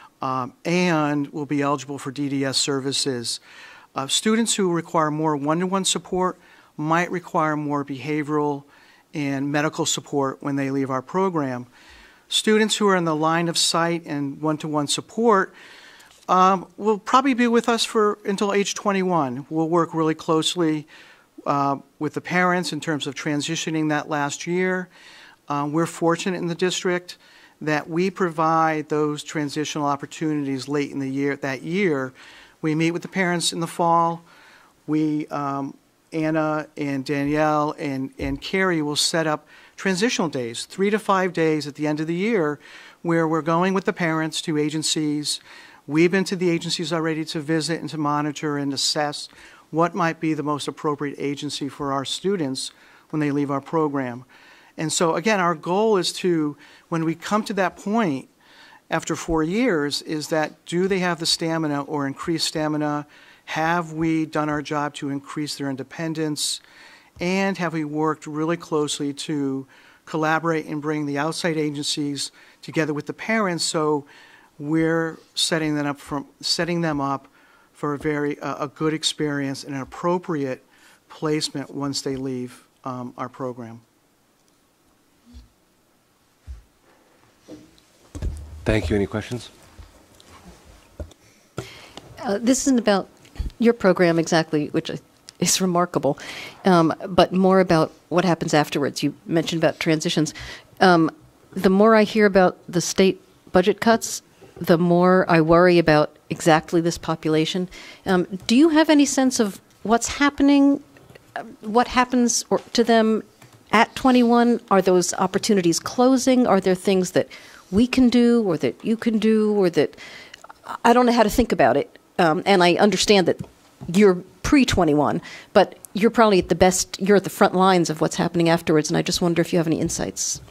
and will be eligible for DDS services. Students who require more one-to-one support might require more behavioral and medical support when they leave our program. Students who are in the line of sight and one-to-one support will probably be with us until age 21. We'll work really closely with the parents in terms of transitioning that last year. We're fortunate in the district that we provide those transitional opportunities late in the year. That year, we meet with the parents in the fall. We, Anna and Danielle and Carrie will set up transitional days, 3 to 5 days at the end of the year, where we're going with the parents to agencies. We've been to the agencies already to visit and to monitor and assess what might be the most appropriate agency for our students when they leave our program. And so, again, our goal is to, when we come to that point after 4 years, is that do they have the stamina or increased stamina? Have we done our job to increase their independence? And have we worked really closely to collaborate and bring the outside agencies together with the parents so we're setting them up for a good experience and an appropriate placement once they leave our program. Thank you. Any questions? This isn't about your program exactly, which is remarkable, but more about what happens afterwards. You mentioned about transitions. The more I hear about the state budget cuts, the more I worry about exactly this population. Do you have any sense of what's happening, what happens to them at 21? Are those opportunities closing? Are there things that we can do or that you can do or that I don't know how to think about it? And I understand that you're pre-21, but you're probably you're at the front lines of what's happening afterwards, and I just wonder if you have any insights.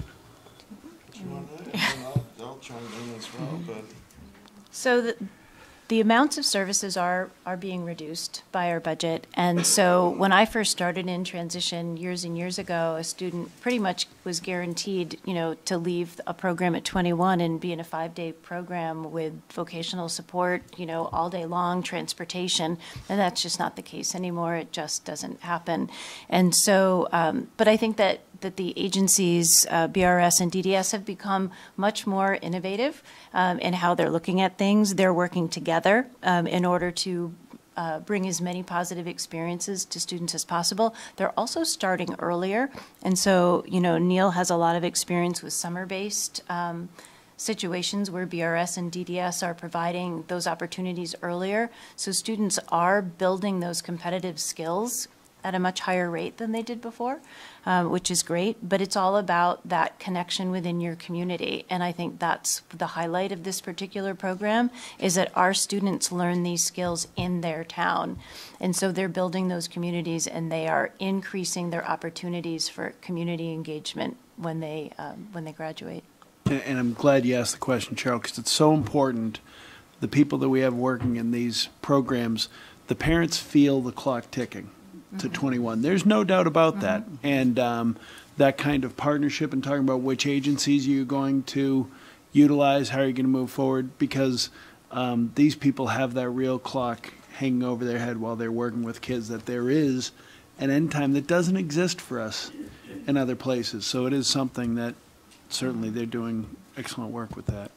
I'll chime in as well, but. So the amounts of services are being reduced by our budget. And so when I first started in transition years and years ago, a student pretty much was guaranteed, to leave a program at 21 and be in a 5-day program with vocational support, all day long, transportation. And that's just not the case anymore. It just doesn't happen. And so, but I think that the agencies, BRS and DDS, have become much more innovative in how they're looking at things. They're working together in order to bring as many positive experiences to students as possible. They're also starting earlier. And so, Neil has a lot of experience with summer-based situations where BRS and DDS are providing those opportunities earlier. So students are building those competitive skills at a much higher rate than they did before, which is great. But it's all about that connection within your community. And I think that's the highlight of this particular program, is that our students learn these skills in their town. And so they're building those communities, and they are increasing their opportunities for community engagement when they graduate. And I'm glad you asked the question, Cheryl, because it's so important. The people that we have working in these programs, the parents feel the clock ticking to 21. There's no doubt about that. And that kind of partnership and talking about which agencies you're going to utilize, how are you going to move forward, because these people have that real clock hanging over their head while they're working with kids, that there is an end time that doesn't exist for us in other places. So it is something that certainly they're doing excellent work with that.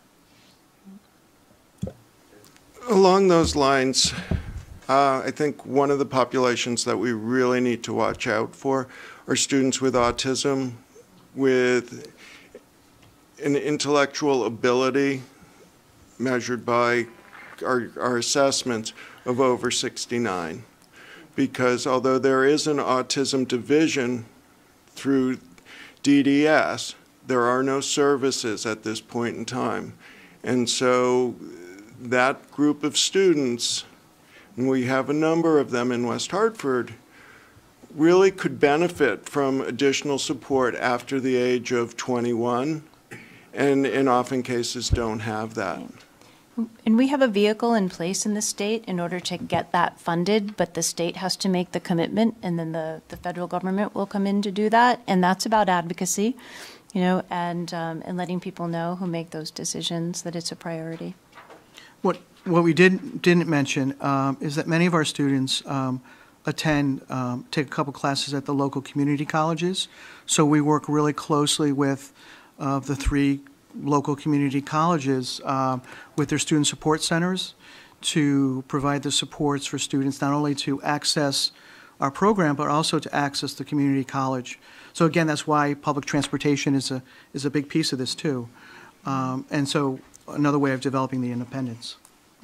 Along those lines, I think one of the populations that we really need to watch out for are students with autism, with an intellectual ability measured by our assessments of over 69. Because although there is an autism division through DDS, there are no services at this point in time. And so that group of students, and we have a number of them in West Hartford, really could benefit from additional support after the age of 21, and in often cases don't have that. And we have a vehicle in place in the state in order to get that funded, but the state has to make the commitment, and then the federal government will come in to do that. And that's about advocacy, you know, and letting people know who make those decisions that it's a priority. What we didn't mention is that many of our students take a couple classes at the local community colleges. So we work really closely with the 3 local community colleges with their student support centers to provide the supports for students not only to access our program but also to access the community college. So again, that's why public transportation is a big piece of this too. And so another way of developing the independence.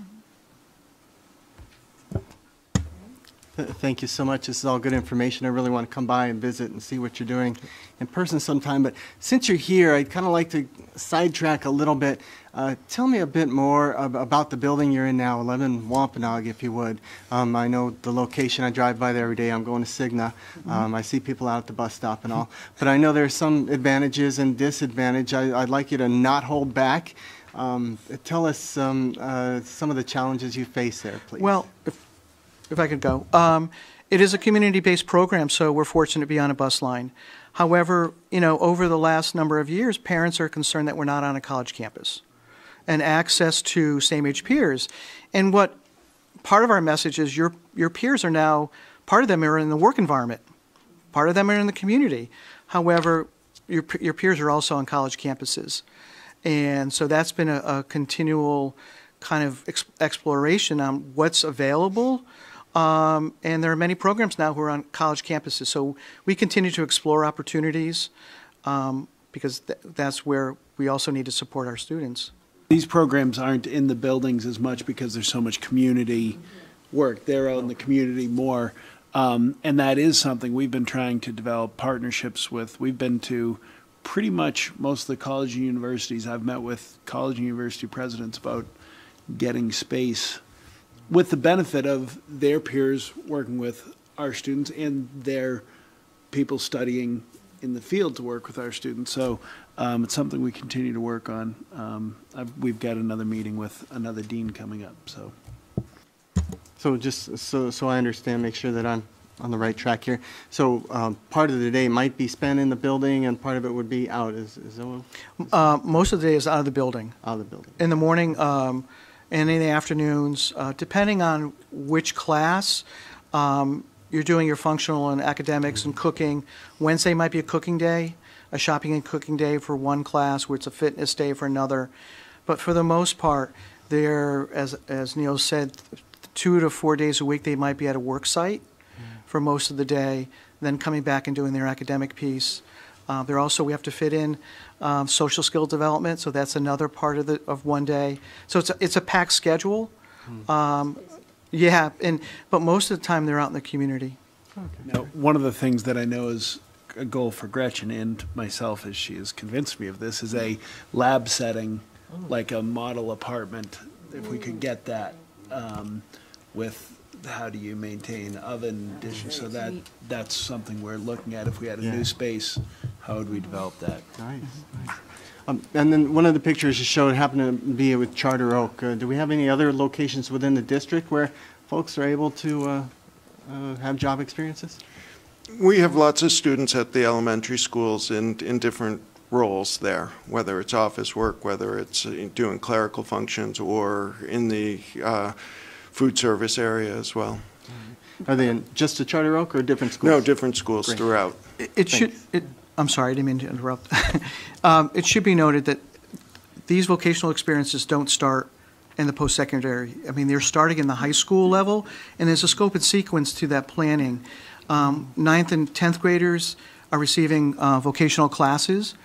Thank you so much. This is all good information. I really want to come by and visit and see what you're doing in person sometime. But since you're here, I'd kind of like to sidetrack a little bit. Tell me a bit more about the building you're in now, 11 Wampanoag, if you would. I know the location. I drive by there every day. I'm going to Cigna. I see people out at the bus stop and all. But I know there's some advantages and disadvantages. I'd like you to not hold back. Tell us some of the challenges you face there, please. Well, if I could go. It is a community-based program, so we're fortunate to be on a bus line. However, you know, over the last number of years, parents are concerned that we're not on a college campus and access to same-age peers. And what part of our message is your peers are now, part of them are in the work environment, part of them are in the community. However, your peers are also on college campuses. And so that's been a continual kind of exploration on what's available. And there are many programs now who are on college campuses. So we continue to explore opportunities because that's where we also need to support our students. These programs aren't in the buildings as much because there's so much community work. They're out in the community more. And that is something we've been trying to develop partnerships with. We've been to pretty much most of the college and universities. I've met with college and university presidents about getting space with the benefit of their peers working with our students and their people studying in the field to work with our students. So it's something we continue to work on. We've got another meeting with another dean coming up. So just so I understand, make sure that I'm on the right track here. So part of the day might be spent in the building and part of it would be out. Is that what? Most of the day is out of the building. Out of the building. In the morning and in the afternoons, depending on which class, you're doing your functional and academics and cooking. Wednesday might be a cooking day, a shopping and cooking day for one class, where it's a fitness day for another. But for the most part, they're, as Neil said, 2 to 4 days a week they might be at a work site for most of the day, then coming back and doing their academic piece. They're also, we have to fit in social skill development, so that's another part of one day. So it's a packed schedule. Yeah, but most of the time they're out in the community. Okay. Now, one of the things that I know is a goal for Gretchen and myself, as she has convinced me of this, is a lab setting, like a model apartment. If we could get that with how do you maintain oven, dishes, so that's something we're looking at. If we had a new space, how would we develop that? Nice. And then one of the pictures you showed happened to be with Charter Oak. Do we have any other locations within the district where folks are able to have job experiences? We have lots of students at the elementary schools in different roles there, whether it's office work, whether it's doing clerical functions, or in the food service area as well. Are they in just a Charter Oak or different schools? No, different schools throughout. I'm sorry, I didn't mean to interrupt. It should be noted that these vocational experiences don't start in the post-secondary. I mean, they're starting in the high school level, and there's a scope and sequence to that planning. 9th and 10th graders are receiving vocational classes,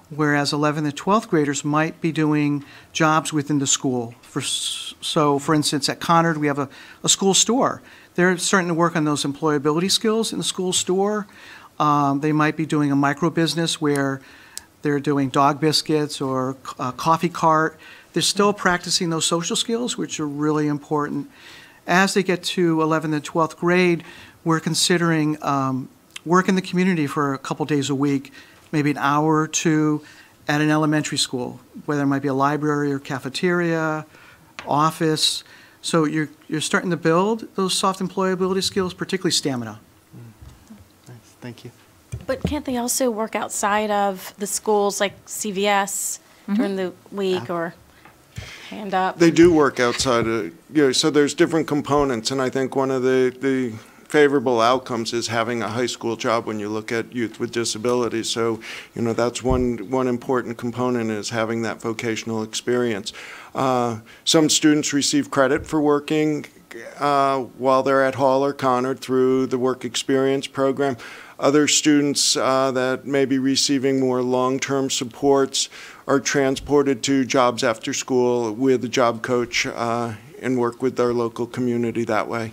whereas 11th and 12th graders might be doing jobs within the school. For instance, at Conard, we have a school store. They're starting to work on those employability skills in the school store. They might be doing a micro business where they're doing dog biscuits or a coffee cart. They're still practicing those social skills, which are really important. As they get to 11th and 12th grade, we're considering work in the community for a couple days a week, maybe an hour or two at an elementary school, whether it might be a library or cafeteria, office. So you're starting to build those soft employability skills, particularly stamina. Nice. Thank you. But can't they also work outside of the schools, like CVS during the week, or hand up? They do work outside of, so there's different components, and I think one of the favorable outcomes is having a high school job when you look at youth with disabilities. So, that's one important component, is having that vocational experience. Some students receive credit for working while they're at Hall or Conard through the work experience program. Other students that may be receiving more long-term supports are transported to jobs after school with a job coach and work with their local community that way.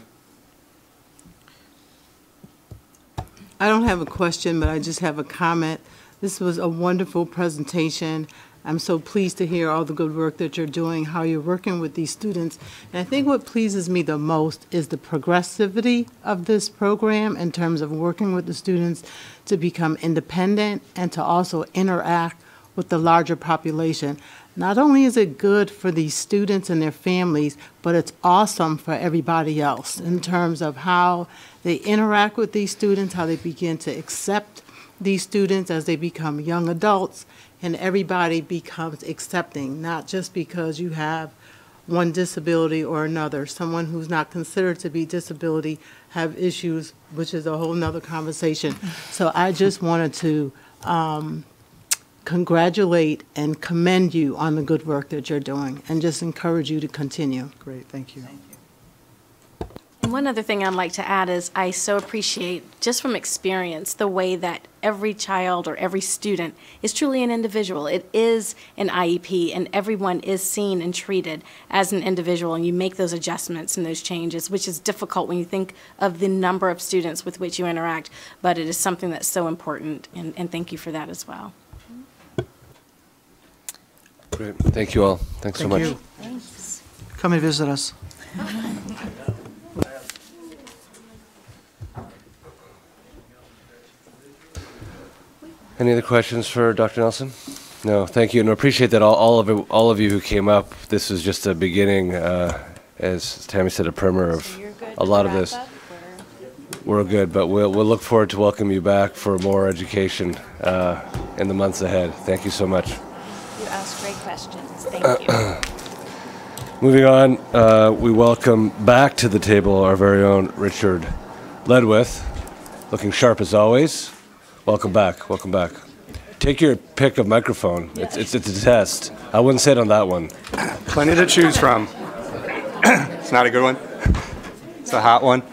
I don't have a question, but I just have a comment. This was a wonderful presentation. I'm so pleased to hear all the good work that you're doing, how you're working with these students. And I think what pleases me the most is the progressivity of this program in terms of working with the students to become independent and to also interact with the larger population. Not only is it good for these students and their families, but it's awesome for everybody else in terms of how they interact with these students, how they begin to accept these students as they become young adults, and everybody becomes accepting, not just because you have one disability or another. Someone who's not considered to be disability have issues, which is a whole nother conversation. So I just wanted to congratulate and commend you on the good work that you're doing, and just encourage you to continue. Great, thank you. And one other thing I'd like to add is I so appreciate, just from experience, the way that every child or every student is truly an individual. It is an IEP, and everyone is seen and treated as an individual, and you make those adjustments and those changes, which is difficult when you think of the number of students with which you interact, but it is something that's so important, and thank you for that as well. Great. Thank you all. Thanks so much. Thank you. Thanks. Come and visit us. Any other questions for Dr. Nelson? No, thank you, and I appreciate that all of you who came up. This is just a beginning, as Tammy said, a primer of a lot of this. We're good, but we'll look forward to welcoming you back for more education in the months ahead. Thank you so much. You asked great questions. Thank you. Moving on, we welcome back to the table our very own Richard Ledwith, looking sharp as always. Welcome back. Welcome back. Take your pick of microphone. It's a test. I wouldn't say it on that one. Plenty to choose from. It's not a good one. It's a hot one.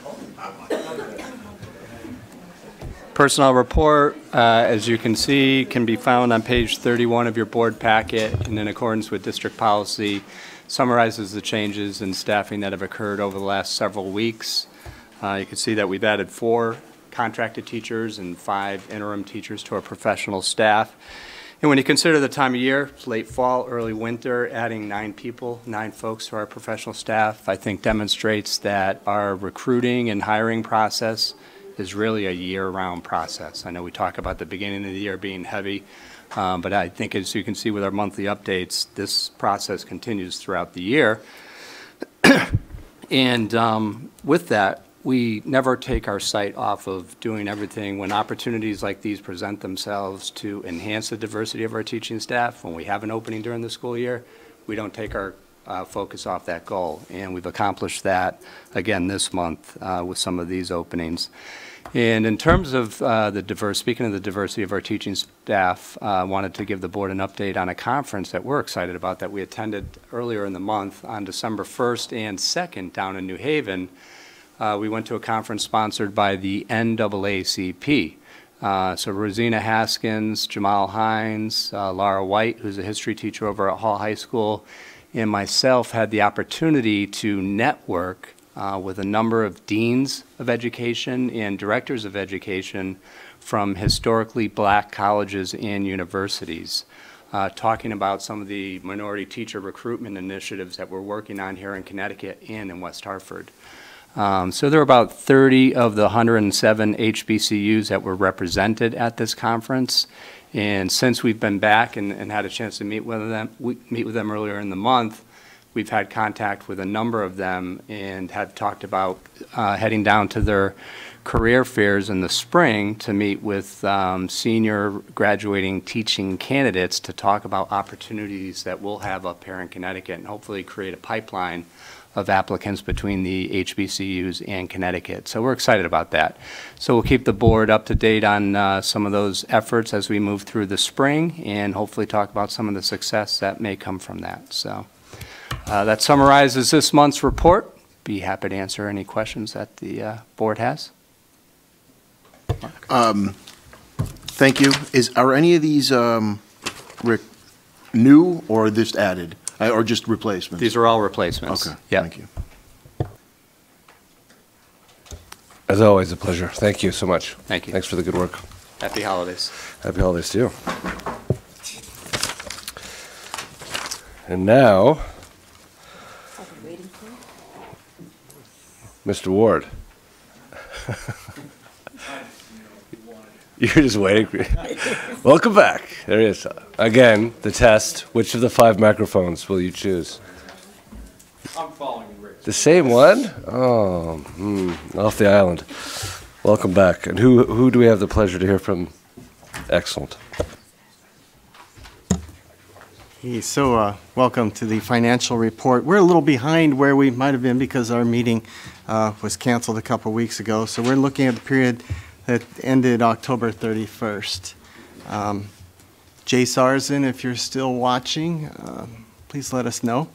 Personnel report, as you can see, can be found on page 31 of your board packet, and in accordance with district policy, summarizes the changes in staffing that have occurred over the last several weeks. You can see that we've added 4 contracted teachers and 5 interim teachers to our professional staff. And when you consider the time of year, late fall, early winter, adding 9 folks to our professional staff, I think demonstrates that our recruiting and hiring process is really a year-round process. I know we talk about the beginning of the year being heavy, but I think as you can see with our monthly updates, this process continues throughout the year. And with that, we never take our sight off of doing everything when opportunities like these present themselves to enhance the diversity of our teaching staff. When we have an opening during the school year, we don't take our focus off that goal. And we've accomplished that again this month with some of these openings. And in terms of speaking of the diversity of our teaching staff, I wanted to give the board an update on a conference that we're excited about that we attended earlier in the month on December 1st and 2nd down in New Haven. We went to a conference sponsored by the NAACP. So Rosina Haskins, Jamal Hines, Laura White, who's a history teacher over at Hall High School, and myself had the opportunity to network with a number of deans of education and directors of education from historically black colleges and universities, talking about some of the minority teacher recruitment initiatives that we're working on here in Connecticut and in West Hartford. So there were about 30 of the 107 HBCUs that were represented at this conference. And since we've been back and had a chance to meet with them earlier in the month, we've had contact with a number of them and have talked about heading down to their career fairs in the spring to meet with senior graduating teaching candidates to talk about opportunities that we'll have up here in Connecticut and hopefully create a pipeline of applicants between the HBCUs and Connecticut. So we're excited about that. So we'll keep the board up to date on some of those efforts as we move through the spring and hopefully talk about some of the success that may come from that. So that summarizes this month's report. Be happy to answer any questions that the board has. Thank you. Are any of these, Rick, new or just added? Or just replacements? These are all replacements. Okay, yeah. Thank you. As always, a pleasure. Thank you so much. Thank you. Thanks for the good work. Happy holidays. Happy holidays to you. And now, Mr. Ward. You're just waiting. Welcome back. There he is. Again, the test. Which of the 5 microphones will you choose? I'm following Rick. The same one? Oh, off the island. Welcome back. And who do we have the pleasure to hear from? Excellent. So welcome to the financial report. We're a little behind where we might have been because our meeting was canceled a couple weeks ago. So we're looking at the period that ended October 31st. Jay Sarzan, if you're still watching, please let us know.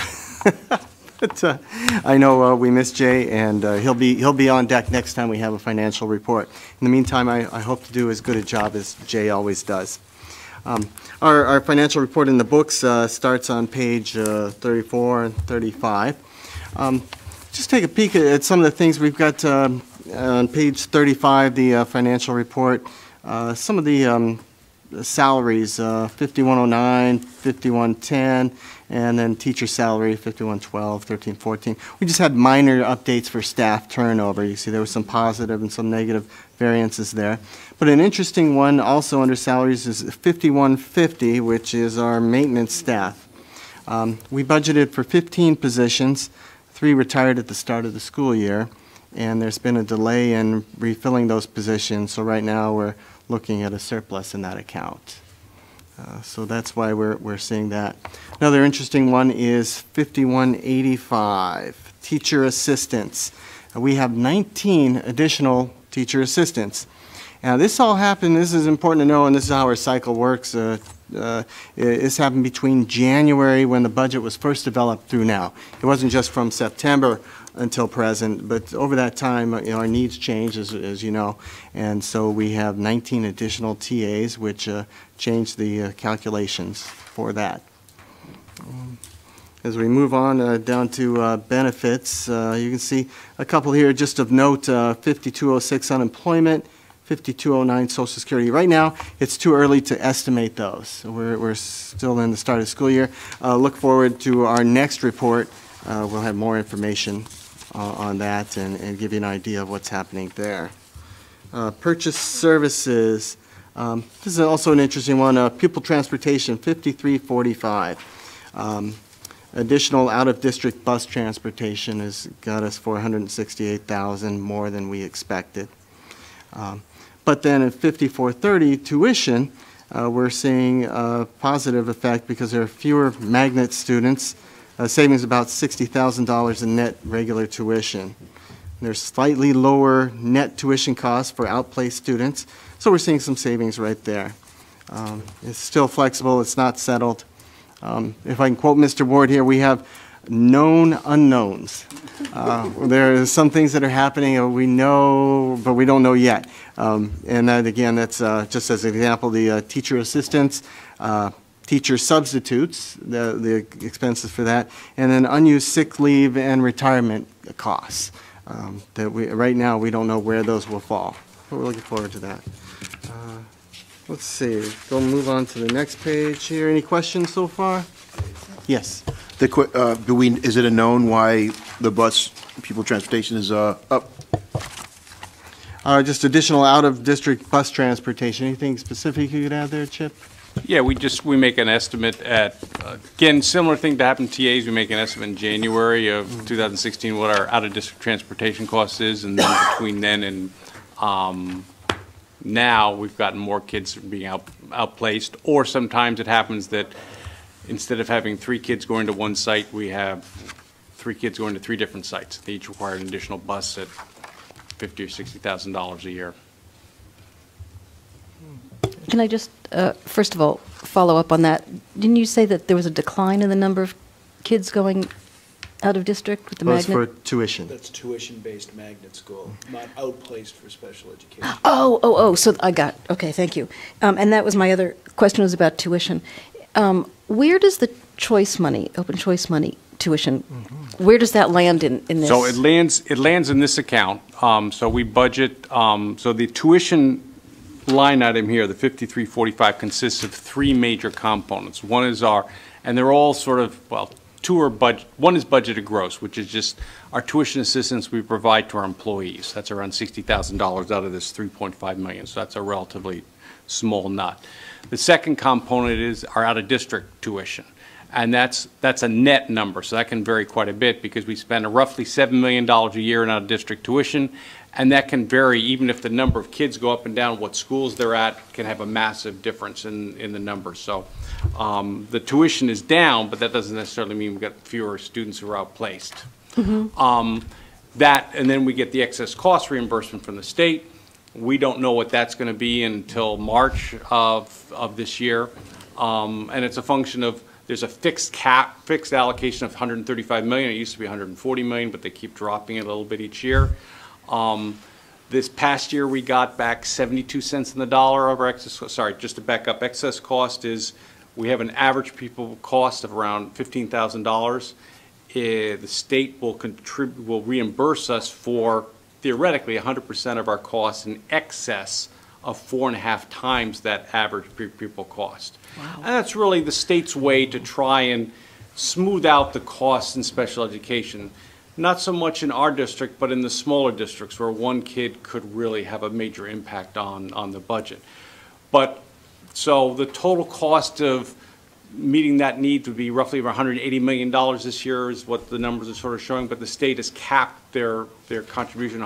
But I know we miss Jay, and he'll be on deck next time we have a financial report. In the meantime, I hope to do as good a job as Jay always does. Our financial report in the books starts on page 34 and 35. Just take a peek at some of the things we've got on page 35, the financial report. Some of the salaries, 5109, 5110, and then teacher salary, 5112, 1314. We just had minor updates for staff turnover. You see there was some positive and some negative variances there. But an interesting one also under salaries is 5150, which is our maintenance staff. We budgeted for 15 positions. 3 retired at the start of the school year, and there's been a delay in refilling those positions. So right now we're looking at a surplus in that account. So that's why we're seeing that. Another interesting one is 5185, teacher assistants. We have 19 additional teacher assistants. Now this all happened, this is important to know, and this is how our cycle works. This happened between January, when the budget was first developed, through now. It wasn't just from September until present, but over that time, our needs change, as you know, and so we have 19 additional TAs, which change the calculations for that. As we move on down to benefits, you can see a couple here just of note. 5206 unemployment, 5209 Social Security. Right now, it's too early to estimate those. We're still in the start of the school year. Look forward to our next report. We'll have more information on that and give you an idea of what's happening there. Purchase services. This is also an interesting one. Pupil transportation, 5345. Additional out-of-district bus transportation has got us $468,000 more than we expected. But then at 5430, tuition, we're seeing a positive effect because there are fewer magnet students, savings about $60,000 in net regular tuition. There's slightly lower net tuition costs for outplaced students, so we're seeing some savings right there. It's still flexible, it's not settled. If I can quote Mr. Ward here, we have known unknowns. There are some things that are happening we know, but we don't know yet. And that, again, that's just as an example, the teacher assistants, teacher substitutes, the expenses for that, and then unused sick leave and retirement costs. That right now we don't know where those will fall. But we're looking forward to that. Let's see. Go move on to the next page here. Any questions so far? Yes. Is it a known why the bus pupil transportation is up? Just additional out-of-district bus transportation. Anything specific you could add there, Chip? Yeah, we make an estimate at, again, similar thing to happen to TAs. We make an estimate in January of 2016 what our out-of-district transportation cost is, and then between then and now we've gotten more kids being outplaced, or sometimes it happens that instead of having 3 kids going to one site, we have 3 kids going to 3 different sites. They each require an additional bus at $50,000 or $60,000 a year. Can I just, first of all, follow up on that? Didn't you say that there was a decline in the number of kids going out of district with the magnet? For tuition. That's tuition-based magnet school, not outplaced for special education. So I got, okay, thank you. And that was my other question, was about tuition. Where does the choice money, open choice money, tuition, where does that land in this? So it lands in this account. So we budget, so the tuition line item here, the 5345, consists of 3 major components. One is and they're all sort of, well, 2 are budget. One is budgeted gross, which is just our tuition assistance we provide to our employees. That's around $60,000 out of this $3.5 million. So that's a relatively small nut. The second component is our out-of-district tuition, and that's a net number. So that can vary quite a bit because we spend roughly $7 million a year in out-of-district tuition, and that can vary even if the number of kids go up and down. What schools they're at can have a massive difference in the numbers. So the tuition is down, but that doesn't necessarily mean we've got fewer students who are outplaced. That, and then we get the excess cost reimbursement from the state. We don't know what that's going to be until March of this year, and it's a function of there's a fixed allocation of $135 million. It used to be $140 million, but they keep dropping it a little bit each year. This past year, we got back 72 cents on the dollar of our excess. Sorry, just to back up, excess cost is we have an average pupil cost of around $15,000. The state will reimburse us for theoretically 100% of our costs in excess of 4.5 times that average pupil cost. Wow. And that's really the state's way to try and smooth out the costs in special education. Not so much in our district, but in the smaller districts where one kid could really have a major impact on the budget. But so the total cost of meeting that need would be roughly around $180 million this year is what the numbers are sort of showing, but the state has capped their contribution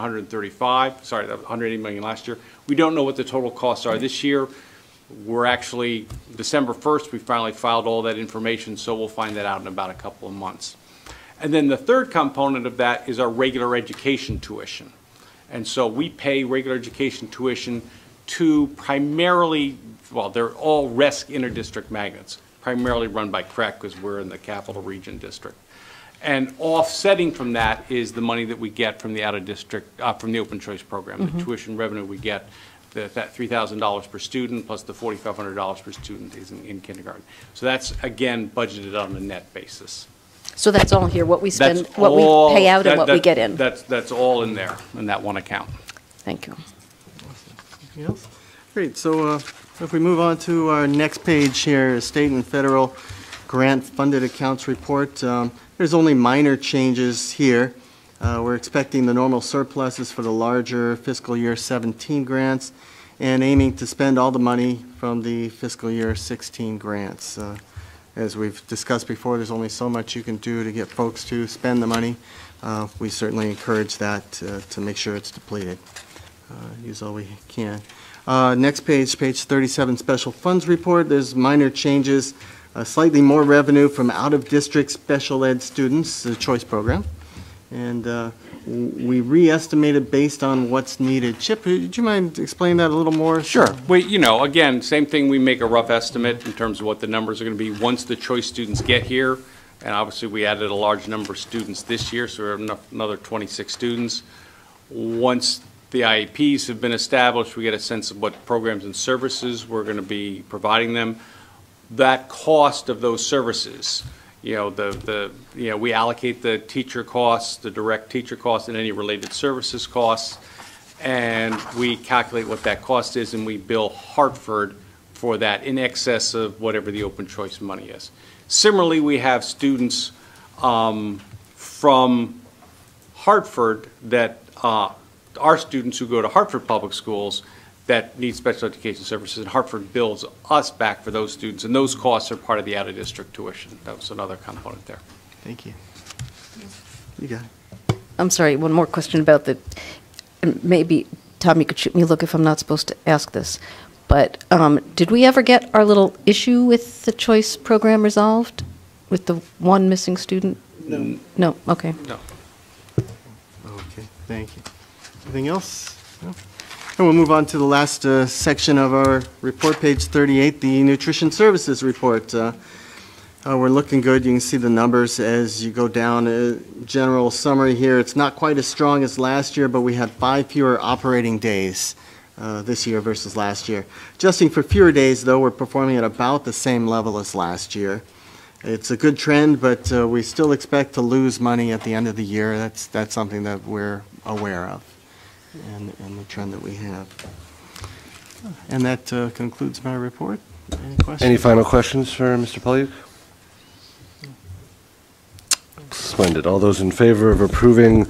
$180 million last year. We don't know what the total costs are this year. We're actually, December 1st, we finally filed all that information, so we'll find that out in about a couple of months. And then the third component of that is our regular education tuition. And so we pay regular education tuition to primarily, well, they're all RESC interdistrict magnets, primarily run by CREC because we're in the Capital Region District. And offsetting from that is the money that we get from the out-of-district, from the Open Choice Program, the tuition revenue we get, that $3,000 per student plus the $4,500 per student is in kindergarten. So that's, again, budgeted on a net basis. So that's all here, what we spend, what we pay out and what we get in. That's all in there, in that one account. Thank you. Anything else? Great, so if we move on to our next page here, state and federal grant funded accounts report. There's only minor changes here. We're expecting the normal surpluses for the larger fiscal year 17 grants and aiming to spend all the money from the fiscal year 16 grants. As we've discussed before, there's only so much you can do to get folks to spend the money. We certainly encourage that to make sure it's depleted. Use all we can. Next page, page 37, special funds report. There's minor changes, slightly more revenue from out-of-district special ed students, the choice program. And we re-estimated based on what's needed. Chip, would you mind explaining that a little more? Sure. Again, same thing, we make a rough estimate in terms of what the numbers are going to be once the choice students get here. And obviously, we added a large number of students this year, so we have another 26 students. Once the IEPs have been established, we get a sense of what programs and services we're going to be providing them. That cost of those services, we allocate the teacher costs, the direct teacher costs, and any related services costs, and we calculate what that cost is, and we bill Hartford for that in excess of whatever the open choice money is. Similarly, we have students from Hartford that are students who go to Hartford Public Schools that need special education services, and Hartford bills us back for those students, and those costs are part of the out-of-district tuition. That was another component there. Thank you. You got it. I'm sorry, one more question about the, maybe, Tom, you could shoot me a look if I'm not supposed to ask this, but did we ever get our little issue with the choice program resolved, with the one missing student? No. No, okay. No. Okay, thank you. Anything else? No? And we'll move on to the last section of our report, page 38, the nutrition services report. We're looking good. You can see the numbers as you go down. General summary here, it's not quite as strong as last year, but we had 5 fewer operating days this year versus last year. Adjusting for fewer days, though, we're performing at about the same level as last year. It's a good trend, but we still expect to lose money at the end of the year. That's something that we're aware of, and the trend that we have. And that concludes my report. Any questions? Any final questions for Mr. Palyuk? Splendid. All those in favor of approving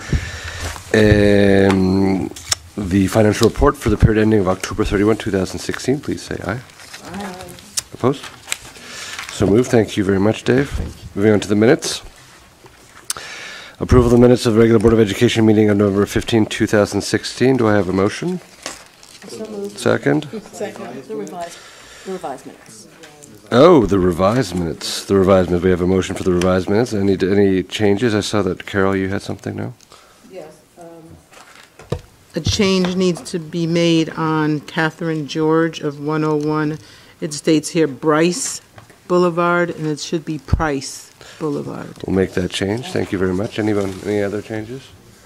the financial report for the period ending of October 31, 2016, please say aye. Aye. Opposed? So moved. Thank you very much, Dave. Moving on to the minutes. Approval of the minutes of the regular Board of Education meeting on November 15, 2016. Do I have a motion? So moved. Second? Second. The revised minutes. Oh, the revised minutes. The revised minutes. We have a motion for the revised minutes. Any changes? I saw that, Carol, you had something, no? Yes. A change needs to be made on Catherine George of 101. It states here Bryce Boulevard, and it should be Price Boulevard. We'll make that change. Thank you very much. Anyone, any other changes?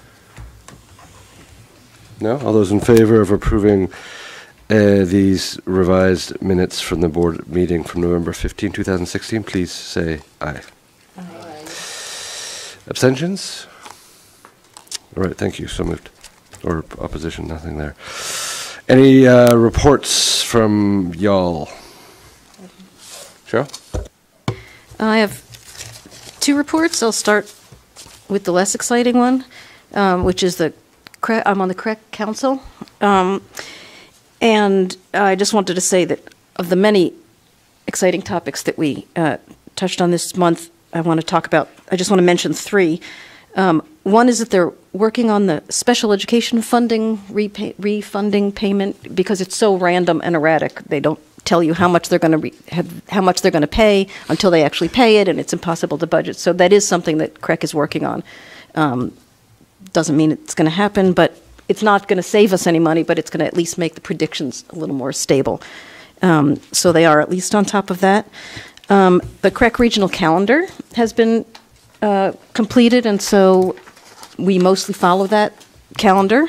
No? All those in favor of approving these revised minutes from the board meeting from November 15, 2016, please say aye. Aye. Abstentions? All right, thank you. So moved. Or opposition, nothing there. Any reports from y'all? Cheryl? I have 2 reports. I'll start with the less exciting one, which is I'm on the CREC Council. And I just wanted to say that of the many exciting topics that we touched on this month, I just want to mention 3. One is that they're working on the special education funding refunding payment because it's so random and erratic. They don't tell you how much they're going to pay until they actually pay it, and it's impossible to budget. So that is something that CREC is working on. Doesn't mean it's going to happen, but it's not going to save us any money, but it's going to at least make the predictions a little more stable. So they are at least on top of that. The CREC regional calendar has been completed, and so we mostly follow that calendar.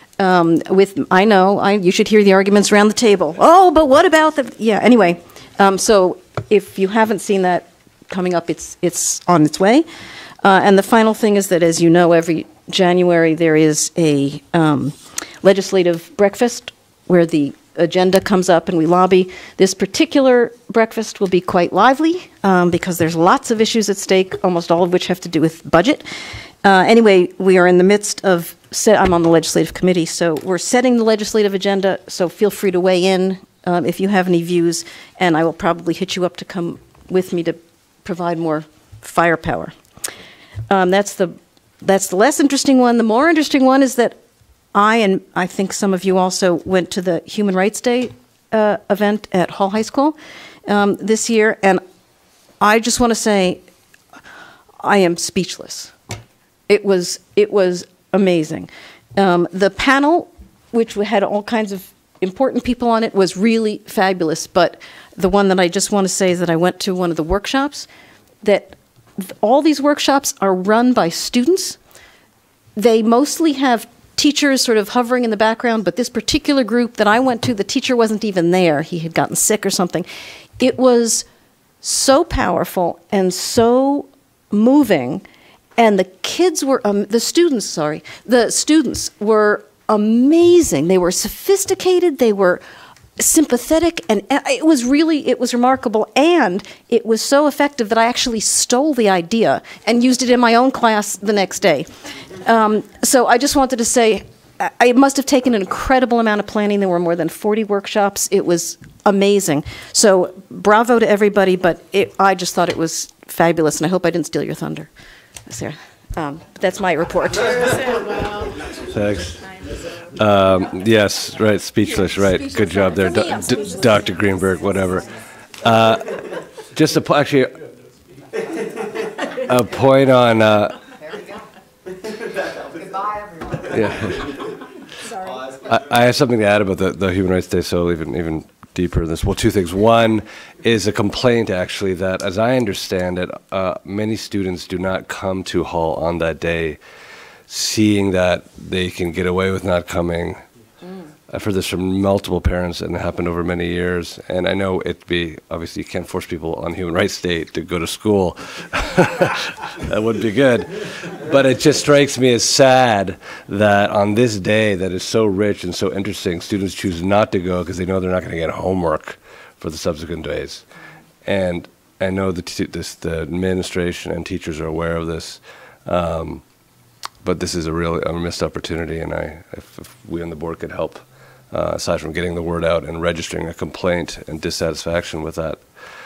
You should hear the arguments around the table. Oh, but what about anyway. So if you haven't seen that coming up, it's on its way. And the final thing is that, as you know, every January there is a legislative breakfast where the agenda comes up and we lobby. This particular breakfast will be quite lively because there's lots of issues at stake, almost all of which have to do with budget. Anyway, we are in the midst of, I'm on the legislative committee, so we're setting the legislative agenda, so feel free to weigh in if you have any views, and I will probably hit you up to come with me to provide more firepower. That's the less interesting one. The more interesting one is that I think some of you also went to the Human Rights Day event at Hall High School this year, and I just want to say I am speechless. It was amazing. The panel, which had all kinds of important people on it, was really fabulous, but the one that I just want to say is that I went to one of the workshops that all these workshops are run by students. They mostly have teachers sort of hovering in the background, but this particular group that I went to, the teacher wasn't even there. He had gotten sick or something. It was so powerful and so moving, and the kids were, the students were amazing. They were sophisticated, they were sympathetic, and it was remarkable, and it was so effective that I actually stole the idea and used it in my own class the next day. So I just wanted to say, it must have taken an incredible amount of planning. There were more than 40 workshops. It was amazing. So bravo to everybody, but I just thought it was fabulous, and I hope I didn't steal your thunder, Sarah. That's my report. Thanks. Yes, right, speechless, right. Good job there, Dr. Greenberg, whatever. Just actually a point on... yeah. I have something to add about the Human Rights Day, so even deeper in this. Well, two things. One is a complaint, actually, that, as I understand it, many students do not come to Hall on that day, seeing that they can get away with not coming. I've heard this from multiple parents, and it happened over many years. And I know obviously you can't force people on Human Rights Day to go to school. That would be good. But it just strikes me as sad that on this day that is so rich and so interesting, students choose not to go because they know they're not going to get homework for the subsequent days. And I know the administration and teachers are aware of this. But this is a missed opportunity, and if we on the board could help, aside from getting the word out and registering a complaint and dissatisfaction with that,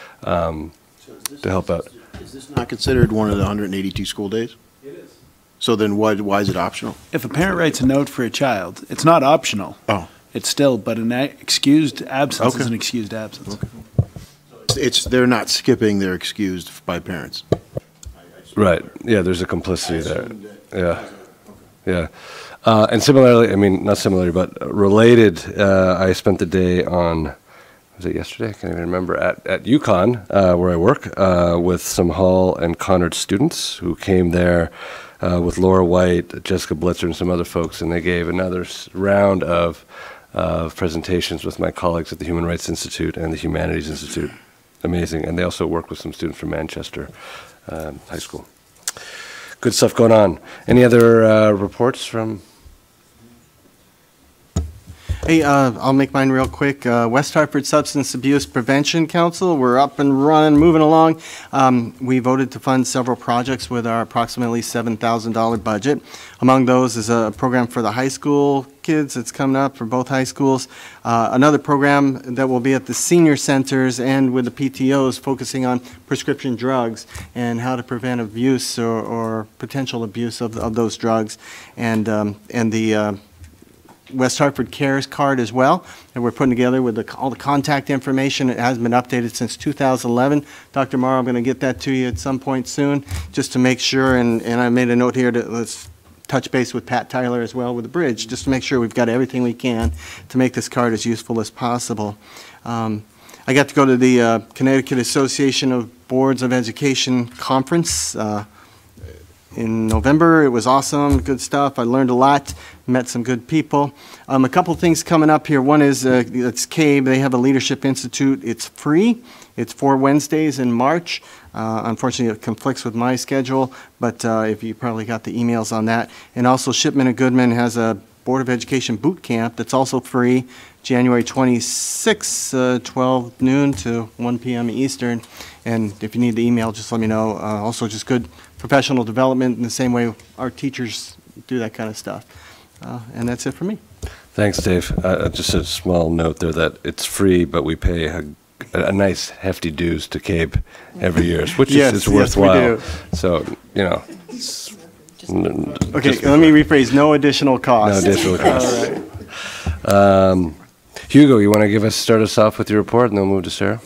to help out. Is this not considered one of the 182 school days? It is. So then why is it optional? If a parent writes a note for a child, it's not optional. Oh. It's still, but an excused absence is an excused absence. Okay. They're not skipping, they're excused by parents. Right. Yeah, there's a complicity there. Yeah. Yeah. And similarly, I mean, not similarly, but related, I spent the day on, was it yesterday? I can't even remember, at UConn, where I work, with some Hall and Conard students who came there with Laura White, Jessica Blitzer, and some other folks, and they gave another round of presentations with my colleagues at the Human Rights Institute and the Humanities Institute. Amazing. And they also work with some students from Manchester High School. Good stuff going on. Any other reports from? Hey, I'll make mine real quick. West Hartford Substance Abuse Prevention Council, we're up and running, moving along. We voted to fund several projects with our approximately $7,000 budget. Among those is a program for the high school kids that's coming up for both high schools. Another program that will be at the senior centers and with the PTOs focusing on prescription drugs and how to prevent abuse or potential abuse of those drugs. And the West Hartford Cares card as well that we're putting together with all the contact information. It hasn't been updated since 2011. Dr. Morrow, I'm going to get that to you at some point soon just to make sure, and I made a note here to let's touch base with Pat Tyler as well with the bridge just to make sure we've got everything we can to make this card as useful as possible. I got to go to the Connecticut Association of Boards of Education conference in November. It was awesome, good stuff. I learned a lot, met some good people. A couple things coming up here. One is it's CABE. They have a Leadership Institute. It's free. It's 4 Wednesdays in March. Unfortunately, it conflicts with my schedule, but if you probably got the emails on that. And also Shipman and Goodman has a Board of Education boot camp that's also free, January 26th, 12 noon to 1 p.m. Eastern. And if you need the email, just let me know. Also just good professional development in the same way our teachers do that kind of stuff. And that's it for me. Thanks, Dave. Just a small note there that it's free, but we pay a nice hefty dues to CABE every year, which is worthwhile. Yes, we do. So, you know. Okay, let me rephrase. No additional cost. No additional cost. All right. Hugo, you want to start us off with your report, and then we'll move to Sarah?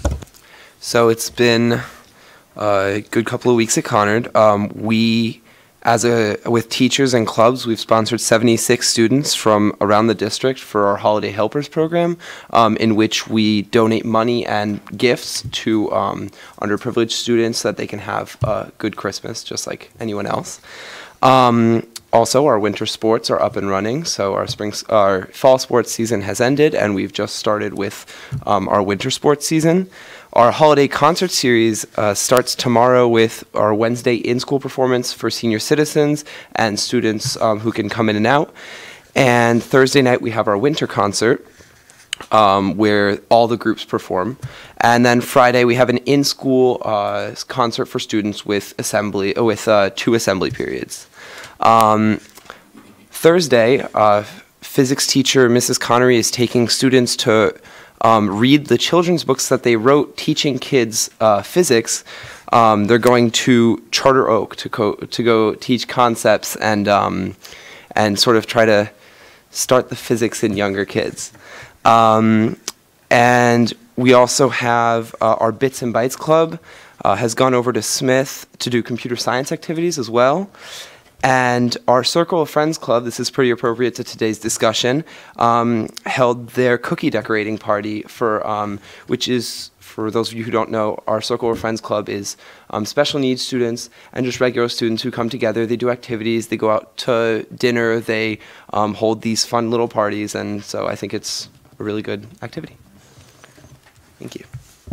So it's been a good couple of weeks at Conard. We With teachers and clubs, we've sponsored 76 students from around the district for our Holiday Helpers program, in which we donate money and gifts to underprivileged students so that they can have a good Christmas, just like anyone else. Also, our winter sports are up and running, so our fall sports season has ended, and we've just started with our winter sports season. Our holiday concert series starts tomorrow with our Wednesday in-school performance for senior citizens and students who can come in and out. And Thursday night we have our winter concert where all the groups perform. And then Friday we have an in-school concert for students with 2 assembly periods. Thursday, physics teacher Mrs. Connery is taking students to read the children's books that they wrote teaching kids physics. They're going to Charter Oak to go teach concepts and sort of try to start the physics in younger kids. And we also have our Bits and Bytes Club has gone over to Smith to do computer science activities as well. And our Circle of Friends Club, this is pretty appropriate to today's discussion, held their cookie decorating party which is, for those of you who don't know, our Circle of Friends Club is special needs students and just regular students who come together. They do activities, they go out to dinner, they hold these fun little parties, and so I think it's a really good activity. Thank you.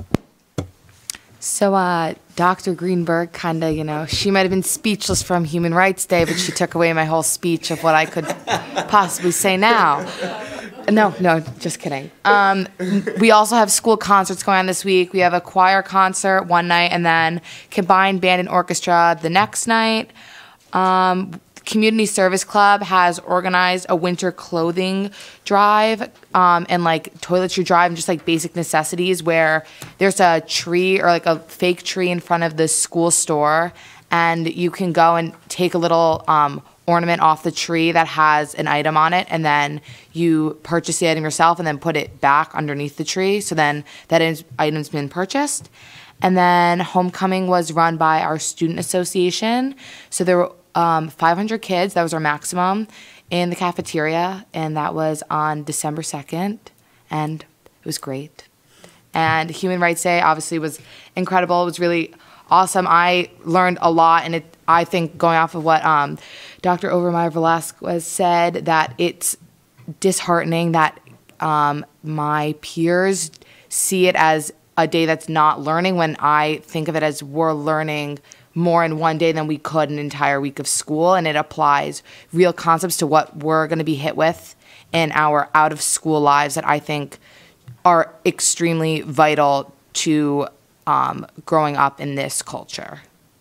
So Dr. Greenberg kind of, she might have been speechless from Human Rights Day, but she took away my whole speech of what I could possibly say now. No, just kidding. We also have school concerts going on this week. We have a choir concert one night and then combined band and orchestra the next night. Community Service Club has organized a winter clothing drive and like toiletry drive and just like basic necessities where there's a tree or like a fake tree in front of the school store and you can go and take a little ornament off the tree that has an item on it and then you purchase the item yourself and then put it back underneath the tree. So then that item's been purchased. And then homecoming was run by our student association. So there were 500 kids, that was our maximum, in the cafeteria, and that was on December 2nd, and it was great. And Human Rights Day obviously was incredible. It was really awesome. I learned a lot, and I think going off of what Dr. Overmeyer Velasquez said, that it's disheartening that my peers see it as a day that's not learning when I think of it as we're learning more in one day than we could an entire week of school, and it applies real concepts to what we're going to be hit with in our out-of-school lives that I think are extremely vital to growing up in this culture.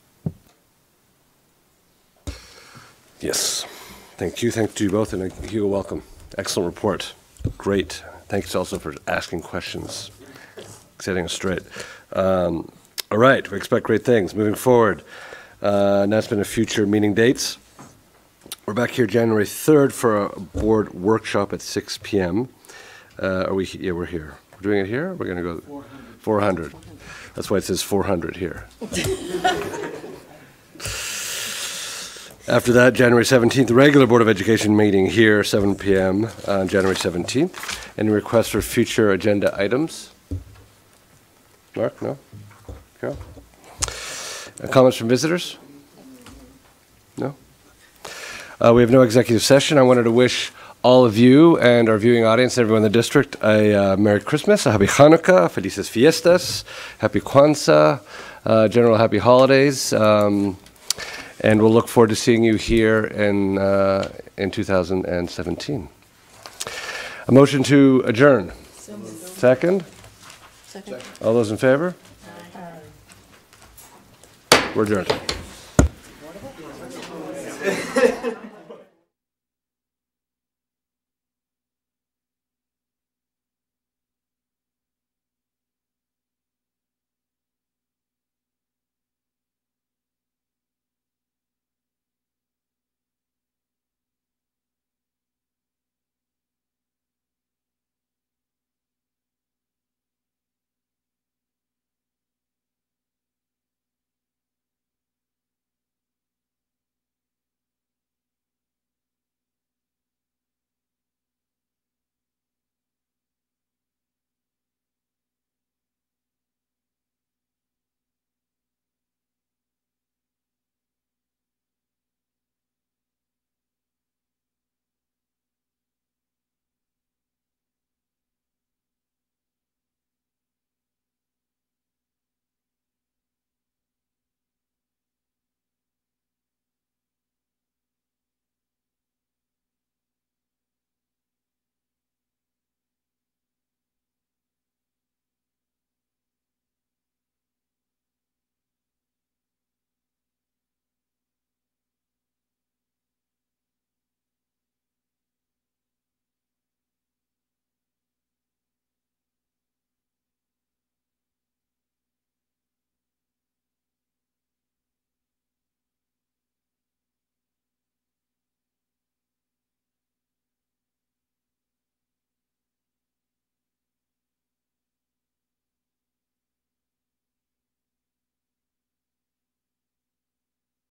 Yes. Thank you. Thank you both, and Hugo, welcome. Excellent report. Great. Thanks also for asking questions, setting us straight. All right, we expect great things. Moving forward, announcement of future meeting dates. We're back here January 3rd for a board workshop at 6 p.m. Yeah, we're here. We're doing it here? We're going to go 400. That's why it says 400 here. After that, January 17th, the regular Board of Education meeting here, 7 p.m. on January 17th. Any requests for future agenda items? Mark, no? Carol? Comments from visitors? No? We have no executive session. I wanted to wish all of you and our viewing audience and everyone in the district a Merry Christmas, a Happy Hanukkah, Felices Fiestas, Happy Kwanzaa, general Happy Holidays, and we'll look forward to seeing you here in 2017. A motion to adjourn. Second? Second. All those in favor? We're adjourned.